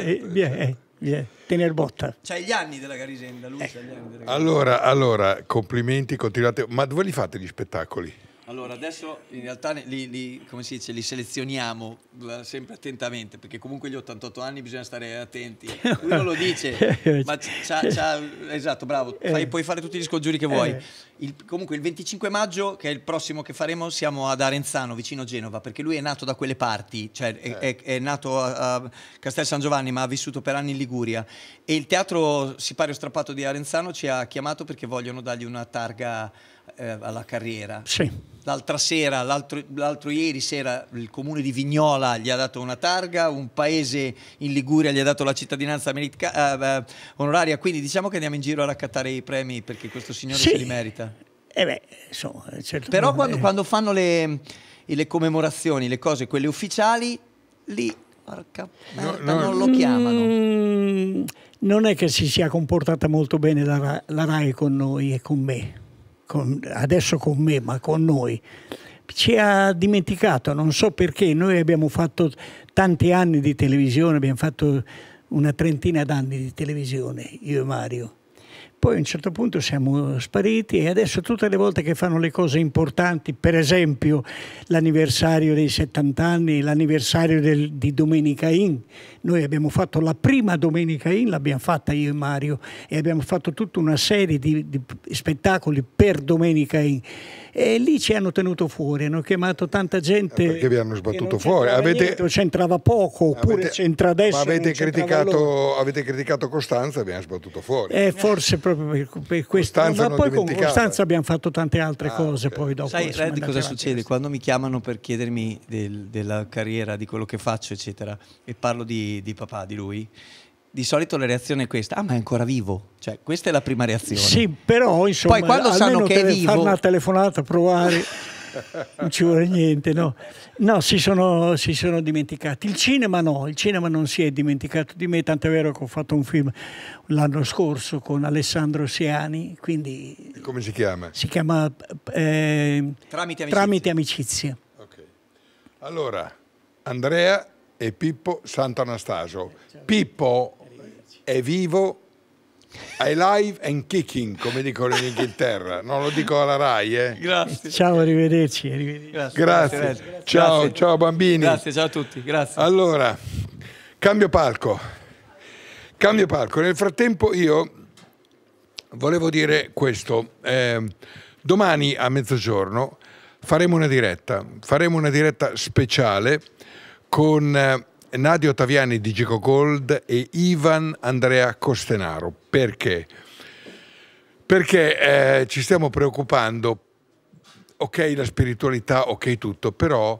Tener botta. C'hai gli anni della Garisenda, lui c'ha gli anni della Garisenda. Allora, complimenti, continuate. Ma dove li fate gli spettacoli? Allora, adesso in realtà come si dice, li selezioniamo sempre attentamente, perché comunque gli 88 anni bisogna stare attenti. Lui non lo dice, ma esatto, bravo, puoi fare tutti gli scongiuri che vuoi. Comunque il 25 maggio, che è il prossimo che faremo, siamo ad Arenzano, vicino Genova, perché lui è nato da quelle parti, cioè è nato a Castel San Giovanni, ma ha vissuto per anni in Liguria. E il teatro Sipario Strappato di Arenzano ci ha chiamato perché vogliono dargli una targa alla carriera. Sì. L'altro ieri sera il comune di Vignola gli ha dato una targa, un paese in Liguria gli ha dato la cittadinanza onoraria, quindi diciamo che andiamo in giro a raccattare i premi perché questo signore se li merita. Insomma, certo. Però quando fanno le commemorazioni, le cose, quelle ufficiali, lì non lo chiamano. Non è che si sia comportata molto bene la RAI con noi e con me. Adesso con me, ma con noi. Ci ha dimenticato, non so perché. Noi abbiamo fatto tanti anni di televisione, abbiamo fatto una trentina d'anni di televisione, io e Mario. Poi a un certo punto siamo spariti e adesso tutte le volte che fanno le cose importanti, per esempio l'anniversario dei 70 anni, l'anniversario di Domenica In, noi abbiamo fatto la prima Domenica In, l'abbiamo fatta io e Mario e abbiamo fatto tutta una serie di spettacoli per Domenica In e lì ci hanno tenuto fuori, hanno chiamato tanta gente. Perché vi hanno sbattuto fuori? C'entrava poco oppure c'entra adesso. Ma avete criticato Costanza e abbiamo sbattuto fuori. Forse proprio per questo. Ma poi con Costanza abbiamo fatto tante altre cose. Poi dopo. Sai, Red, cosa succede? Quando mi chiamano per chiedermi della carriera, di quello che faccio, eccetera, e parlo di papà, di lui, di solito la reazione è questa: ma è ancora vivo? Cioè, questa è la prima reazione. Sì, però insomma, poi quando sanno che è vivo, fare una telefonata, provare, non ci vuole niente, no? No, si sono dimenticati. Il cinema no, il cinema non si è dimenticato di me, tant'è vero che ho fatto un film l'anno scorso con Alessandro Siani, quindi... Come si chiama? Si chiama Tramite Amicizia. Okay. Allora, Andrea e Pippo Sant'Anastaso. Pippo è vivo, alive and kicking, come dicono in Inghilterra. Non lo dico alla RAI, Grazie. Ciao, arrivederci. Grazie. Ciao bambini. Grazie, ciao a tutti. Grazie. Allora, cambio palco. Nel frattempo io volevo dire questo. Domani a mezzogiorno faremo una diretta speciale con Nadia Ottaviani di Geco Gold e Ivan Andrea Costenaro. Perché? Perché ci stiamo preoccupando, ok la spiritualità, ok tutto, però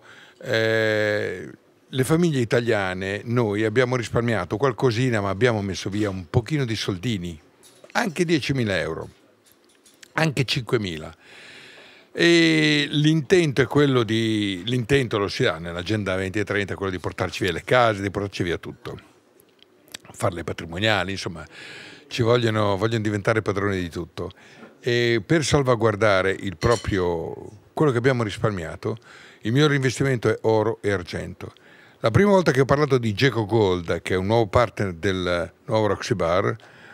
le famiglie italiane, noi abbiamo risparmiato qualcosina, ma abbiamo messo via un pochino di soldini, anche 10.000 euro, anche 5.000. E l'intento è l'intento lo si ha nell'agenda 2030, quello di portarci via le case, di portarci via tutto, farle patrimoniali, insomma, vogliono diventare padroni di tutto. E per salvaguardare quello che abbiamo risparmiato, il mio investimento è oro e argento. La prima volta che ho parlato di Geco Gold, che è un nuovo partner del nuovo Roxy Bar,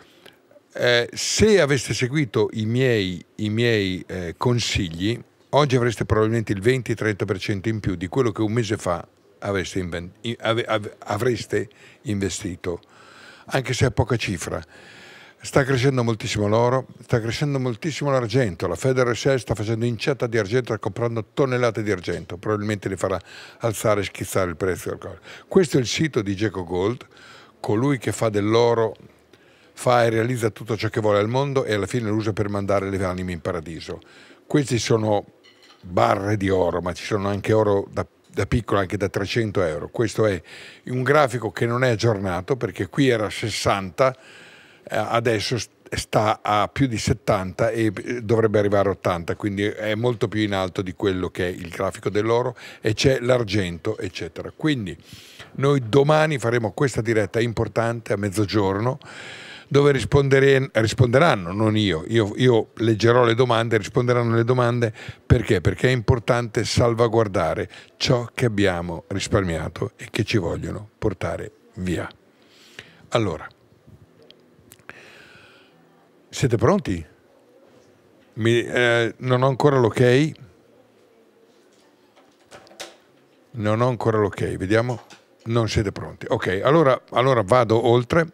se aveste seguito i miei consigli, oggi avreste probabilmente il 20-30% in più di quello che un mese fa avreste investito anche se è poca cifra. Sta crescendo moltissimo l'oro, sta crescendo moltissimo l'argento. La Federal Reserve sta facendo incetta di argento, sta comprando tonnellate di argento, probabilmente li farà alzare e schizzare il prezzo del colle. Questo è il sito di Geco Gold, colui che fa dell'oro, fa e realizza tutto ciò che vuole al mondo e alla fine lo usa per mandare le anime in paradiso. Questi sono barre di oro, ma ci sono anche oro da piccolo, anche da 300 euro. Questo è un grafico che non è aggiornato, perché qui era 60, adesso sta a più di 70 e dovrebbe arrivare a 80, quindi è molto più in alto di quello che è il grafico dell'oro, e c'è l'argento, eccetera. Quindi noi domani faremo questa diretta importante a mezzogiorno, dove risponderanno, non io leggerò le domande, risponderanno le domande. Perché? Perché è importante salvaguardare ciò che abbiamo risparmiato e che ci vogliono portare via. Allora, siete pronti? Non ho ancora l'ok? Non ho ancora l'ok, vediamo. Non siete pronti. Ok, allora vado oltre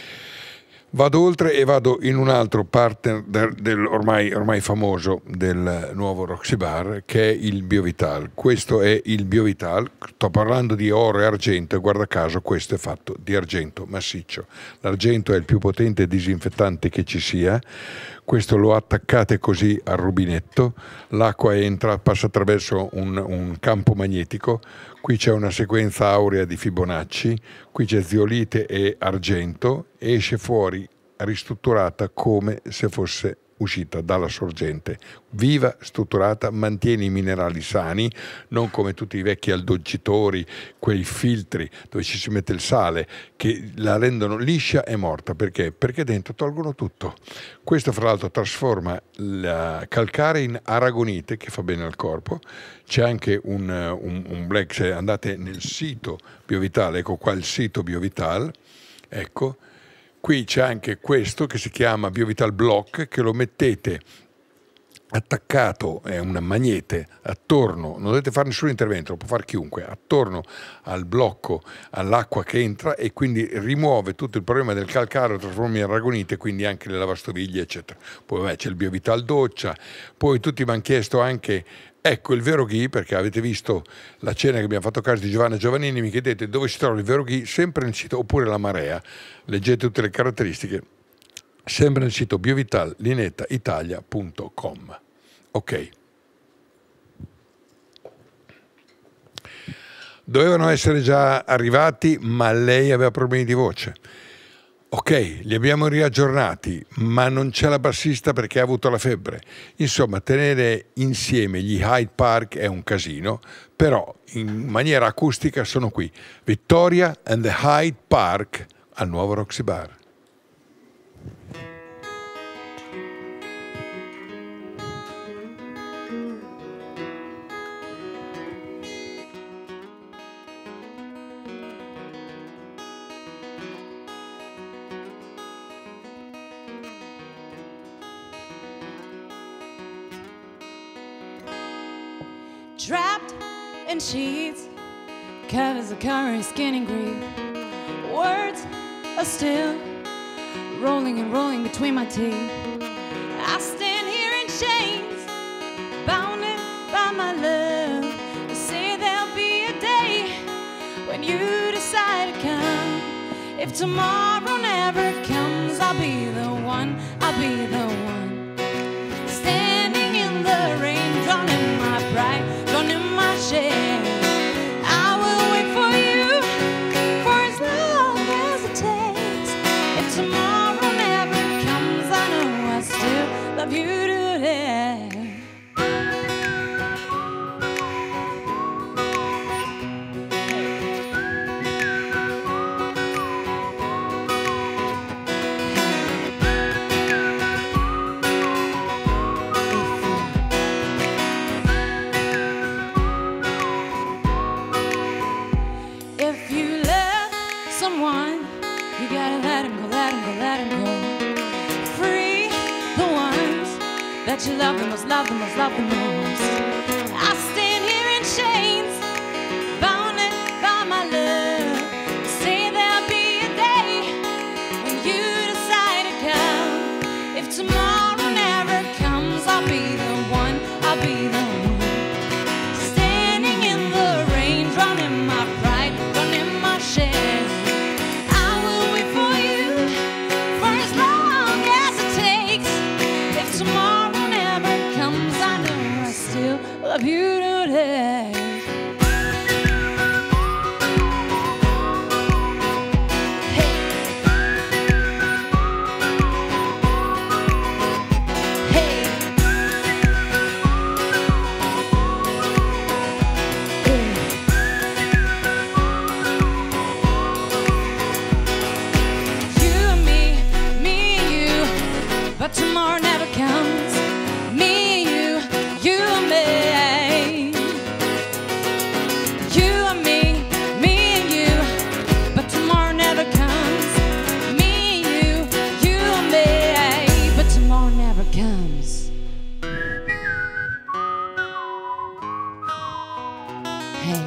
e vado in un altro partner ormai famoso del nuovo Roxy Bar, che è il Biovital. Questo è il Biovital, sto parlando di oro e argento, e guarda caso questo è fatto di argento massiccio. L'argento è il più potente disinfettante che ci sia. Questo lo attaccate così al rubinetto, l'acqua entra, passa attraverso un campo magnetico. Qui c'è una sequenza aurea di Fibonacci, qui c'è zeolite e argento, e esce fuori ristrutturata come se fosse uscita dalla sorgente, viva, strutturata, mantiene i minerali sani, non come tutti i vecchi addolcitori, quei filtri dove ci si mette il sale, che la rendono liscia e morta. Perché? Perché dentro tolgono tutto. Questo fra l'altro trasforma il calcare in aragonite, che fa bene al corpo. C'è anche un black, se andate nel sito Biovital, ecco qua il sito Biovital, ecco. Qui c'è anche questo che si chiama Biovital Block, che lo mettete attaccato, è un magnete attorno, non dovete fare nessun intervento, lo può fare chiunque, attorno al blocco, all'acqua che entra, e quindi rimuove tutto il problema del calcare, lo trasforma in aragonite, quindi anche le lavastoviglie, eccetera. Poi c'è il Biovital Doccia, poi tutti mi hanno chiesto anche, ecco, il vero ghee, perché avete visto la cena che abbiamo fatto a casa di Giovanna Giovannini, mi chiedete dove si trova il vero ghee, sempre nel sito, oppure la Marea, leggete tutte le caratteristiche, sempre nel sito biovitalinetaitalia.com. Ok. Dovevano essere già arrivati, ma lei aveva problemi di voce. Ok, li abbiamo riaggiornati, ma non c'è la bassista perché ha avuto la febbre. Insomma, tenere insieme gli Hyde Park è un casino, però in maniera acustica sono qui. Victoria and the Hyde Park al nuovo Roxy Bar. Trapped in sheets, covers of curry, skin and grief. Words are still rolling and rolling between my teeth. I stand here in chains, bounded by my love. You say there'll be a day when you decide to come. If tomorrow never comes, I'll be the one, I'll be the one. Standing in the rain, drowning my pride, drowning my shame. I will wait for you for as long as it takes. If tomorrow never comes, I know I still love you today. If you love someone, you gotta let him go, let him go, let him go. Free the ones that you love the most, love the most, love the most. I stand here in chains, bounded by my love. Say there'll be a day love you today. But tomorrow never comes. Me, you and me. You and me and you. But tomorrow never comes. Me, you and me. But tomorrow never comes. Hey.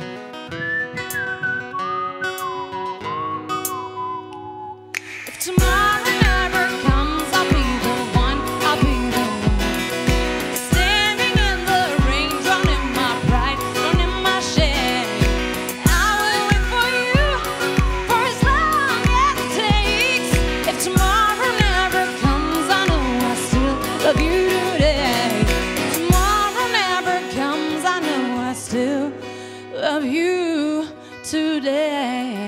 If tomorrow never comes, I'll be the one, I'll be the one. Standing in the rain, drowning my pride, drowning my shame. I will wait for you for as long as it takes. If tomorrow never comes, I know I still love you today. If tomorrow never comes, I know I still love you today.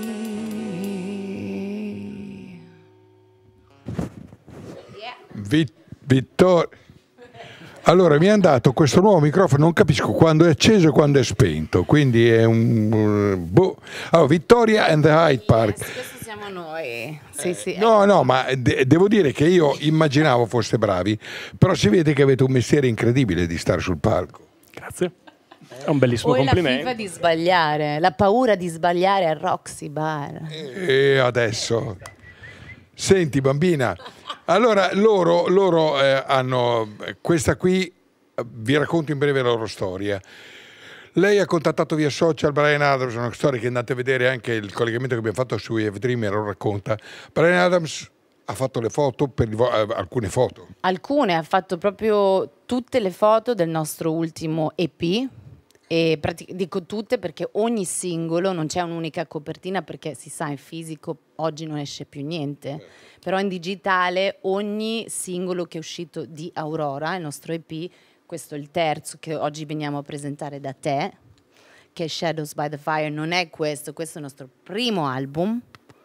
Vittorio. Allora, mi hanno dato questo nuovo microfono, non capisco quando è acceso e quando è spento, quindi è un... Allora, Victoria and the Hyde Park. Questo siamo noi. Sì, sì. No, ma devo dire che io immaginavo foste bravi, però si vede che avete un mestiere incredibile di stare sul palco. Grazie. È un bellissimo Poi complimento. la FIFA di sbagliare, la paura di sbagliare a Roxy Bar. E adesso... Senti bambina, allora loro hanno questa qui, vi racconto in breve la loro storia. Lei ha contattato via social Bryan Adams, una storia che andate a vedere anche il collegamento che abbiamo fatto su F-Dream, lo racconta. Bryan Adams ha fatto le foto, alcune foto. Alcune, ha fatto proprio tutte le foto del nostro ultimo EP. E dico tutte perché ogni singolo, non c'è un'unica copertina perché si sa in fisico oggi non esce più niente, però in digitale ogni singolo che è uscito di Aurora, il nostro EP, questo è il terzo che oggi veniamo a presentare da te, che è Shadows by the Fire, non è questo è il nostro primo album.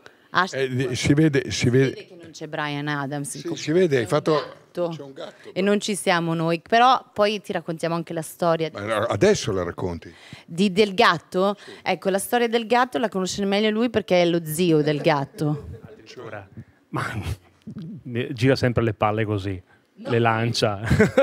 Si vede che non c'è Bryan Adams, si vede, hai fatto... C'è un gatto, e non ci siamo noi, però poi ti raccontiamo anche la storia. Adesso la racconti? Del gatto? Sì. Ecco, la storia del gatto la conosce meglio lui perché è lo zio del gatto. Ma gira sempre le palle così, le lancia.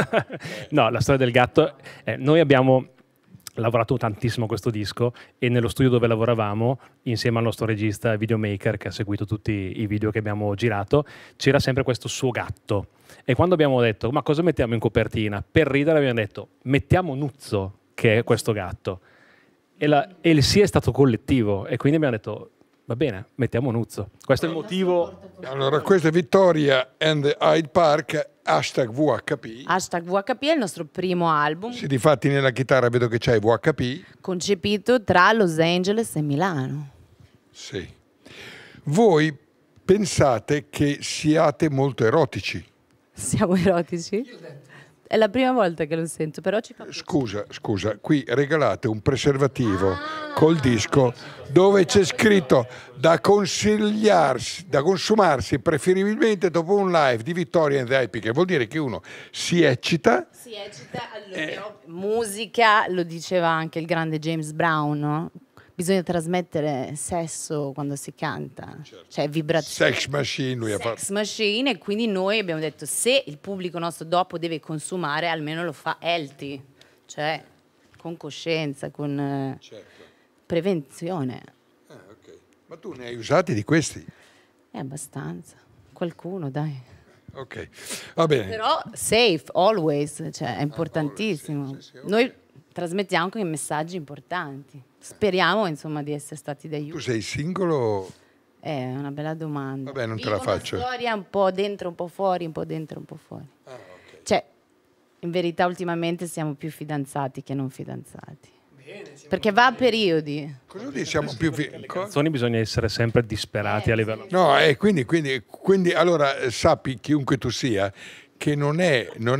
No, la storia del gatto, noi abbiamo lavorato tantissimo a questo disco e nello studio dove lavoravamo, insieme al nostro regista e videomaker che ha seguito tutti i video che abbiamo girato, c'era sempre questo suo gatto. E quando abbiamo detto, ma cosa mettiamo in copertina? Per ridere abbiamo detto, mettiamo Nuzzo, che è questo gatto. E il sì è stato collettivo e quindi abbiamo detto, va bene, mettiamo Nuzzo. Questo è il motivo. Allora, questa è Victoria and the Hyde Park, #VHP. #VHP è il nostro primo album. Sì, difatti nella chitarra vedo che c'hai VHP. Concepito tra Los Angeles e Milano. Sì. Voi pensate che siate molto erotici? Siamo erotici? È la prima volta che lo sento, però ci fa piacere. Scusa, qui regalate un preservativo col disco dove c'è scritto da consigliarsi, da consumarsi preferibilmente dopo un live di Victoria and the Hyde Park, che vuol dire che uno si eccita. Si eccita, allora, musica, lo diceva anche il grande James Brown, no? Bisogna trasmettere sesso quando si canta, cioè vibrazione. Sex machine, lui ha fatto. Sex machine, e quindi noi abbiamo detto se il pubblico nostro dopo deve consumare, almeno lo fa healthy, cioè con coscienza, con prevenzione. Okay. Ma tu ne hai usati di questi? Abbastanza, qualcuno dai. Ok, va bene. Però safe, always, cioè è importantissimo. Sì, okay. Noi trasmettiamo anche messaggi importanti. Speriamo insomma di essere stati d'aiuto. Tu sei singolo? È una bella domanda. Vabbè, non te la faccio. Una storia un po' dentro, un po' fuori, un po' dentro, un po' fuori. Okay. Cioè, in verità ultimamente siamo più fidanzati che non fidanzati. Bene, perché va a periodi. Cosa diciamo più le canzoni bisogna essere sempre disperati a livello. No, quindi allora sappi chiunque tu sia che non è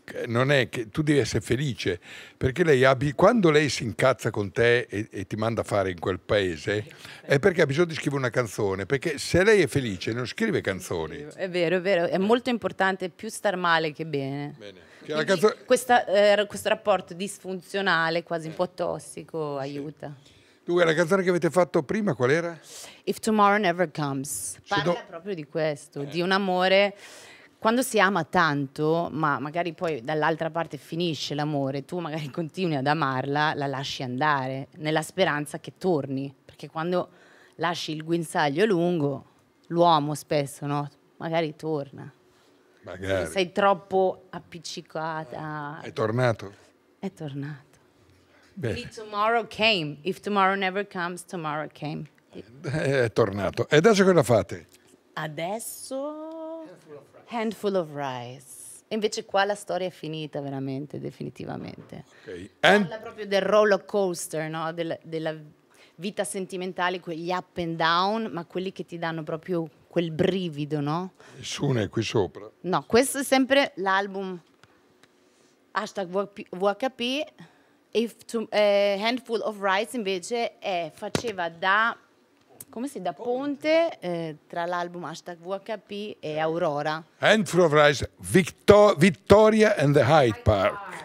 non è che tu devi essere felice, perché quando lei si incazza con te e ti manda a fare in quel paese è perché ha bisogno di scrivere una canzone, perché se lei è felice non scrive canzoni. È vero, è molto importante più star male che bene. Che la canzone... Questo rapporto disfunzionale, quasi un po' tossico, aiuta. Dunque, la canzone che avete fatto prima qual era? If Tomorrow Never Comes. Parla proprio di questo, di un amore. Quando si ama tanto, ma magari poi dall'altra parte finisce l'amore, tu magari continui ad amarla, la lasci andare, nella speranza che torni. Perché quando lasci il guinzaglio lungo, l'uomo spesso, no? Magari torna. Magari. Se sei troppo appiccicata. È tornato? È tornato. Bene. If tomorrow came. If tomorrow never comes, tomorrow came. È tornato. E adesso cosa fate? Adesso Handful of Rice. E invece qua la storia è finita veramente, definitivamente. Okay. Parla proprio del roller coaster, no? della vita sentimentale, quegli up and down, ma quelli che ti danno proprio quel brivido, no? Nessuno è qui sopra. No, questo è sempre l'album #WKP. Handful of Rice invece faceva da ponte tra l'album #WKP e Aurora. Handful of Rice, Victoria and the Hyde Park.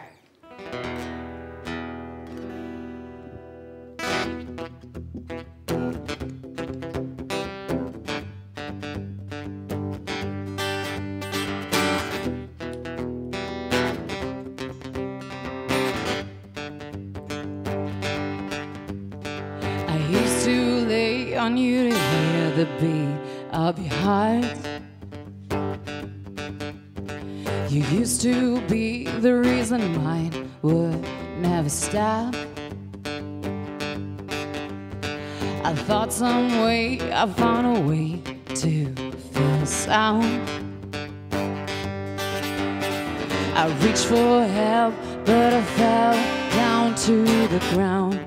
On you to hear the beat of your heart. You used to be the reason mine would never stop. I thought some way I found a way to feel sound. I reached for help, but I fell down to the ground.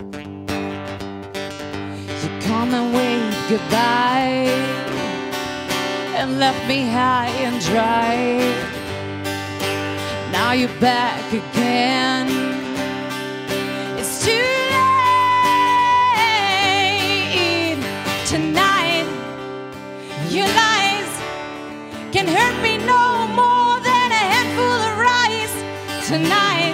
Come and wave goodbye and left me high and dry. Now you're back again. It's too late tonight. Your lies can hurt me no more than a handful of rice. Tonight,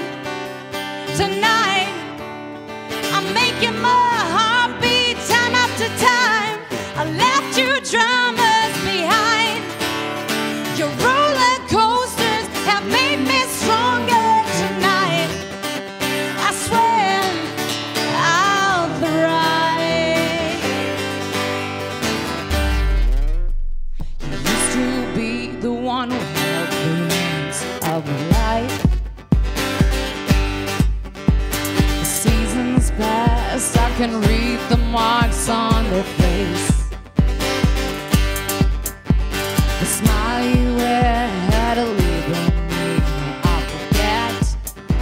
I'm making my heart beat time after time. I left your dramas behind. Your roller coasters have made me stronger tonight. I swear I'll thrive. You used to be the one who held the reins of my life. The seasons past, I can read the marks on their face. The smile you wear had a label made I forget.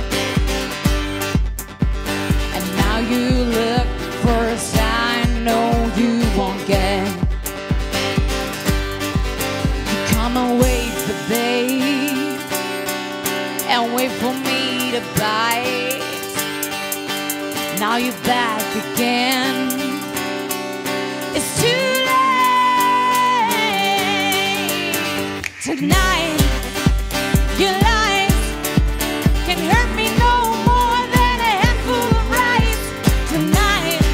And now you look for a sign, no you won't get. You come and wait for babe and wait for me to bite. Now you're back again. It's too late tonight. Your lies can hurt me no more than a handful of rice. Tonight,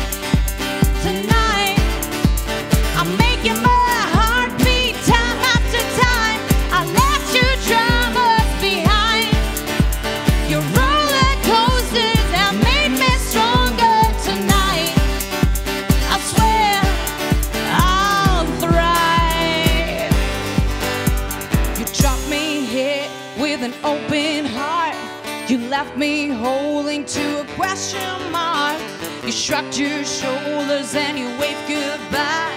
I'm making my heart beat time after time. I left your dramas behind. Your roller coasters have made me stronger tonight. I swear I'll thrive. You dropped me here with an open heart. You left me holding to a question mark. You shrugged your shoulders and you waved goodbye.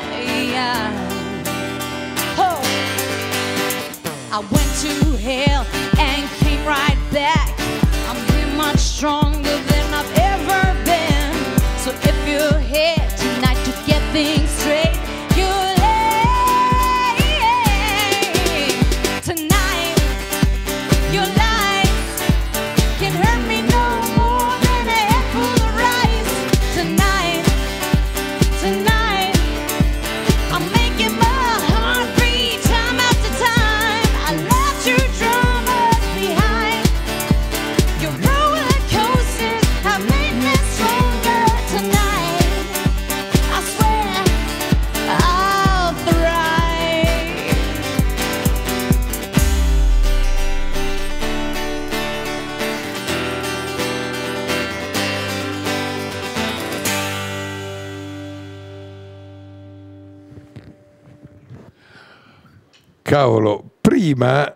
Oh, I went to hell and came right back. I'm here much stronger than I've ever been. So if you're here tonight to get things straight, you're late. Tonight, your life Cavolo, prima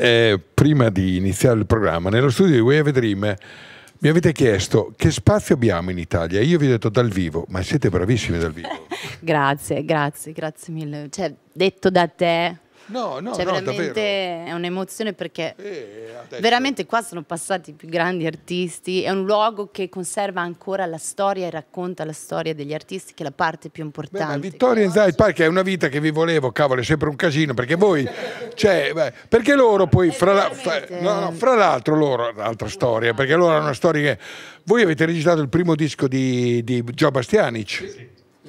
di iniziare il programma, nello studio di We Have a Dream, mi avete chiesto che spazio abbiamo in Italia. Io vi ho detto dal vivo, ma siete bravissimi dal vivo. Grazie mille. Cioè, detto da te. No, veramente davvero. è un'emozione perché veramente qua sono passati i più grandi artisti, è un luogo che conserva ancora la storia e racconta la storia degli artisti, che è la parte più importante. Ma Victoria and Hyde Park è una vita che vi volevo, cavolo, è sempre un casino, perché voi, perché loro poi, fra l'altro loro, un'altra storia, perché loro hanno una storia che, voi avete registrato il primo disco di Gio Bastianic.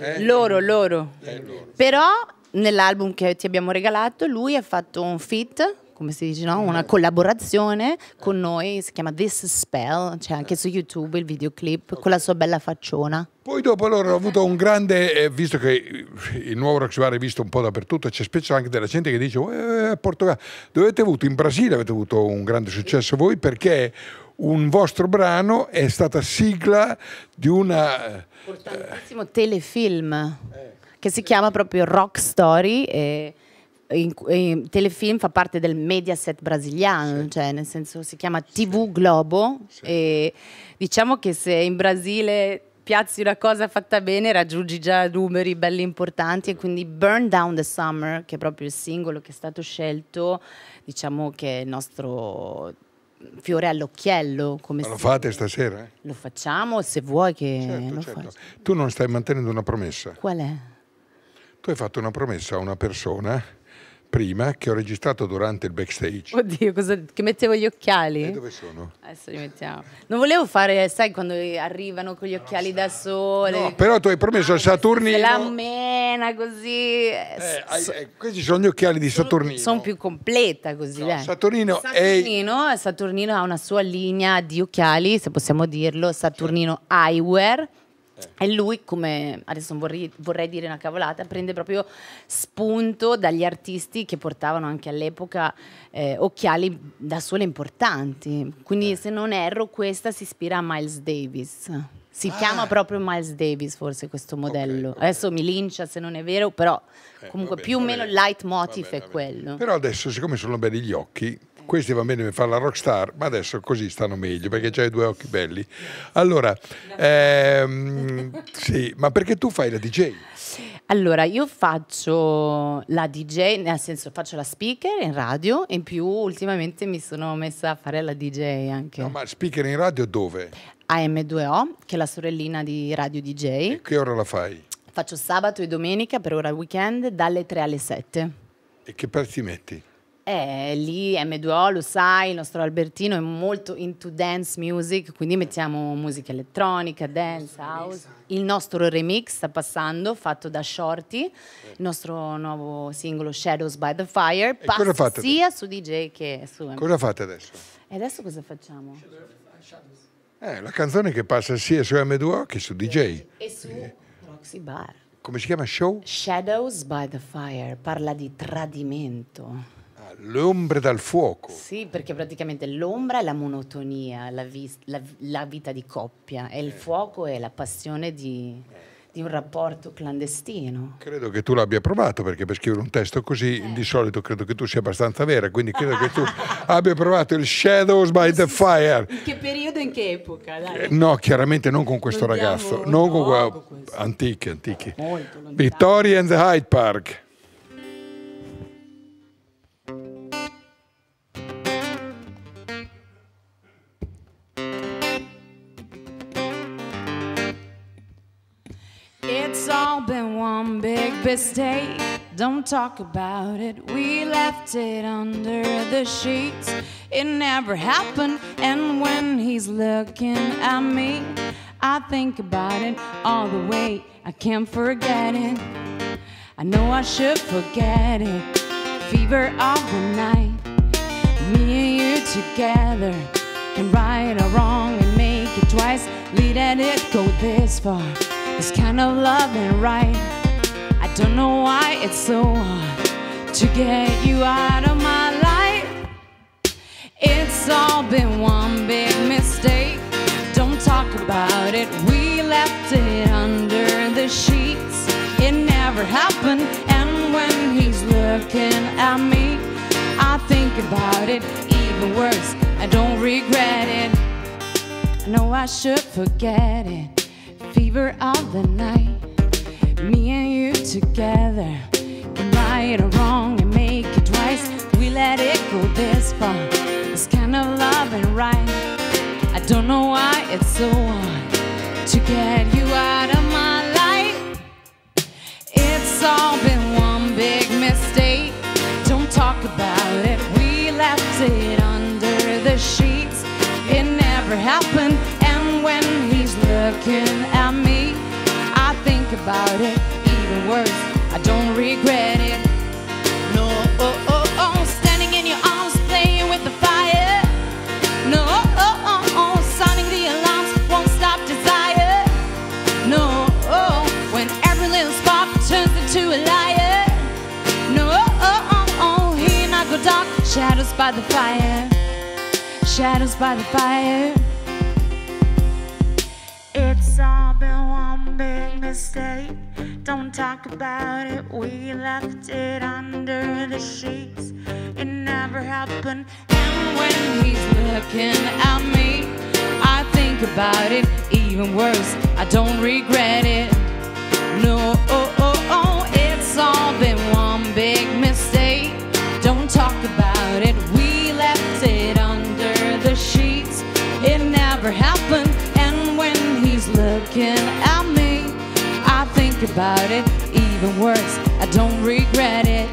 Loro. Però nell'album che ti abbiamo regalato lui ha fatto un feat, come si dice, no? Una collaborazione con noi, si chiama This Spell, c'è anche su YouTube il videoclip con la sua bella facciona. Poi dopo loro hanno avuto un grande, visto che il nuovo Roxy Bar è visto un po' dappertutto, c'è spesso anche della gente che dice Portogallo, dove avete avuto, in Brasile avete avuto un grande successo voi, perché un vostro brano è stata sigla di una importantissimo telefilm che si chiama proprio Rock Story, e telefilm fa parte del Mediaset brasiliano, cioè nel senso si chiama TV Globo, e diciamo che se in Brasile piazzi una cosa fatta bene raggiungi già numeri belli importanti, e quindi Burn Down the Summer, che è proprio il singolo che è stato scelto, diciamo che è il nostro fiore all'occhiello. Come lo fate stasera? Lo facciamo se vuoi che lo certo. Tu non stai mantenendo una promessa. Qual è? Tu hai fatto una promessa a una persona prima che ho registrato durante il backstage. Oddio, che mettevo gli occhiali? E dove sono? Adesso li mettiamo. Non volevo fare, sai, quando arrivano con gli occhiali da sole. No, però tu hai promesso a Saturnino. La mena così. Questi sono gli occhiali di Saturnino. Sono più completa così. No, Saturnino ha una sua linea di occhiali, se possiamo dirlo, Saturnino Eyewear. E lui, come adesso vorrei dire una cavolata, prende proprio spunto dagli artisti che portavano anche all'epoca occhiali da sole importanti. Quindi se non erro questa si ispira a Miles Davis. Si chiama proprio Miles Davis forse questo modello. Adesso mi lincia se non è vero, però comunque più o meno il leitmotiv è quello. Però adesso, siccome sono belli gli occhi, questi va bene per fare la rockstar, ma adesso così stanno meglio perché c'hai due occhi belli. Allora, sì, ma perché tu fai la DJ? Allora, io faccio la DJ, nel senso faccio la speaker in radio, e in più ultimamente mi sono messa a fare la DJ anche. No, ma speaker in radio dove? AM2O, che è la sorellina di Radio DJ. E che ora la fai? Faccio sabato e domenica, per ora weekend, dalle 3 alle 7. E che prezzi metti? Lì M2O, lo sai, il nostro Albertino è molto into dance music, quindi mettiamo musica elettronica, dance, house. Il nostro remix sta passando, fatto da Shorty, il nostro nuovo singolo Shadows by the Fire, passa sia su DJ che su M2O. Cosa fate adesso? E adesso cosa facciamo? La canzone che passa sia su M2O che su DJ. E su Roxy Bar. Come si chiama show? Shadows by the Fire, parla di tradimento. L'ombra dal fuoco. Sì, perché praticamente l'ombra è la monotonia, la vita di coppia, e il fuoco è la passione di un rapporto clandestino. Credo che tu l'abbia provato, perché per scrivere un testo così di solito credo che tu sia abbastanza vera, quindi credo che tu abbia provato il Shadows by the Fire. In che periodo e in che epoca? Dai. No, chiaramente non con questo ragazzo, non con antichi. Victoria and the Hyde Park. It's all been one big mistake. Don't talk about it. We left it under the sheets. It never happened. And when he's looking at me, I think about it all the way. I can't forget it. I know I should forget it. Fever of the night. Me and you together can right or wrong and make it twice. Letting it go this far. This kind of love ain't right. I don't know why it's so hard to get you out of my life. It's all been one big mistake. Don't talk about it. We left it under the sheets. It never happened. And when he's looking at me, even worse, I don't regret it. I know I should forget it. Fever of the night, me and you together, can right or wrong and make it twice. We let it go this far, this kind of love ain't right. I don't know why it's so hard to get you out of my life. It's all been one big mistake, don't talk about it. We left it under the sheets, it never happened. And when he's looking at me, I think about it, even worse, I don't regret it. No, standing in your arms, playing with the fire. No, sounding the alarms, won't stop desire. No, when every little spark turns into a liar. No, here and I go dark, shadows by the fire, shadows by the fire. It's all been one big mistake, don't talk about it. We left it under the sheets, it never happened. And when he's looking at me, I think about it, even worse, I don't regret it. No, it's all been one big mistake, don't talk about it. We left it under the sheets, it never happened. And when he's looking at me, I think about it, even worse, I don't regret it.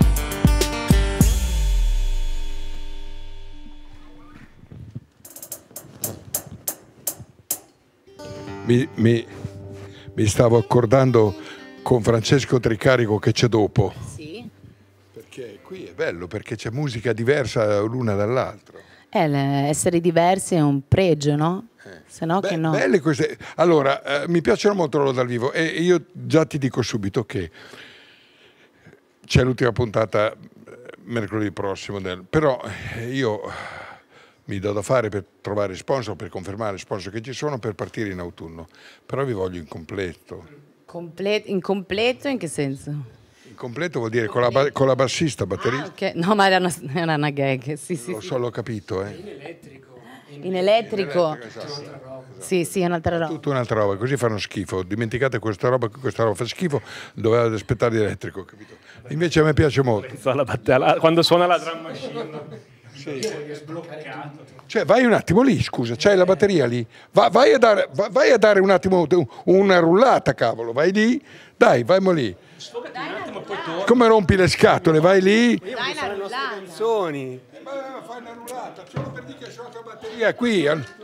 Mi stavo accordando con Francesco Tricarico che c'è dopo. Sì. Perché qui è bello, perché c'è musica diversa l'una dall'altra. Essere diversi è un pregio, no? Se no che no. Belle queste. Allora, mi piacciono molto loro dal vivo e io già ti dico subito che c'è l'ultima puntata mercoledì prossimo, però io mi do da fare per trovare sponsor, per confermare sponsor che ci sono, per partire in autunno. Però vi voglio in completo. Incompleto in che senso? In completo vuol dire con la bassista, batterista. Okay. No, ma era una gag. Sì, Lo so, l'ho capito. In elettrico. Esatto. Sì, è un'altra roba. Tutta un'altra roba, così fanno schifo. Dimenticate questa roba fa schifo, dovevate aspettare di elettrico, capito? Invece a me piace molto. Quando suona la drum machine. Sì. Cioè, vai un attimo lì, scusa, c'hai la batteria lì. Vai a dare un attimo una rullata, cavolo, vai lì. Dai, vai lì. Come rompi le scatole, vai lì. Dai una rullata. Canzoni. Fai una rullata, solo per dire che c'è un'altra batteria qui.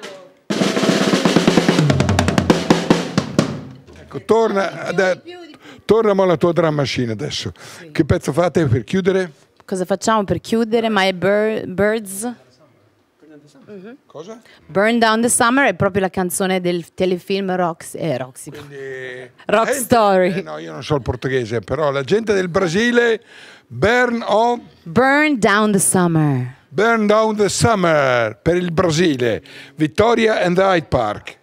Ecco, torna alla tua drum machine adesso. Sì. Che pezzo fate per chiudere? Cosa facciamo per chiudere? My Birds. Cosa? Burn Down the Summer è proprio la canzone del telefilm Rock Story. No, io non so il portoghese, però la gente del Brasile Burn Down the Summer. Burn Down the Summer per il Brasile. Victoria and Hyde Park.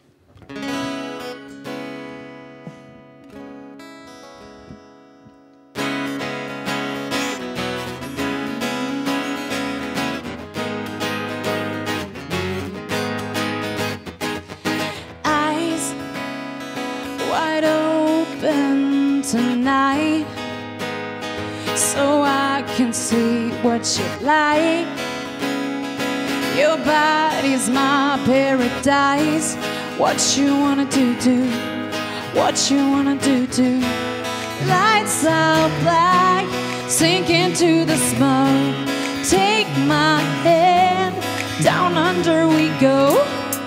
Tonight, so I can see what you're like. Your body's my paradise. What you wanna do, what you wanna do. Lights out black, sink into the smoke. Take my hand, down under we go.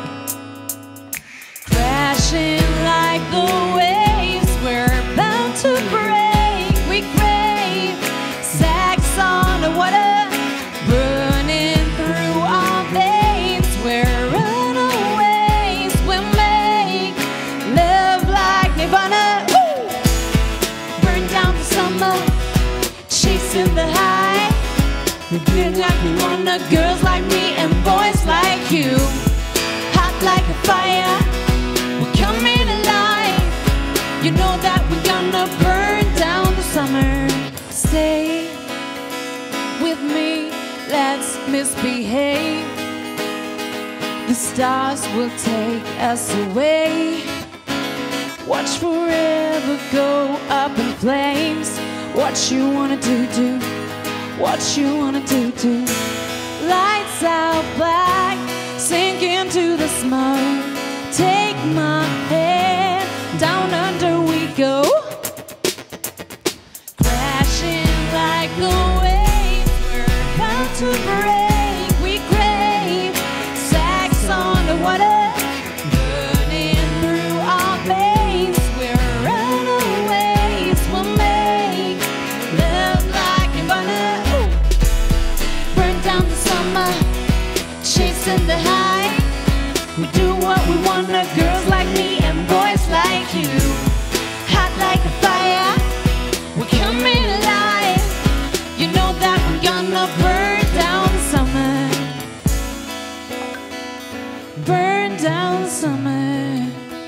Crashing like the waves, we're bound to break. We crave sex on the water, burning through our veins. We're runaways, we make love like Nirvana. Woo! Burn down the summer, chasing the high. We're like we wanna, girls like me and boys like you. Hot like a fire, we're coming alive. You know that we're gonna burn down the summer. Stay with me, let's misbehave. stars will take us away. Watch forever go up in flames. What you wanna do. What you wanna do. Lights out black, sink into the smoke. Take my hand, down under we go. Crashing like a wave, we're about to break. We crave sex on the water, burning through our veins. We're runaways, we'll make love like a burner. Burn down the summer, chasing the high. We do what we wanna, girls like me and boys like you. Hot like a fire, we're coming alive. You know that we're gonna burn down the summer. Burn down the summer.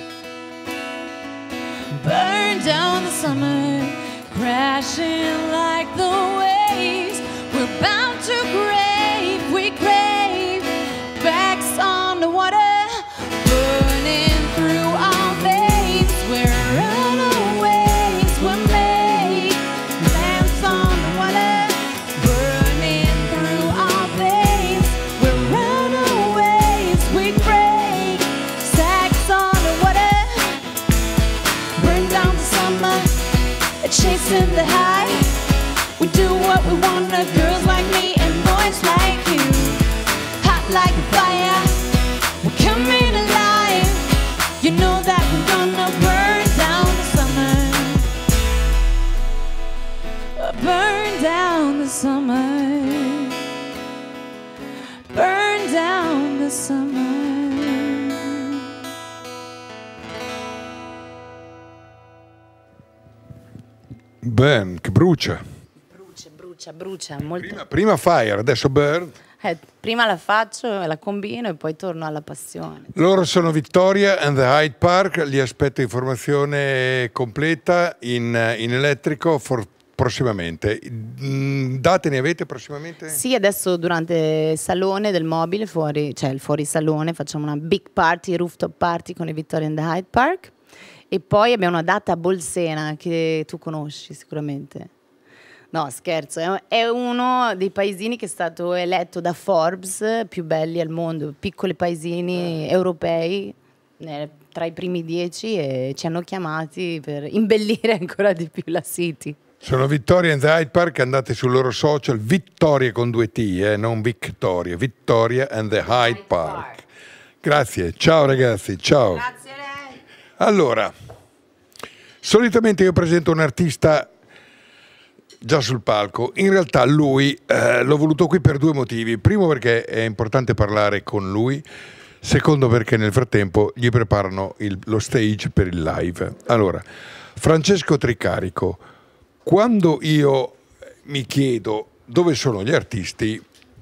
Burn down the summer. Crashing like the waves. We're bound to grave. We crave backs on the water. Burning through our veins. We're runaways. We're made lamps on the water. Burning through our veins. We're runaways. We break sacks on the water. Burn down the summer, chasing the high. We do what we wanna, girls like me and boys like you. Hot like a fire, we're coming alive. You know that we're gonna burn down the summer. Burn down the summer. Burn down the summer. Ben, che brucia. Brucia molto. Prima Fire, adesso Burn. Prima la faccio, la combino e poi torno alla passione. Loro sono Victoria and the Hyde Park, li aspetto informazione completa in elettrico prossimamente. Date ne avete prossimamente? Sì, adesso durante il salone del mobile, fuori, cioè il fuorisalone, facciamo una big party, rooftop party con i Victoria and the Hyde Park. E poi abbiamo una data a Bolsena che tu conosci sicuramente. No, scherzo, è uno dei paesini che è stato eletto da Forbes più belli al mondo, piccoli paesini europei tra i primi 10 e ci hanno chiamati per imbellire ancora di più la City. Sono Victoria and the Hyde Park, andate sul loro social, Vittoria con 2 T, non Victoria, Victoria and the Hyde Park. Grazie, ciao ragazzi, ciao. Grazie a lei. Allora, solitamente io presento un artista già sul palco, in realtà lui l'ho voluto qui per 2 motivi. Primo perché è importante parlare con lui, secondo perché nel frattempo gli preparano lo stage per il live. Allora, Francesco Tricarico, quando io mi chiedo dove sono gli artisti,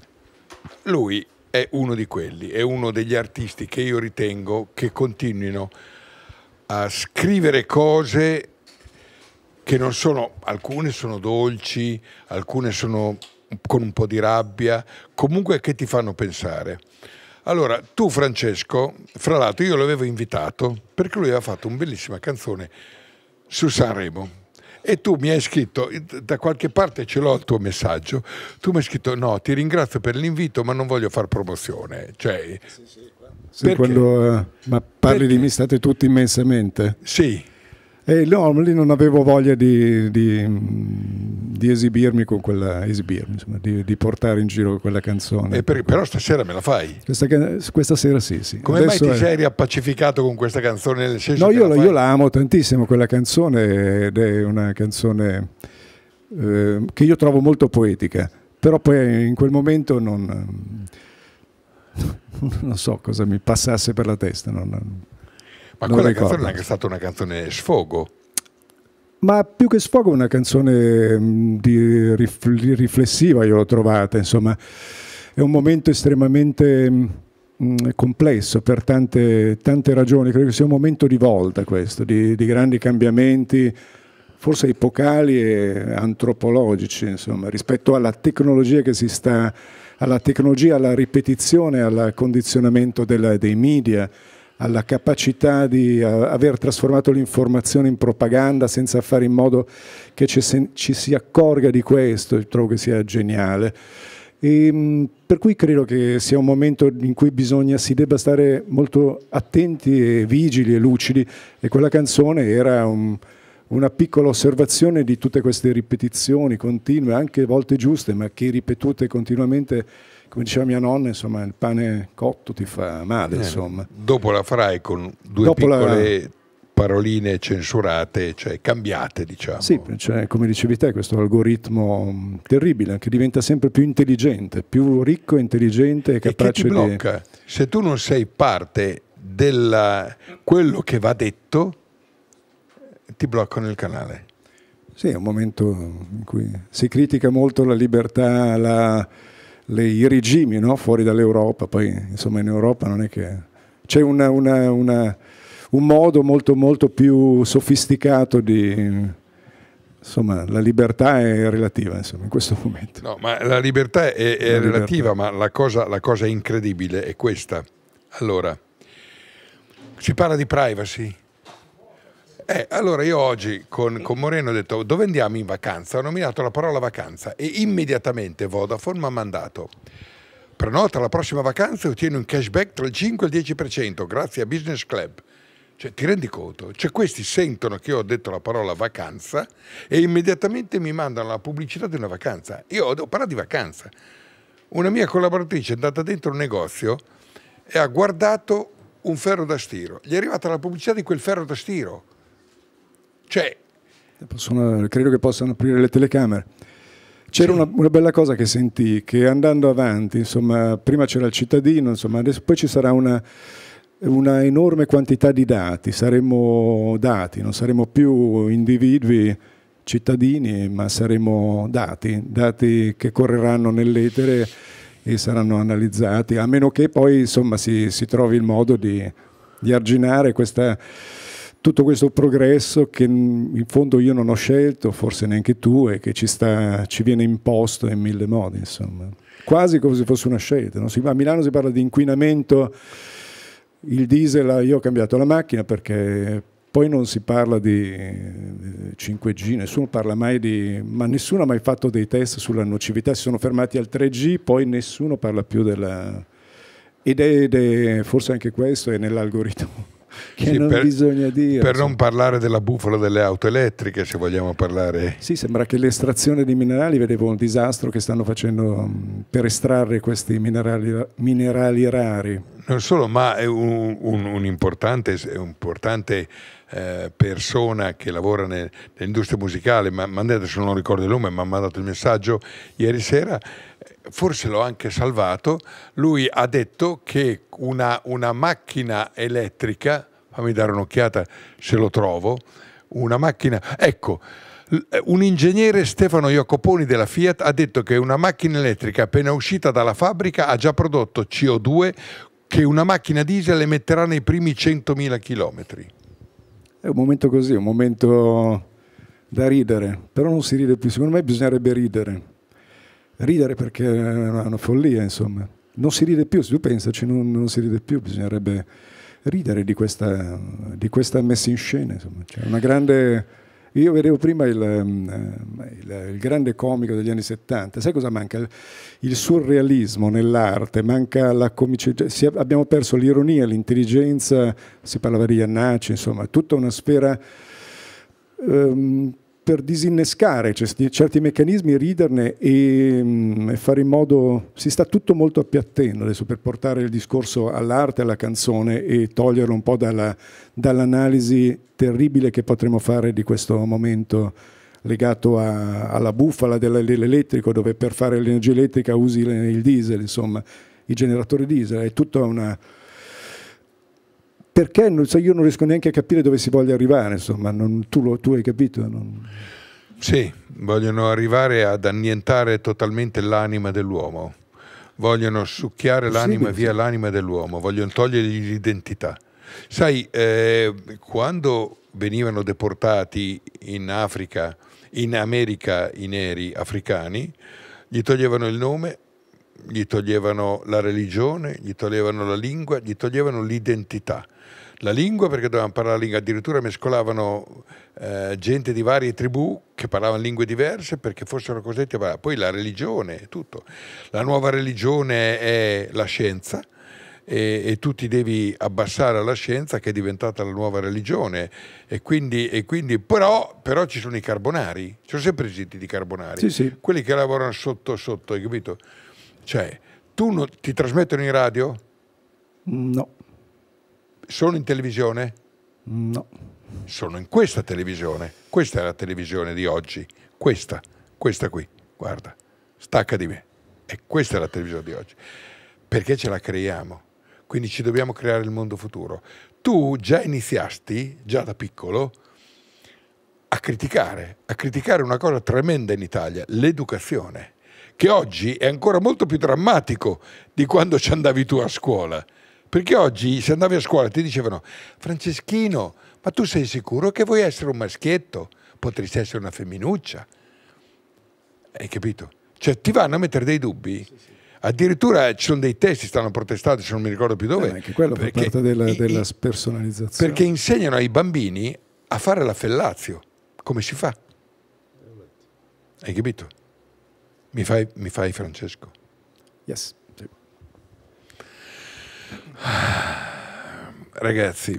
lui è uno di quelli, è uno degli artisti che io ritengo che continuino a scrivere cose che non sono, alcune sono dolci, alcune sono con un po' di rabbia, comunque che ti fanno pensare. Allora, tu Francesco, fra l'altro io l'avevo invitato perché lui aveva fatto una bellissima canzone su Sanremo e tu mi hai scritto, da qualche parte ce l'ho il tuo messaggio, tu mi hai scritto no, ti ringrazio per l'invito ma non voglio fare promozione. Cioè, sì, quando, ma parli di me state tutti immensamente? Sì. No, lì non avevo voglia di esibirmi con quella, insomma, di portare in giro quella canzone. Però stasera me la fai? Questa sera sì. Come adesso mai ti sei riappacificato con questa canzone? Nel senso no, che io la amo tantissimo quella canzone ed è una canzone che io trovo molto poetica, però poi in quel momento non so cosa mi passasse per la testa. Ma quella canzone è anche stata una canzone sfogo. Ma più che sfogo, una canzone riflessiva, io l'ho trovata, insomma, è un momento estremamente complesso per tante ragioni, credo che sia un momento di volta questo, di grandi cambiamenti, forse epocali e antropologici, insomma, rispetto alla tecnologia che si sta alla tecnologia, alla ripetizione, al condizionamento dei media, alla capacità di aver trasformato l'informazione in propaganda senza fare in modo che ci si accorga di questo. Trovo che sia geniale. Per cui credo che sia un momento in cui si debba stare molto attenti e vigili e lucidi, e quella canzone era una piccola osservazione di tutte queste ripetizioni continue, anche a volte giuste, ma che ripetute continuamente, come diceva mia nonna, insomma, il pane cotto ti fa male, insomma. Dopo la farai con due piccole paroline censurate, cioè cambiate, diciamo. Sì, cioè, come dicevi te, questo algoritmo terribile che diventa sempre più intelligente, più ricco, intelligente e capace che ti blocca. Se tu non sei parte di quello che va detto, ti bloccano il canale. Sì, è un momento in cui si critica molto la libertà, i regimi, no? Fuori dall'Europa. Poi insomma in Europa non è che c'è un modo molto, molto più sofisticato insomma, la libertà è relativa, insomma, in questo momento. No, ma la libertà è relativa, ma la cosa incredibile è questa. Allora, si parla di privacy. Allora io oggi con Moreno ho detto dove andiamo in vacanza? Ho nominato la parola vacanza e immediatamente Vodafone mi ha mandato: prenota la prossima vacanza e ottieni un cashback tra il 5 e il 10% grazie a Business Club. Cioè, ti rendi conto? Cioè, questi sentono che io ho detto la parola vacanza e immediatamente mi mandano la pubblicità di una vacanza. Io ho parlato di vacanza. Una mia collaboratrice è andata dentro un negozio e ha guardato un ferro da stiro. Gli è arrivata la pubblicità di quel ferro da stiro. Cioè, credo che possano aprire le telecamere. C'era una bella cosa che sentii, che andando avanti, insomma, prima c'era il cittadino, insomma, adesso poi ci sarà una enorme quantità di dati, saremo dati, non saremo più individui cittadini, ma saremo dati che correranno nell'etere e saranno analizzati, a meno che poi insomma si trovi il modo di arginare tutto questo progresso che in fondo io non ho scelto, forse neanche tu, e che ci viene imposto in mille modi, insomma. Quasi come se fosse una scelta. No? A Milano si parla di inquinamento, il diesel, io ho cambiato la macchina perché poi non si parla di 5G, nessuno parla mai ma nessuno ha mai fatto dei test sulla nocività, si sono fermati al 3G, poi nessuno parla più ed è forse anche questo è nell'algoritmo. Che sì, non bisogna dire. Per non parlare della bufala delle auto elettriche, se vogliamo parlare. Sì, sembra che l'estrazione di minerali, vedevo un disastro che stanno facendo per estrarre questi minerali rari. Non solo, ma è un importante persona che lavora nell'industria musicale, ma adesso non ricordo il nome, mi ha mandato il messaggio ieri sera, forse l'ho anche salvato. Lui ha detto che una macchina elettrica, fammi dare un'occhiata se lo trovo, una macchina, ecco, un ingegnere, Stefano Jacoponi della Fiat, ha detto che una macchina elettrica appena uscita dalla fabbrica ha già prodotto CO2 che una macchina diesel emetterà nei primi 100.000 chilometri. È un momento così, un momento da ridere, però non si ride più, secondo me bisognerebbe ridere perché è una follia, insomma. Non si ride più, se tu pensaci, non si ride più, bisognerebbe ridere di questa messa in scena, insomma. Cioè una grande... Io vedevo prima il grande comico degli anni 70, sai cosa manca? Il surrealismo nell'arte, manca la comicità, abbiamo perso l'ironia, l'intelligenza, si parlava di Iannacci, insomma, tutta una sfera per disinnescare certi meccanismi, riderne e fare in modo... Si sta tutto molto appiattendo adesso per portare il discorso all'arte, alla canzone e toglierlo un po' dall'analisi terribile che potremmo fare di questo momento legato alla bufala dell'elettrico, dove per fare l'energia elettrica usi il diesel, insomma, i generatori diesel. È tutta una... Perché io non riesco neanche a capire dove si voglia arrivare, insomma, tu hai capito? Sì, vogliono arrivare ad annientare totalmente l'anima dell'uomo, vogliono succhiare l'anima via l'anima dell'uomo, vogliono togliergli l'identità. Sai, quando venivano deportati in Africa, in America, i neri africani, gli toglievano il nome, gli toglievano la religione, gli toglievano la lingua, gli toglievano l'identità. La lingua perché dovevano parlare la lingua, addirittura mescolavano gente di varie tribù che parlavano lingue diverse perché fossero costretti a parlare. Poi la religione, tutto. La nuova religione è la scienza e tu ti devi abbassare alla scienza che è diventata la nuova religione e quindi però ci sono i carbonari, ci sono sempre esistiti i carbonari, Sì, sì. quelli che lavorano sotto, hai capito? Cioè, ti trasmettono in radio? No. Sono in televisione? No. Sono in questa televisione. Questa è la televisione di oggi. Questa qui, guarda, stacca di me. E questa è la televisione di oggi. Perché ce la creiamo. Quindi ci dobbiamo creare il mondo futuro. Tu già iniziasti, già da piccolo, a criticare una cosa tremenda in Italia, l'educazione, che oggi è ancora molto più drammatico di quando ci andavi tu a scuola. Perché oggi se andavi a scuola ti dicevano: Franceschino, ma tu sei sicuro che vuoi essere un maschietto? Potresti essere una femminuccia. Hai capito? Cioè ti vanno a mettere dei dubbi. Sì. Addirittura ci sono dei testi, stanno protestati, se non mi ricordo più dove. Anche quello fa parte della spersonalizzazione. Perché insegnano ai bambini a fare la fellazio. Come si fa? Hai capito? Mi fai Francesco? Yes. Sì. Ragazzi,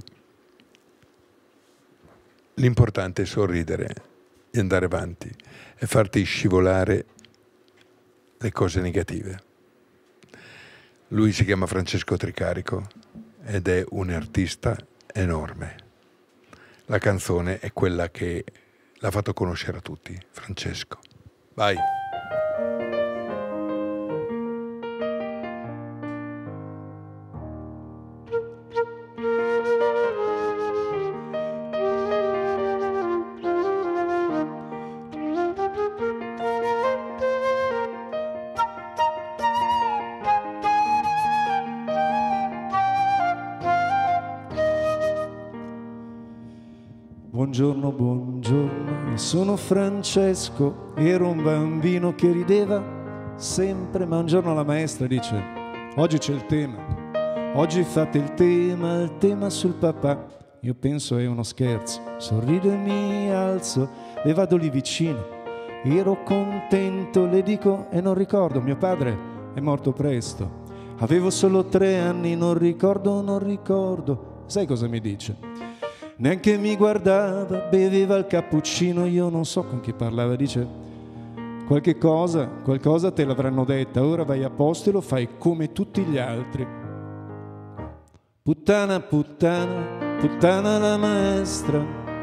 l'importante è sorridere e andare avanti e farti scivolare le cose negative. Lui si chiama Francesco Tricarico ed è un artista enorme. La canzone è quella che l'ha fatto conoscere a tutti, Francesco. Vai. Buongiorno, buongiorno, io sono Francesco, ero un bambino che rideva sempre, ma un giorno la maestra dice: oggi c'è il tema, oggi fate il tema sul papà. Io penso è uno scherzo, sorrido e mi alzo e vado lì vicino. Ero contento, le dico e non ricordo, mio padre è morto presto. Avevo solo 3 anni, non ricordo. Sai cosa mi dice? Neanche mi guardava, beveva il cappuccino, io non so con chi parlava, dice: qualcosa te l'avranno detta, ora vai a posto e lo fai come tutti gli altri. Puttana, puttana, puttana la maestra.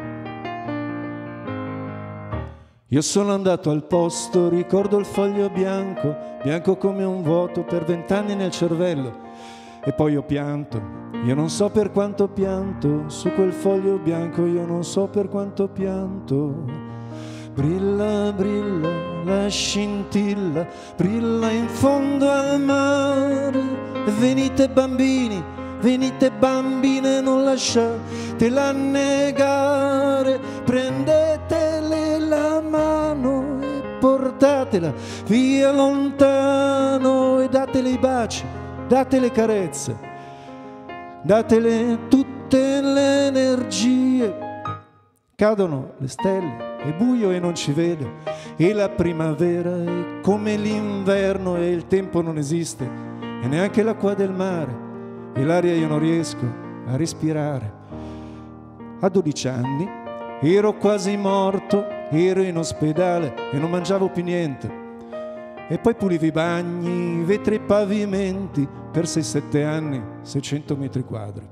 Io sono andato al posto, ricordo il foglio bianco, bianco come un vuoto per 20 anni nel cervello. E poi ho pianto. Io non so per quanto pianto, su quel foglio bianco io non so per quanto pianto. Brilla, brilla, la scintilla, brilla in fondo al mare. Venite bambini, venite bambine, non lasciatela annegare. Prendetele la mano e portatela via lontano e datele i baci, datele carezze. Datele tutte le energie. Cadono le stelle, è buio e non ci vedo. E la primavera è come l'inverno e il tempo non esiste. E neanche l'acqua del mare. E l'aria io non riesco a respirare. A 12 anni ero quasi morto, ero in ospedale e non mangiavo più niente. E poi pulivo i bagni, i vetri e i pavimenti per 6-7 anni, 600 metri quadri.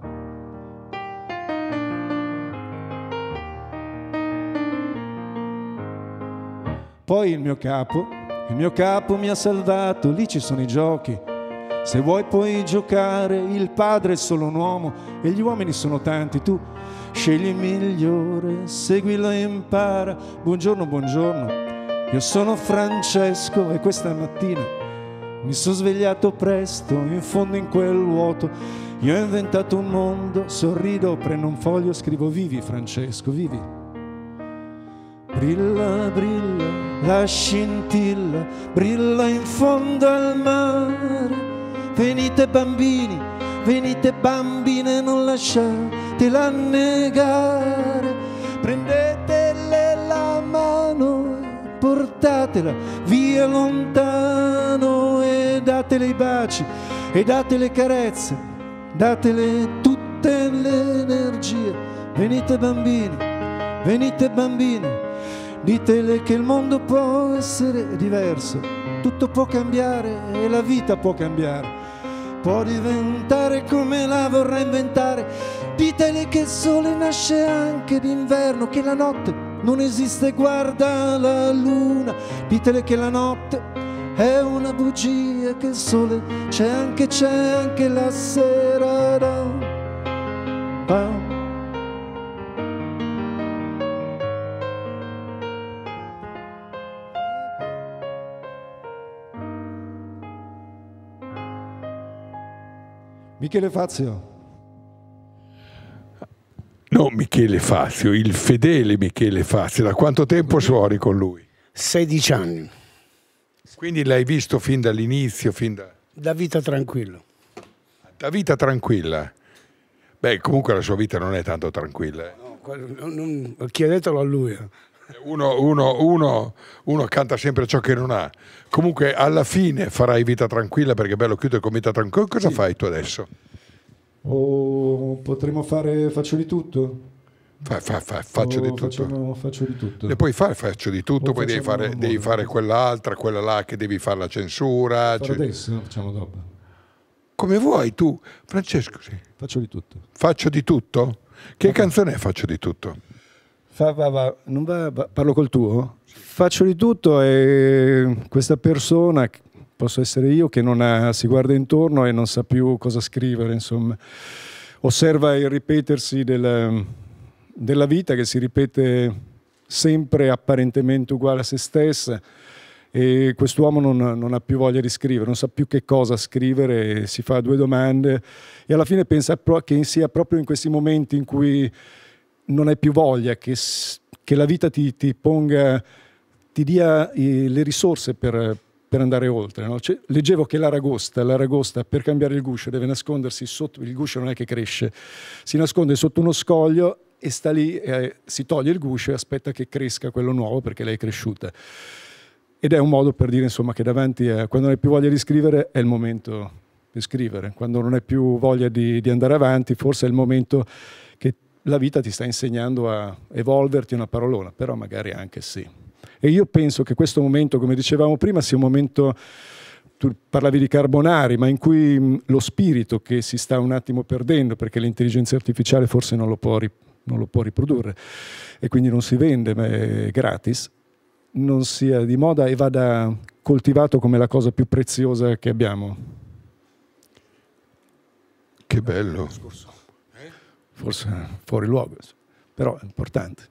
Poi il mio capo mi ha salvato, lì ci sono i giochi. Se vuoi puoi giocare, il padre è solo un uomo e gli uomini sono tanti, tu scegli il migliore, seguilo e impara. Buongiorno, buongiorno. Io sono Francesco e questa mattina mi sono svegliato presto, in fondo in quel vuoto. Io ho inventato un mondo, sorrido, prendo un foglio, scrivo: vivi Francesco, vivi. Brilla, brilla, la scintilla, brilla in fondo al mare. Venite bambini, venite bambine, non lasciatela annegare. Prendetele la mano, portatela via lontano e datele i baci e datele carezze, datele tutte le energie. Venite bambini, venite bambini, ditele che il mondo può essere diverso, tutto può cambiare e la vita può cambiare, può diventare come la vorrà inventare. Ditele che il sole nasce anche d'inverno, che la notte non esiste, guarda la luna. Ditele che la notte è una bugia, che il sole c'è anche la sera. Michele Fazio. No, Michele Fazio, il fedele Michele Fazio. Da quanto tempo suoni con lui? 16 anni. Quindi l'hai visto fin dall'inizio, Da vita tranquilla. Da vita tranquilla. Beh, comunque la sua vita non è tanto tranquilla. Chiedetelo a lui. Uno canta sempre ciò che non ha. Comunque alla fine farai vita tranquilla, perché è bello chiudere con vita tranquilla. Cosa fai tu adesso? O potremmo fare faccio di tutto? Faccio di tutto. Faccio di tutto. E poi faccio di tutto, poi devi fare quella là che devi fare la censura. Adesso facciamo dopo. Come vuoi tu, Francesco? Sì. Faccio di tutto. Faccio di tutto? Che canzone è Faccio di tutto? Parlo col tuo? Faccio di tutto e questa persona, posso essere io, che si guarda intorno e non sa più cosa scrivere, insomma. Osserva il ripetersi della vita, che si ripete sempre apparentemente uguale a se stessa, e quest'uomo non ha più voglia di scrivere, non sa più che cosa scrivere, si fa due domande e alla fine pensa che sia proprio in questi momenti in cui non hai più voglia, che la vita ti ponga, ti dia le risorse per andare oltre, no? Leggevo che l'aragosta per cambiare il guscio deve nascondersi sotto, il guscio non è che cresce, si nasconde sotto uno scoglio e sta lì, si toglie il guscio e aspetta che cresca quello nuovo perché lei è cresciuta. Ed è un modo per dire, insomma, che davanti quando non hai più voglia di scrivere è il momento di scrivere, quando non hai più voglia di andare avanti forse è il momento che la vita ti sta insegnando a evolverti, una parolona, però magari anche sì. E io penso che questo momento, come dicevamo prima, sia un momento, tu parlavi di Carbonari, ma in cui lo spirito che si sta un attimo perdendo, perché l'intelligenza artificiale forse non lo può riprodurre e quindi non si vende, ma è gratis, non sia di moda e vada coltivato come la cosa più preziosa che abbiamo. Che bello. Forse fuori luogo, però è importante.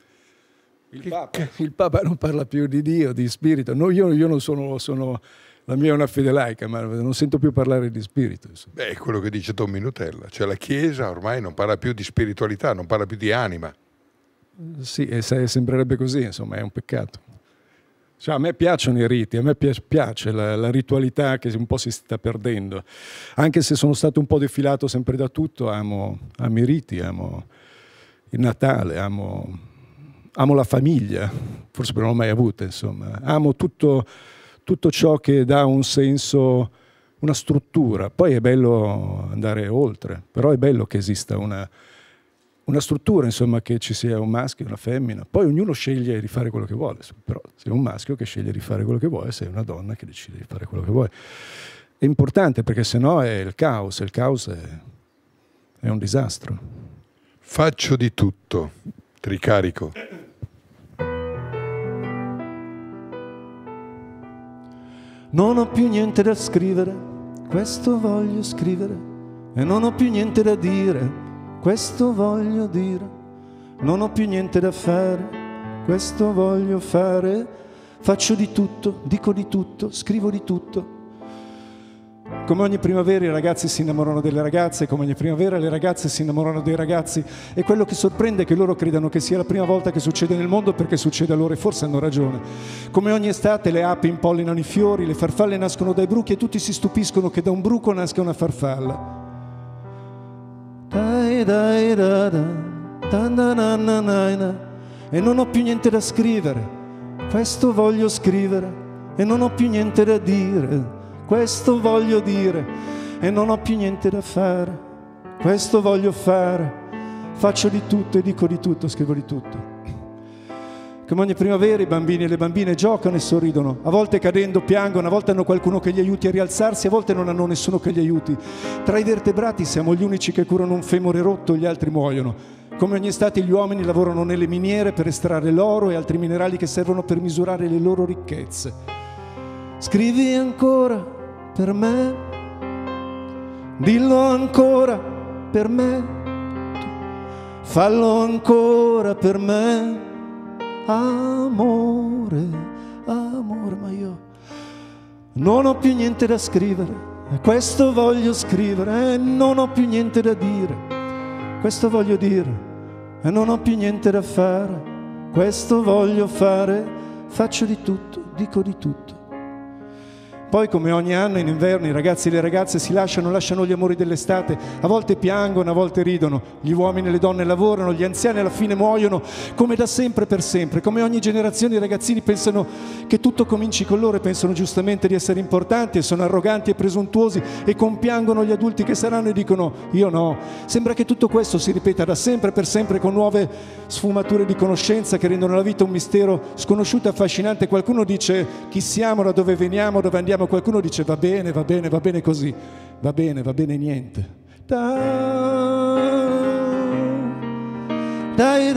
Il Papa non parla più di Dio, di spirito. No, io non sono la mia è una fede laica, ma non sento più parlare di spirito. Beh, è quello che dice Tommy Nutella, cioè la Chiesa ormai non parla più di spiritualità, non parla più di anima. Sì, e sembrerebbe così, insomma, è un peccato. Cioè, a me piacciono i riti, a me piace la ritualità che un po' si sta perdendo. Anche se sono stato un po' defilato sempre da tutto, amo i riti, amo il Natale, amo la famiglia, forse non l'ho mai avuta, insomma. Amo tutto ciò che dà un senso, una struttura. Poi è bello andare oltre, però è bello che esista una struttura, insomma, che ci sia un maschio e una femmina. Poi ognuno sceglie di fare quello che vuole, però sei un maschio che sceglie di fare quello che vuole, sei una donna che decide di fare quello che vuole. È importante perché sennò è il caos è un disastro. Faccio di tutto, ti ricarico. Non ho più niente da scrivere, questo voglio scrivere, e non ho più niente da dire, questo voglio dire. Non ho più niente da fare, questo voglio fare. Faccio di tutto, dico di tutto, scrivo di tutto. Come ogni primavera i ragazzi si innamorano delle ragazze, come ogni primavera le ragazze si innamorano dei ragazzi, e quello che sorprende è che loro credano che sia la prima volta che succede nel mondo, perché succede a loro, e forse hanno ragione. Come ogni estate le api impollinano i fiori, le farfalle nascono dai bruchi e tutti si stupiscono che da un bruco nasca una farfalla. Dai, dai, da, da, da, da, da, da, da, da. E non ho più niente da scrivere, questo voglio scrivere, e non ho più niente da dire, questo voglio dire, e non ho più niente da fare, questo voglio fare, faccio di tutto e dico di tutto, scrivo di tutto. Come ogni primavera i bambini e le bambine giocano e sorridono, a volte cadendo piangono, a volte hanno qualcuno che gli aiuti a rialzarsi, a volte non hanno nessuno che gli aiuti. Tra i vertebrati siamo gli unici che curano un femore rotto, gli altri muoiono. Come ogni estate gli uomini lavorano nelle miniere per estrarre l'oro e altri minerali che servono per misurare le loro ricchezze. Scrivi ancora per me, dillo ancora per me, fallo ancora per me, amore, amore, ma io non ho più niente da scrivere, e questo voglio scrivere, e non ho più niente da dire, questo voglio dire, e non ho più niente da fare, questo voglio fare, faccio di tutto, dico di tutto. Poi come ogni anno in inverno i ragazzi e le ragazze si lasciano gli amori dell'estate, a volte piangono, a volte ridono, gli uomini e le donne lavorano, gli anziani alla fine muoiono, come da sempre per sempre. Come ogni generazione i ragazzini pensano che tutto cominci con loro e pensano giustamente di essere importanti e sono arroganti e presuntuosi e compiangono gli adulti che saranno e dicono io no. Sembra che tutto questo si ripeta da sempre per sempre con nuove sfumature di conoscenza che rendono la vita un mistero sconosciuto e affascinante. Qualcuno dice chi siamo, da dove veniamo, dove andiamo. Qualcuno dice va bene così, va bene niente. Dai,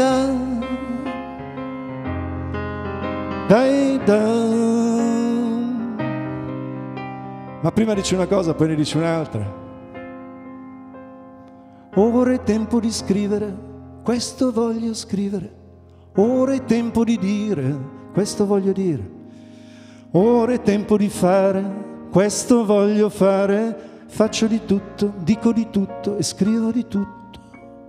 ma prima dici una cosa, poi ne dici un'altra. Ora è tempo di scrivere, questo voglio scrivere. Ora è tempo di dire, questo voglio dire. Ora è tempo di fare, questo voglio fare, faccio di tutto, dico di tutto e scrivo di tutto.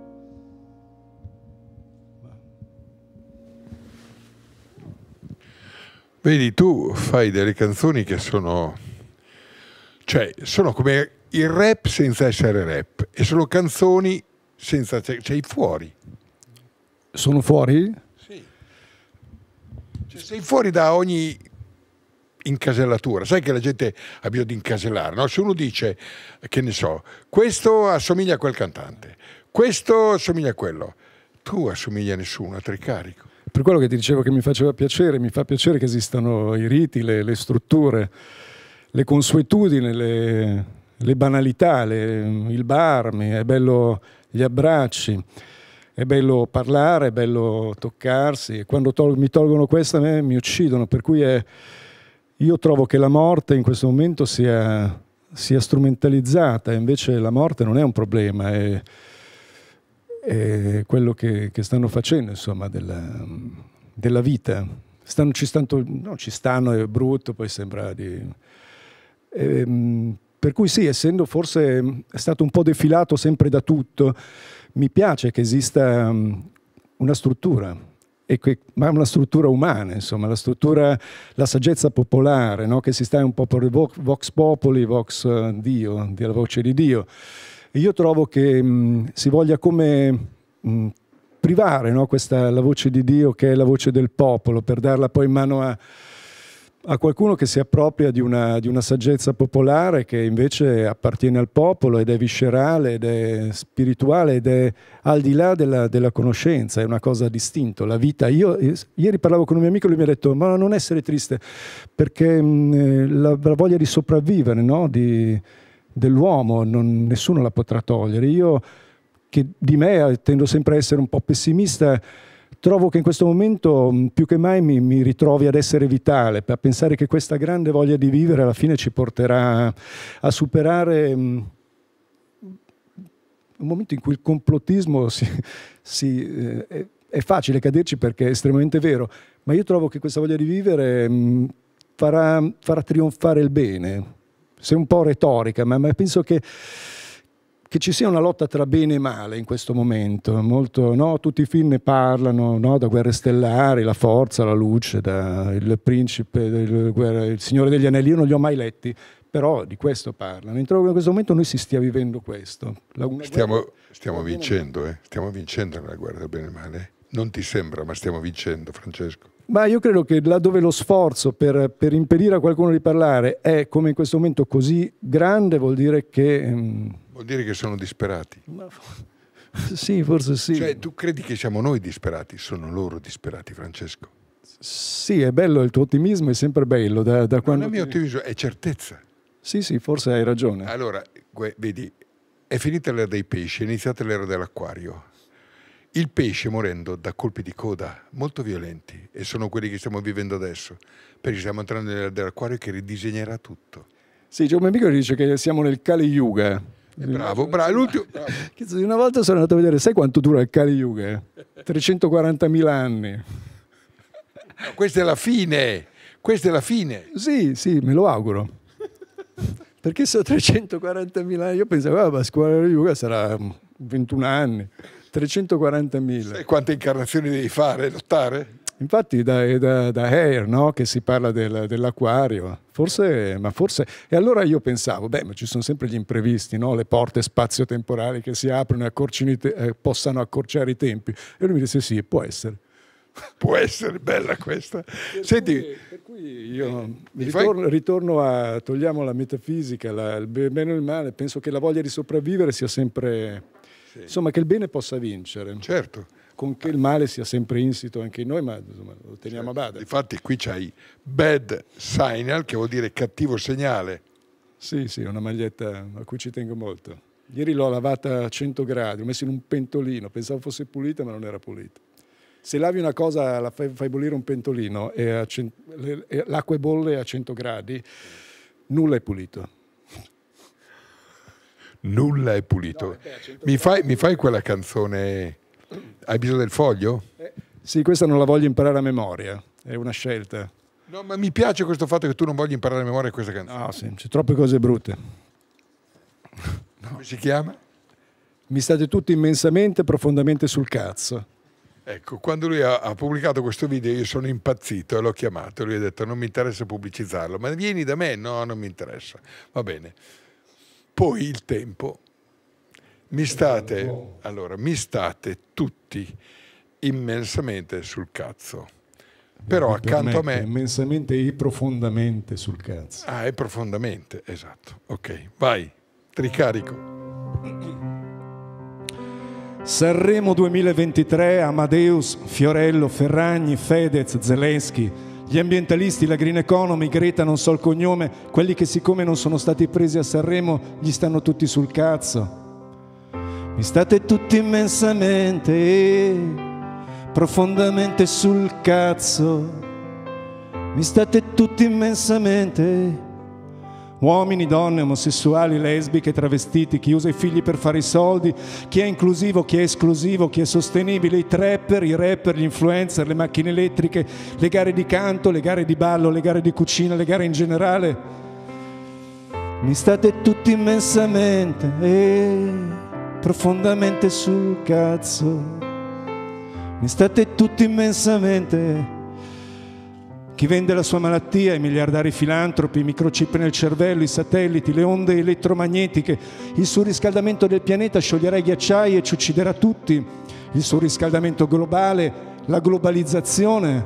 Vedi, tu fai delle canzoni che sono come il rap senza essere rap, e sono canzoni senza... sei fuori. Sono fuori? Sì. Cioè, sei fuori da ogni incasellatura. Sai che la gente ha bisogno di incasellare, no? Se uno dice, che ne so, questo assomiglia a quel cantante, questo assomiglia a quello, tu assomiglia a nessuno, a Tricarico. Per quello che ti dicevo che mi faceva piacere, mi fa piacere che esistano i riti, le strutture, le consuetudini, le banalità, il bar, è bello gli abbracci, è bello parlare, è bello toccarsi, e quando mi tolgono questo a me mi uccidono, per cui io trovo che la morte in questo momento sia strumentalizzata, invece la morte non è un problema, è quello che stanno facendo, insomma, della vita. Ci stanno, è brutto, poi sembra di... per cui sì, essendo forse è stato un po' defilato sempre da tutto, mi piace che esista una struttura, ma una struttura umana, insomma, la saggezza popolare, no? Che si sta un po' per vox populi, vox Dio, la voce di Dio. E io trovo che si voglia come privare, no? La voce di Dio, che è la voce del popolo, per darla poi in mano a qualcuno che si appropria di una saggezza popolare che invece appartiene al popolo ed è viscerale, ed è spirituale, ed è al di là della conoscenza, è una cosa distinta. La vita, io ieri parlavo con un mio amico e lui mi ha detto ma non essere triste, perché la voglia di sopravvivere, no? Dell'uomo nessuno la potrà togliere. Io che di me tendo sempre a essere un po' pessimista, trovo che in questo momento più che mai mi ritrovi ad essere vitale, a pensare che questa grande voglia di vivere alla fine ci porterà a superare un momento in cui il complottismo è facile caderci perché è estremamente vero, ma io trovo che questa voglia di vivere farà trionfare il bene, se un po' retorica, ma penso che ci sia una lotta tra bene e male in questo momento. Molto, no? Tutti i film ne parlano, no? Da Guerre Stellari, La Forza, La Luce, da Il Principe, Il Signore degli Anelli. Io non li ho mai letti, però di questo parlano. In questo momento noi si stia vivendo questo. Stiamo vincendo, stiamo vincendo nella guerra del bene e male. Non ti sembra, ma stiamo vincendo, Francesco. Ma io credo che laddove lo sforzo per impedire a qualcuno di parlare è, come in questo momento, così grande, vuol dire che... Vuol dire che sono disperati. Sì, forse sì. Cioè, tu credi che siamo noi disperati? Sono loro disperati, Francesco. Sì, è bello, il tuo ottimismo è sempre bello. Da quando il mio ottimismo è certezza. Sì, forse hai ragione. Allora, vedi, è finita l'era dei pesci, è iniziata l'era dell'acquario. Il pesce morendo da colpi di coda molto violenti, e sono quelli che stiamo vivendo adesso, perché stiamo entrando nell'era dell'acquario che ridisegnerà tutto. Sì, c'è un mio amico che dice che siamo nel Kali Yuga. Bravo, l'ultimo. Una volta sono andato a vedere, sai quanto dura il Kali Yuga? 340.000 anni. No, questa è la fine. Questa è la fine. Sì, me lo auguro. Perché sono 340.000 anni? Io pensavo, la scuola di yoga sarà 21 anni. 340.000. Sai quante incarnazioni devi fare? Lottare? Infatti da Air, no? Che si parla dell'acquario. Forse. E allora io pensavo, ma ci sono sempre gli imprevisti, no? Le porte spazio-temporali che si aprono e possano accorciare i tempi. E lui mi disse sì, può essere. Può essere, bella questa. Senti, per cui io ritorno a, togliamo la metafisica, il bene e il male, penso che la voglia di sopravvivere sia sempre, insomma, che il bene possa vincere. Certo. Con che il male sia sempre insito anche in noi, ma insomma, lo teniamo a bada. Infatti qui c'hai bad signal, che vuol dire cattivo segnale. Sì, una maglietta a cui ci tengo molto. Ieri l'ho lavata a 100 gradi, l'ho messa in un pentolino, pensavo fosse pulita ma non era pulita. Se lavi una cosa, la fai bollire un pentolino e l'acqua bolle a 100 gradi, nulla è pulito. Nulla è pulito. Mi fai quella canzone? Hai bisogno del foglio? Sì, questa non la voglio imparare a memoria, è una scelta. No, ma mi piace questo fatto che tu non voglia imparare a memoria questa canzone. No, sì, c'è troppe cose brutte. Come si chiama? Mi state tutti immensamente, profondamente sul cazzo. Ecco, quando lui ha pubblicato questo video io sono impazzito e l'ho chiamato. Lui ha detto non mi interessa pubblicizzarlo, ma vieni da me? No, non mi interessa. Va bene. Poi il tempo. Mi state tutti immensamente sul cazzo. Però accanto a me... Immensamente e profondamente sul cazzo. Ah, è profondamente, esatto. Ok, vai, ricarico. Sanremo 2023, Amadeus, Fiorello, Ferragni, Fedez, Zelensky, gli ambientalisti, la Green Economy, Greta non so il cognome, quelli che siccome non sono stati presi a Sanremo gli stanno tutti sul cazzo. Mi state tutti immensamente, profondamente sul cazzo. Mi state tutti immensamente. Uomini, donne, omosessuali, lesbiche, travestiti, chi usa i figli per fare i soldi, chi è inclusivo, chi è esclusivo, chi è sostenibile, i trapper, i rapper, gli influencer, le macchine elettriche, le gare di canto, le gare di ballo, le gare di cucina, le gare in generale. Mi state tutti immensamente, profondamente sul cazzo. Mi state tutti immensamente. Chi vende la sua malattia, i miliardari filantropi, i microchip nel cervello, i satelliti, le onde elettromagnetiche, il surriscaldamento del pianeta scioglierà i ghiacciai e ci ucciderà tutti, il surriscaldamento globale, la globalizzazione.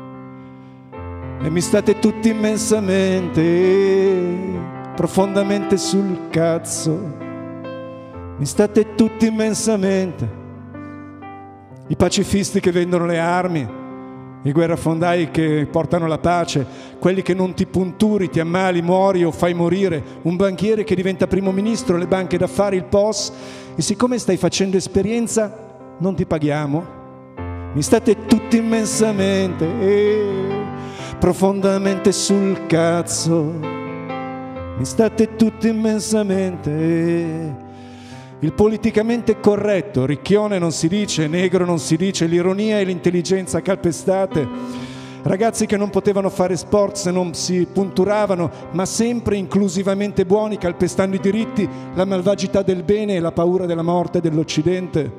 E mi state tutti immensamente, profondamente sul cazzo. Mi state tutti immensamente. I pacifisti che vendono le armi, i guerrafondai che portano la pace, quelli che non ti punturi, ti ammali, muori o fai morire, un banchiere che diventa primo ministro, le banche d'affari, il POS, e siccome stai facendo esperienza non ti paghiamo. Mi state tutti immensamente, profondamente sul cazzo. Mi state tutti immensamente. Il politicamente corretto, ricchione non si dice, negro non si dice, l'ironia e l'intelligenza calpestate, ragazzi che non potevano fare sport se non si punturavano, ma sempre inclusivamente buoni, calpestando i diritti, la malvagità del bene e la paura della morte dell'Occidente.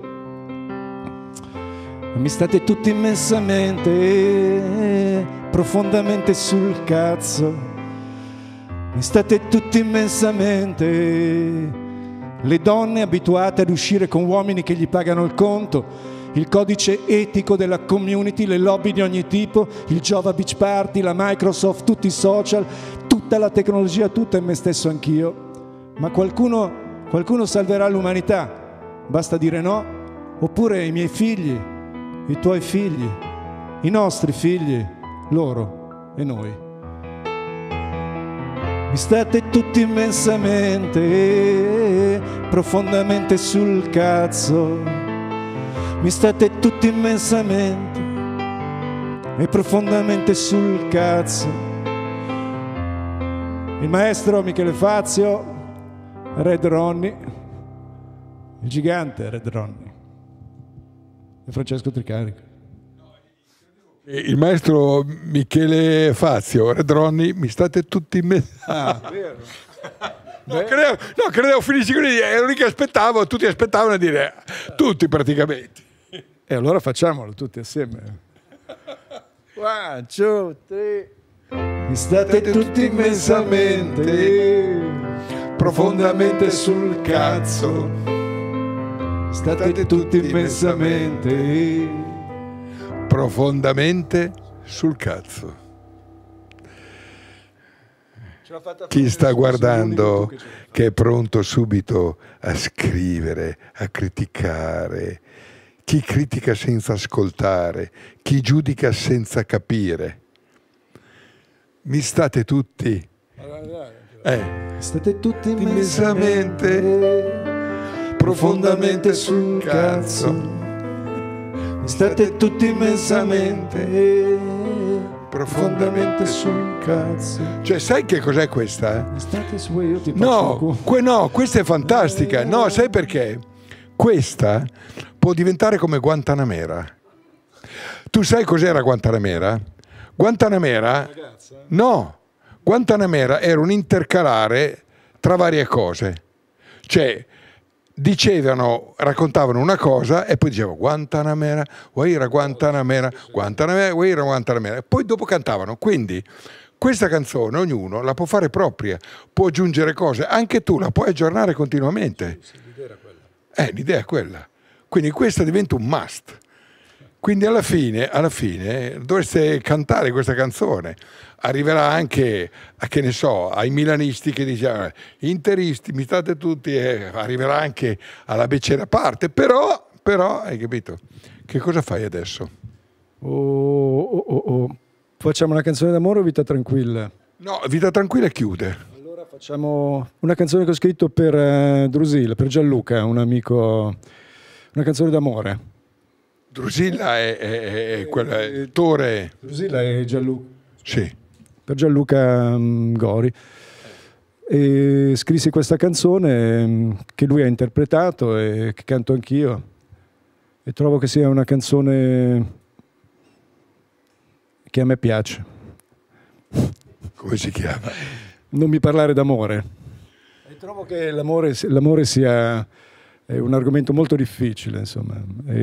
Mi state tutti immensamente, profondamente sul cazzo. Mi state tutti immensamente. Le donne abituate ad uscire con uomini che gli pagano il conto, il codice etico della community, le lobby di ogni tipo, il Jova Beach Party, la Microsoft, tutti i social, tutta la tecnologia, tutta e me stesso anch'io. Ma qualcuno salverà l'umanità, basta dire no, oppure i miei figli, i tuoi figli, i nostri figli, loro e noi. Mi state tutti immensamente, profondamente sul cazzo. Mi state tutti immensamente e profondamente sul cazzo. Il maestro Michele Fazio, Red Ronnie, il gigante Red Ronnie e Francesco Tricarico. Il maestro Michele Fazio, Red Ronnie, mi state tutti in mezzo. Ah, vero. Credevo finissi così, ero lì che aspettavo, tutti aspettavano a dire, tutti praticamente. E allora facciamolo tutti assieme. 1, 2, 3. Mi state tutti immensamente, profondamente sul cazzo. State tutti immensamente, profondamente sul cazzo. Chi sta guardando che è pronto subito a scrivere, a criticare, chi critica senza ascoltare, chi giudica senza capire. Mi state tutti state tutti immensamente, profondamente sul cazzo. State tutti immensamente, profondamente sul cazzo. Cioè, sai che cos'è questa? No, questa è fantastica. No, sai perché? Questa può diventare come Guantanamera. Tu sai cos'era Guantanamera? Guantanamera era un intercalare tra varie cose. Cioè, raccontavano una cosa e poi dicevano Guantanamera, Guantanamera, Guantanamera, e poi dopo cantavano. Quindi questa canzone ognuno la può fare propria, può aggiungere cose, anche tu la puoi aggiornare continuamente. L'idea è quella. Quindi questa diventa un must. Quindi alla fine dovreste cantare questa canzone. Arriverà anche che ne so, ai milanisti che dicevano interisti, mi state tutti, arriverà anche alla Becera parte, però hai capito? Che cosa fai adesso? Facciamo una canzone d'amore o Vita Tranquilla? No, Vita Tranquilla chiude. Allora facciamo una canzone che ho scritto per Drusilla, per Gianluca, un amico, una canzone d'amore. Drusilla è quella, Tore. Drusilla è Gianluca. Sì. Per Gianluca Gori. E scrissi questa canzone che lui ha interpretato e che canto anch'io. E trovo che sia una canzone che a me piace. Come si chiama? Non mi parlare d'amore. E trovo che l'amore sia un argomento molto difficile, insomma.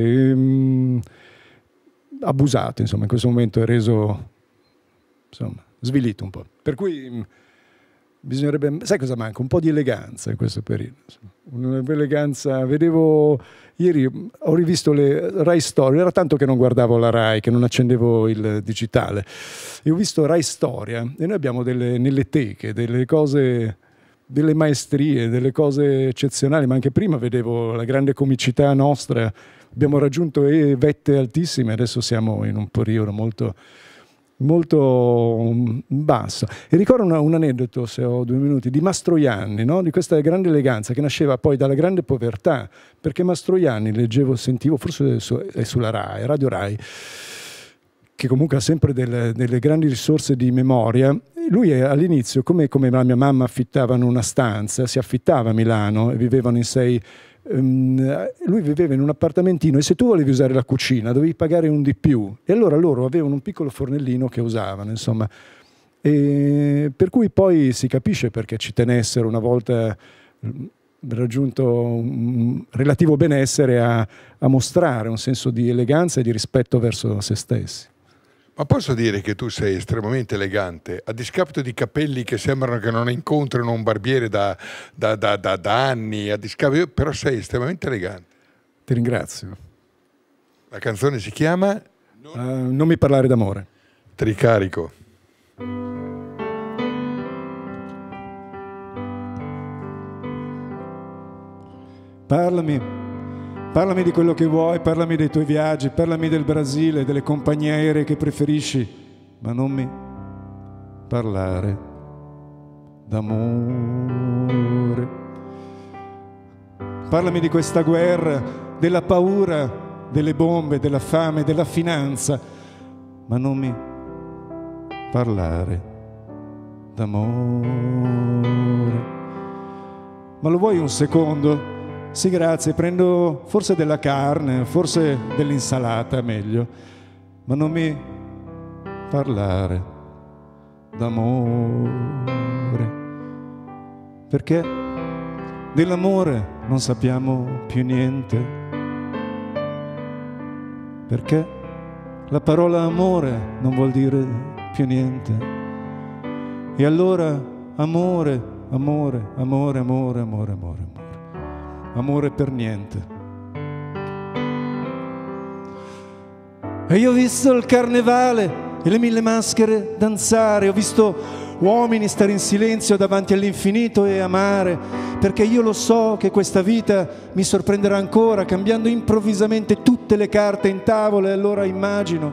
Abusato, insomma, in questo momento è reso, insomma, svilito un po'. Per cui bisognerebbe, sai cosa manca? Un po' di eleganza in questo periodo. Un'eleganza, vedevo ieri, ho rivisto le Rai Storia, era tanto che non guardavo la Rai, che non accendevo il digitale, e ho visto Rai Storia e noi abbiamo nelle teche delle cose, delle maestrie, delle cose eccezionali, ma anche prima vedevo la grande comicità nostra, abbiamo raggiunto vette altissime, adesso siamo in un periodo molto basso. E ricordo un aneddoto, se ho 2 minuti, di Mastroianni, no? Di questa grande eleganza che nasceva poi dalla grande povertà, perché Mastroianni, sentivo, forse è sulla Rai, Radio Rai, che comunque ha sempre delle grandi risorse di memoria, lui all'inizio, come la mia mamma affittavano una stanza, si affittava a Milano e vivevano in 6. Lui viveva in un appartamentino e se tu volevi usare la cucina dovevi pagare un di più, e allora loro avevano un piccolo fornellino che usavano, insomma. E per cui poi si capisce perché ci tenessero, una volta raggiunto un relativo benessere, a mostrare un senso di eleganza e di rispetto verso se stessi. Ma posso dire che tu sei estremamente elegante, a discapito di capelli che sembrano che non incontrino un barbiere da anni, però sei estremamente elegante. Ti ringrazio. La canzone si chiama? Non mi parlare d'amore. Ti ricarico. Parlami di quello che vuoi, parlami dei tuoi viaggi, parlami del Brasile, delle compagnie aeree che preferisci, ma non mi parlare d'amore. Parlami di questa guerra, della paura, delle bombe, della fame, della finanza, ma non mi parlare d'amore. Ma lo vuoi un secondo? Sì, grazie, prendo forse della carne, forse dell'insalata, meglio, ma non mi parlare d'amore, perché dell'amore non sappiamo più niente, perché la parola amore non vuol dire più niente, e allora amore, amore, amore, amore, amore, amore. Amore per niente. E io ho visto il carnevale e le 1000 maschere danzare, ho visto uomini stare in silenzio davanti all'infinito e amare, perché io lo so che questa vita mi sorprenderà ancora, cambiando improvvisamente tutte le carte in tavola, e allora immagino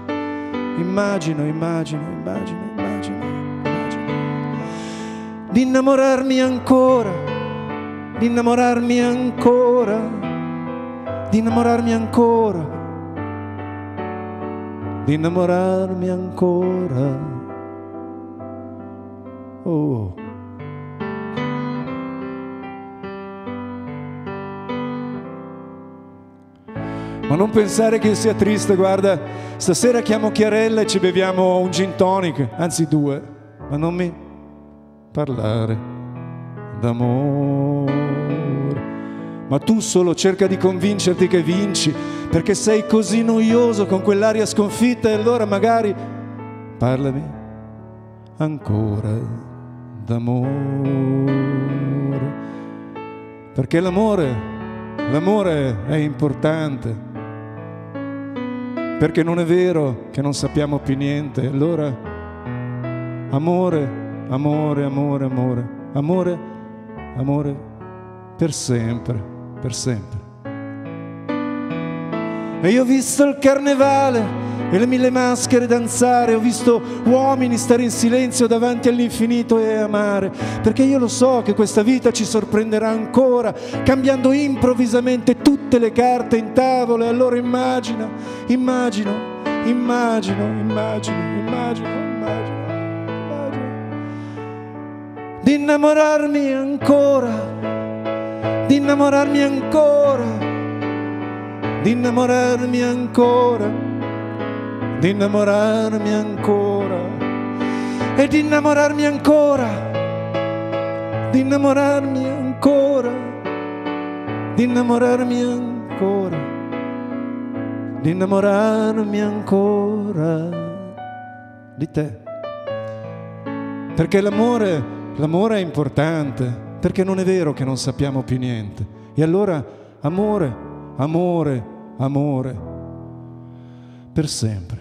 di innamorarmi ancora. Di innamorarmi ancora, di innamorarmi ancora, di innamorarmi ancora. Oh. Ma non pensare che sia triste, guarda, stasera chiamo Chiarella e ci beviamo un gin tonic, anzi 2, ma non mi parlare d'amore. Ma tu solo cerca di convincerti che vinci, perché sei così noioso con quell'aria sconfitta, e allora magari parlami ancora d'amore, perché l'amore è importante, perché non è vero che non sappiamo più niente. Allora amore, amore, amore, amore, amore, amore per sempre, per sempre. E io ho visto il carnevale e le 1000 maschere danzare, ho visto uomini stare in silenzio davanti all'infinito e amare, perché io lo so che questa vita ci sorprenderà ancora, cambiando improvvisamente tutte le carte in tavola, e allora immagino di innamorarmi ancora, di innamorarmi ancora, di innamorarmi ancora, di innamorarmi ancora, e di innamorarmi ancora, di innamorarmi ancora, di innamorarmi ancora, di innamorarmi ancora di te, perché l'amore è importante, perché non è vero che non sappiamo più niente. E allora amore, amore, amore, per sempre.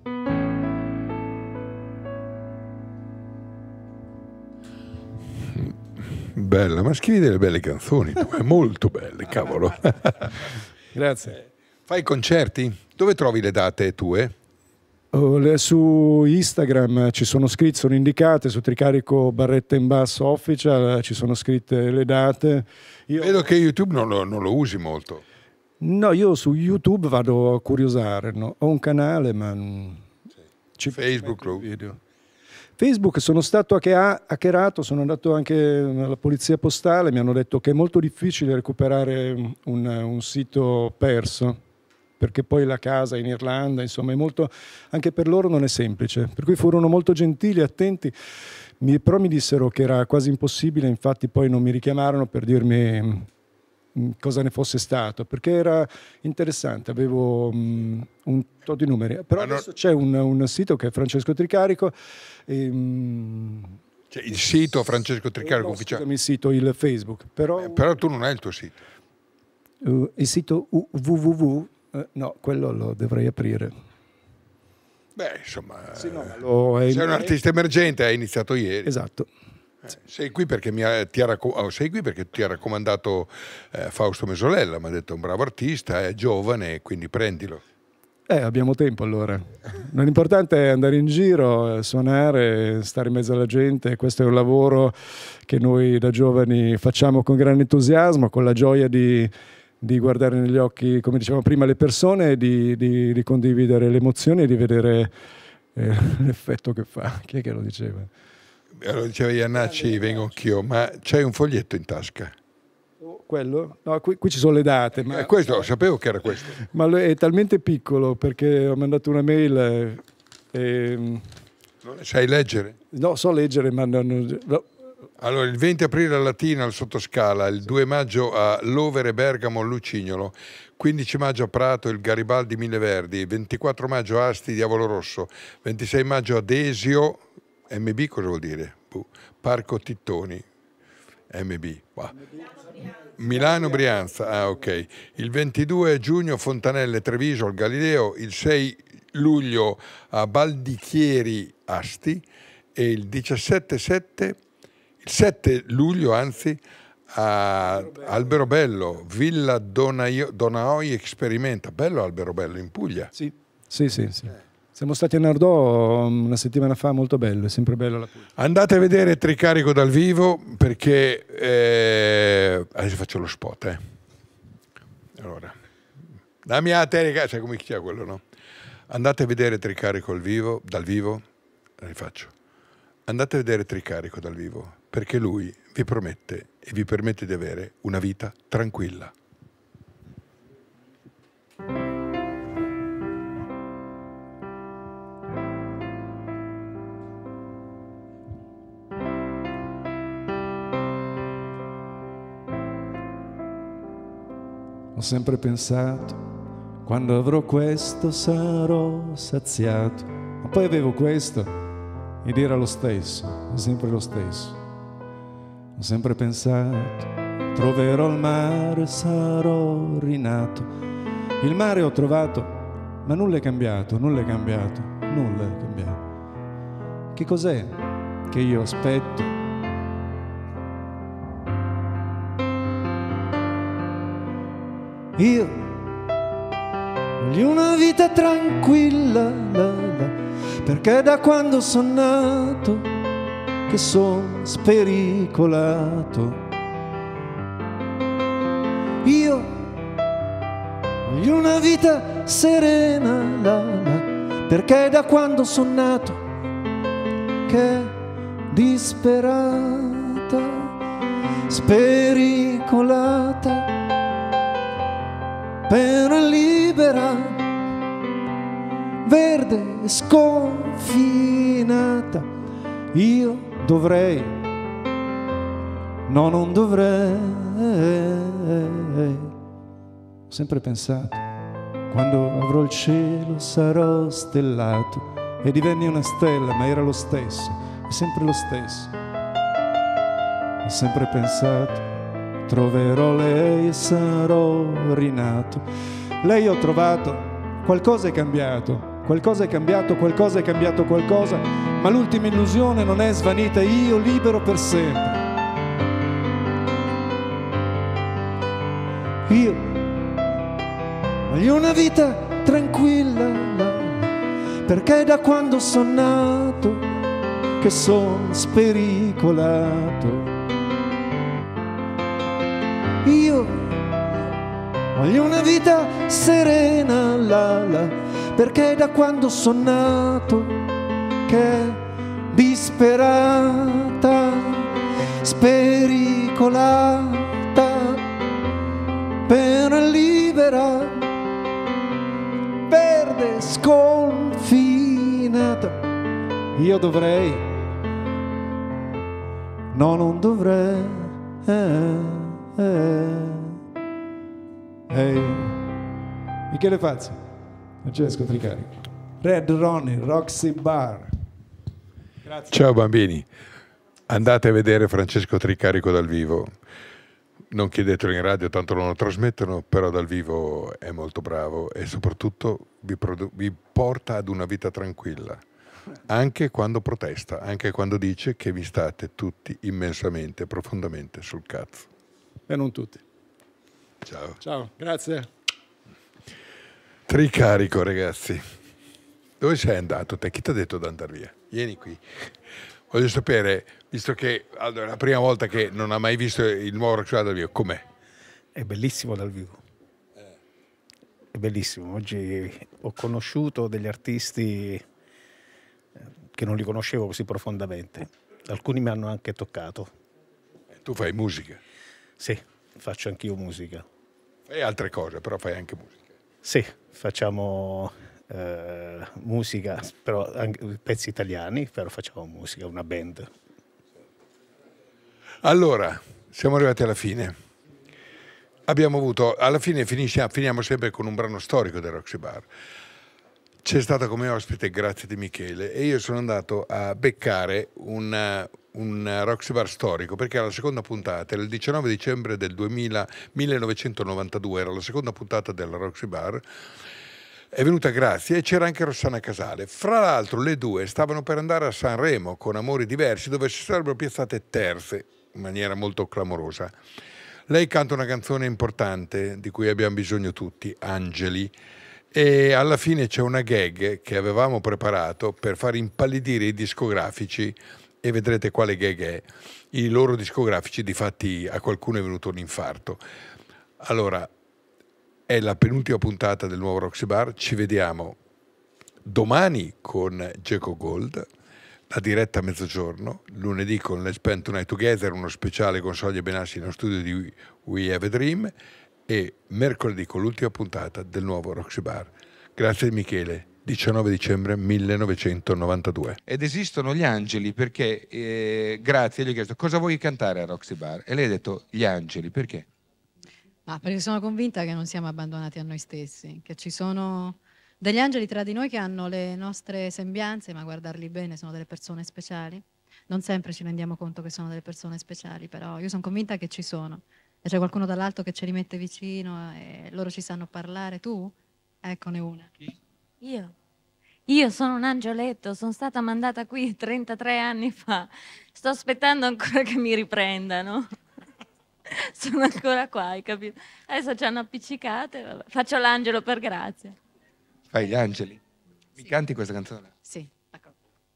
Bella, ma scrivi delle belle canzoni, tu, molto belle, cavolo. Grazie. Fai concerti? Dove trovi le date tue? Su Instagram ci sono scritte, sono indicate, su Tricarico Barretta in Basso Official ci sono scritte le date. Vedo che YouTube non lo usi molto. No, io su YouTube vado a curiosare, no? Ho un canale, ma Facebook lo video. Facebook sono stato hackerato, sono andato anche alla polizia postale, mi hanno detto che è molto difficile recuperare un sito perso, perché poi la casa è in Irlanda, insomma è molto, anche per loro non è semplice, per cui furono molto gentili, attenti, però mi dissero che era quasi impossibile, infatti poi non mi richiamarono per dirmi cosa ne fosse stato, perché era interessante, avevo un tot di numeri, però adesso c'è un sito che è Francesco Tricarico, Cioè, il sito Francesco Tricarico ufficiale. Il sito, il Facebook, però tu non hai il tuo sito. Il sito www, no, quello lo dovrei aprire. Beh, insomma, sei un artista emergente, hai iniziato ieri. Esatto. Sei qui perché ti ha raccomandato Fausto Mesolella, mi ha detto è un bravo artista, è giovane, quindi prendilo. Abbiamo tempo allora. L'importante è andare in giro, suonare, stare in mezzo alla gente. Questo è un lavoro che noi da giovani facciamo con grande entusiasmo, con la gioia di guardare negli occhi, come dicevamo prima, le persone, di condividere le emozioni e di vedere l'effetto che fa. Chi è che lo diceva? Lo diceva Iannacci, vengo anch'io, ma c'hai un foglietto in tasca? Quello? No, qui ci sono le date. Ma questo, sapevo che era questo. Ma è talmente piccolo perché ho mandato una mail Non sai leggere? No, so leggere, ma no. Allora, il 20 aprile a Latina al Sottoscala, il 2 maggio a Lovere, Bergamo, Lucignolo, 15 maggio a Prato, il Garibaldi Mille Verdi, 24 maggio a Asti, Diavolo Rosso, 26 maggio a Desio, MB cosa vuol dire? Parco Tittoni, MB. Wow. Milano, Brianza, ok. Il 22 giugno Fontanelle, Treviso, al Galileo, il 6 luglio a Baldichieri, Asti e il 7 luglio anzi a Alberobello, Villa Donaoi Experimenta. Bello Alberobello, in Puglia. Sì. Siamo stati a Nardò una settimana fa, molto bello, è sempre bello la Puglia. Andate a vedere Tricarico dal vivo perché adesso faccio lo spot. Allora, la mia telecamera, sai come si chiama quello, no? Andate a vedere Tricarico dal vivo, rifaccio. Andate a vedere Tricarico dal vivo perché lui vi promette e vi permette di avere una vita tranquilla. Ho sempre pensato, quando avrò questo sarò saziato, ma poi avevo questo ed era lo stesso, è sempre lo stesso. Ho sempre pensato, troverò il mare, sarò rinato. Il mare ho trovato, ma nulla è cambiato, nulla è cambiato, nulla è cambiato. Che cos'è che io aspetto? Io voglio una vita tranquilla, perché da quando sono nato che sono spericolato. Io voglio una vita serena, perché da quando sono nato che è disperata, spericolata, però è libera, verde e sconfinata. Io dovrei, no, non dovrei. Ho sempre pensato, quando avrò il cielo sarò stellato, e divenni una stella, ma era lo stesso, è sempre lo stesso. Ho sempre pensato, troverò lei e sarò rinato. Lei ho trovato, qualcosa è cambiato, qualcosa è cambiato, qualcosa è cambiato, qualcosa, ma l'ultima illusione non è svanita, io libero per sempre. Io voglio una vita tranquilla, perché da quando sono nato che sono spericolato. Io voglio una vita serena, perché da quando sono nato che è disperata, spericolata, per libera, verde sconfinata. Io dovrei, no, non dovrei. Michele Fazzi, Francesco Tricarico, Red Ronnie, Roxy Bar. Grazie. Ciao bambini, andate a vedere Francesco Tricarico dal vivo. Non chiedetelo in radio, tanto non lo trasmettono, però dal vivo è molto bravo e soprattutto vi porta ad una vita tranquilla, anche quando protesta, anche quando dice che vi state tutti immensamente, profondamente sul cazzo. E non tutti. Ciao. Ciao, grazie. Tricarico, ragazzi. Dove sei andato te? Chi ti ha detto di andare via? Vieni qui. Voglio sapere, visto che allora, la prima volta che non ha mai visto il nuovo Roxy Bar dal vivo, com'è? È bellissimo dal vivo. È bellissimo. Oggi ho conosciuto degli artisti che non li conoscevo così profondamente. Alcuni mi hanno anche toccato. Tu fai musica? Sì, faccio anch'io musica. Fai altre cose, però fai anche musica. Sì, facciamo musica, però anche pezzi italiani, però facciamo musica, una band. Allora, siamo arrivati alla fine. Abbiamo avuto, alla fine finiamo sempre con un brano storico del Roxy Bar. C'è stata come ospite Grazia Di Michele e io sono andato a beccare un Roxy Bar storico, perché era la seconda puntata, era il 19 dicembre del 1992, era la seconda puntata del Roxy Bar. È venuta Grazia e c'era anche Rossana Casale. Fra l'altro le due stavano per andare a Sanremo con Amori diversi, dove si sarebbero piazzate terze in maniera molto clamorosa. Lei canta una canzone importante di cui abbiamo bisogno tutti, Angeli, e alla fine c'è una gag che avevamo preparato per far impallidire i discografici, e vedrete quale gag è. I loro discografici, difatti a qualcuno è venuto un infarto. Allora, è la penultima puntata del nuovo Roxy Bar, ci vediamo domani con Geco Gold, la diretta a mezzogiorno, lunedì con Let's Spend Tonight Together, uno speciale con Soglia Benassi nello studio di We Have a Dream, e mercoledì con l'ultima puntata del nuovo Roxy Bar. Grazie Michele, 19 dicembre 1992. Ed esistono gli angeli perché Grazia gli ha chiesto cosa vuoi cantare a Roxy Bar e lei ha detto gli angeli, perché? Ma perché sono convinta che non siamo abbandonati a noi stessi, che ci sono degli angeli tra di noi che hanno le nostre sembianze, ma a guardarli bene sono delle persone speciali. Non sempre ci rendiamo conto che sono delle persone speciali, però io sono convinta che ci sono. E c'è qualcuno dall'alto che ce li mette vicino e loro ci sanno parlare. Tu? Eccone una. Io sono un angioletto, sono stata mandata qui 33 anni fa. Sto aspettando ancora che mi riprendano. Sono ancora qua, hai capito? Adesso ci hanno appiccicate, vabbè. Faccio l'angelo per Grazia. Fai gli angeli? Mi canti questa canzone? Sì, d'accordo.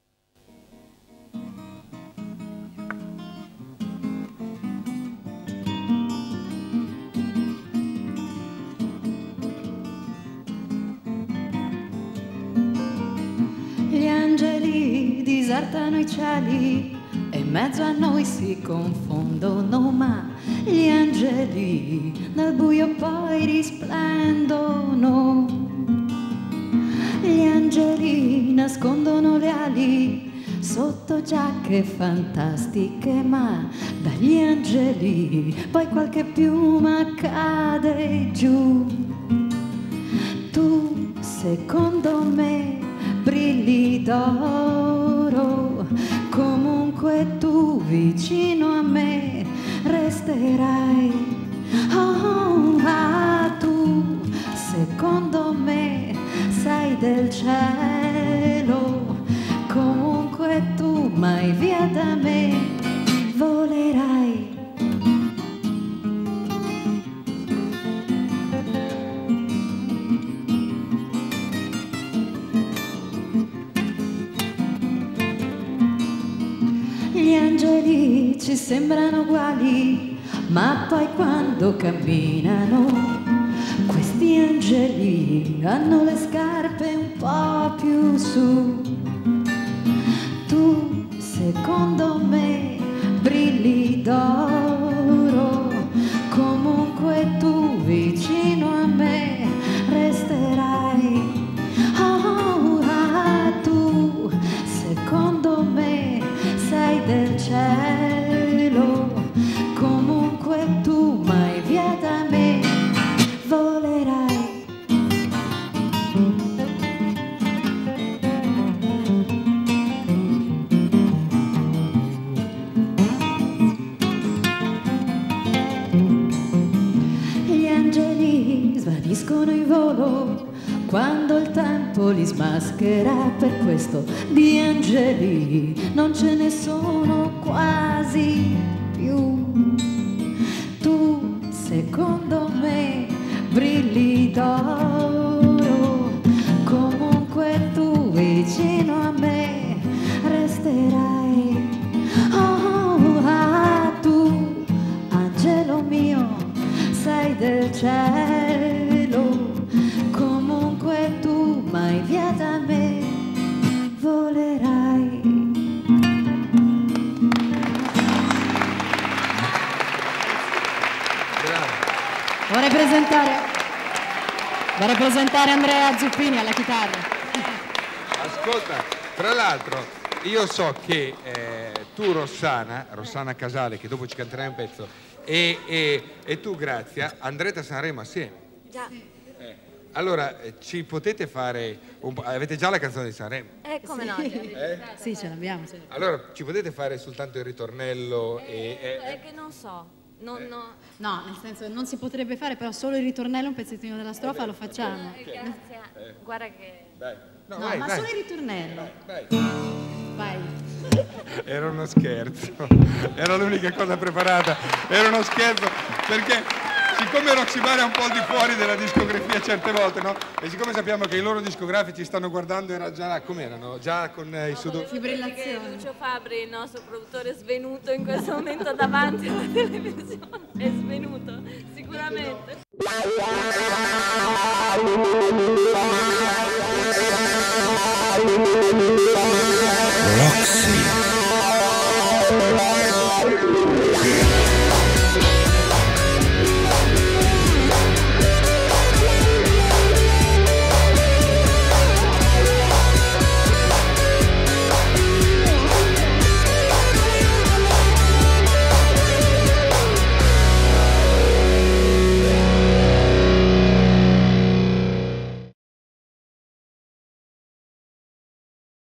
Gli angeli disertano i cieli e in mezzo a noi si confondono, ma gli angeli nel buio poi risplendono. Gli angeli nascondono le ali sotto giacche fantastiche, ma dagli angeli poi qualche piuma cade giù. Tu, secondo me, brilli d'oro, comunque tu vicino a me resterai. Oh, tu, secondo me, sei del cielo, comunque tu mai via da me volerai. Gli angeli ci sembrano uguali, ma poi quando camminano questi angeli hanno le scarpe un po' più su. Tu, secondo me brilli d'oro, comunque tu vicino a me resterai. Oh, tu secondo me sei del cielo, comunque tu mai via da me volerai. Gli angeli svaniscono in volo quando il tempo li smascherà, per questo di angeli non ce ne sono quasi più. Tu secondo me brilli d'oro, comunque tu vicino a me resterai. Oh, tu angelo mio sei del cielo, comunque tu mai via da me volerai. Vorrei presentare Andrea Zuppini alla chitarra. Ascolta, tra l'altro io so che tu Rossana Casale, che dopo ci canterai un pezzo, e tu Grazia andrete a Sanremo assieme. Già. Allora, ci potete fare un po', avete già la canzone di Sanremo? Come no? Sì, ce l'abbiamo. Sì. Allora, ci potete fare soltanto il ritornello È che non so. No, nel senso non si potrebbe fare, però solo il ritornello, un pezzettino della strofa lo facciamo. Grazie. Guarda che... Dai. No, vai, ma vai. solo il ritornello. Vai. Era uno scherzo, era l'unica cosa preparata, era uno scherzo, perché siccome Roxy Bar è un po' al di fuori della discografia certe volte, no? E siccome sappiamo che i loro discografici stanno guardando, era già, com'erano? Già con i sudori. Fibrillazione. Lucio Fabri, il nostro produttore, è svenuto in questo momento davanti alla televisione. È svenuto, sicuramente.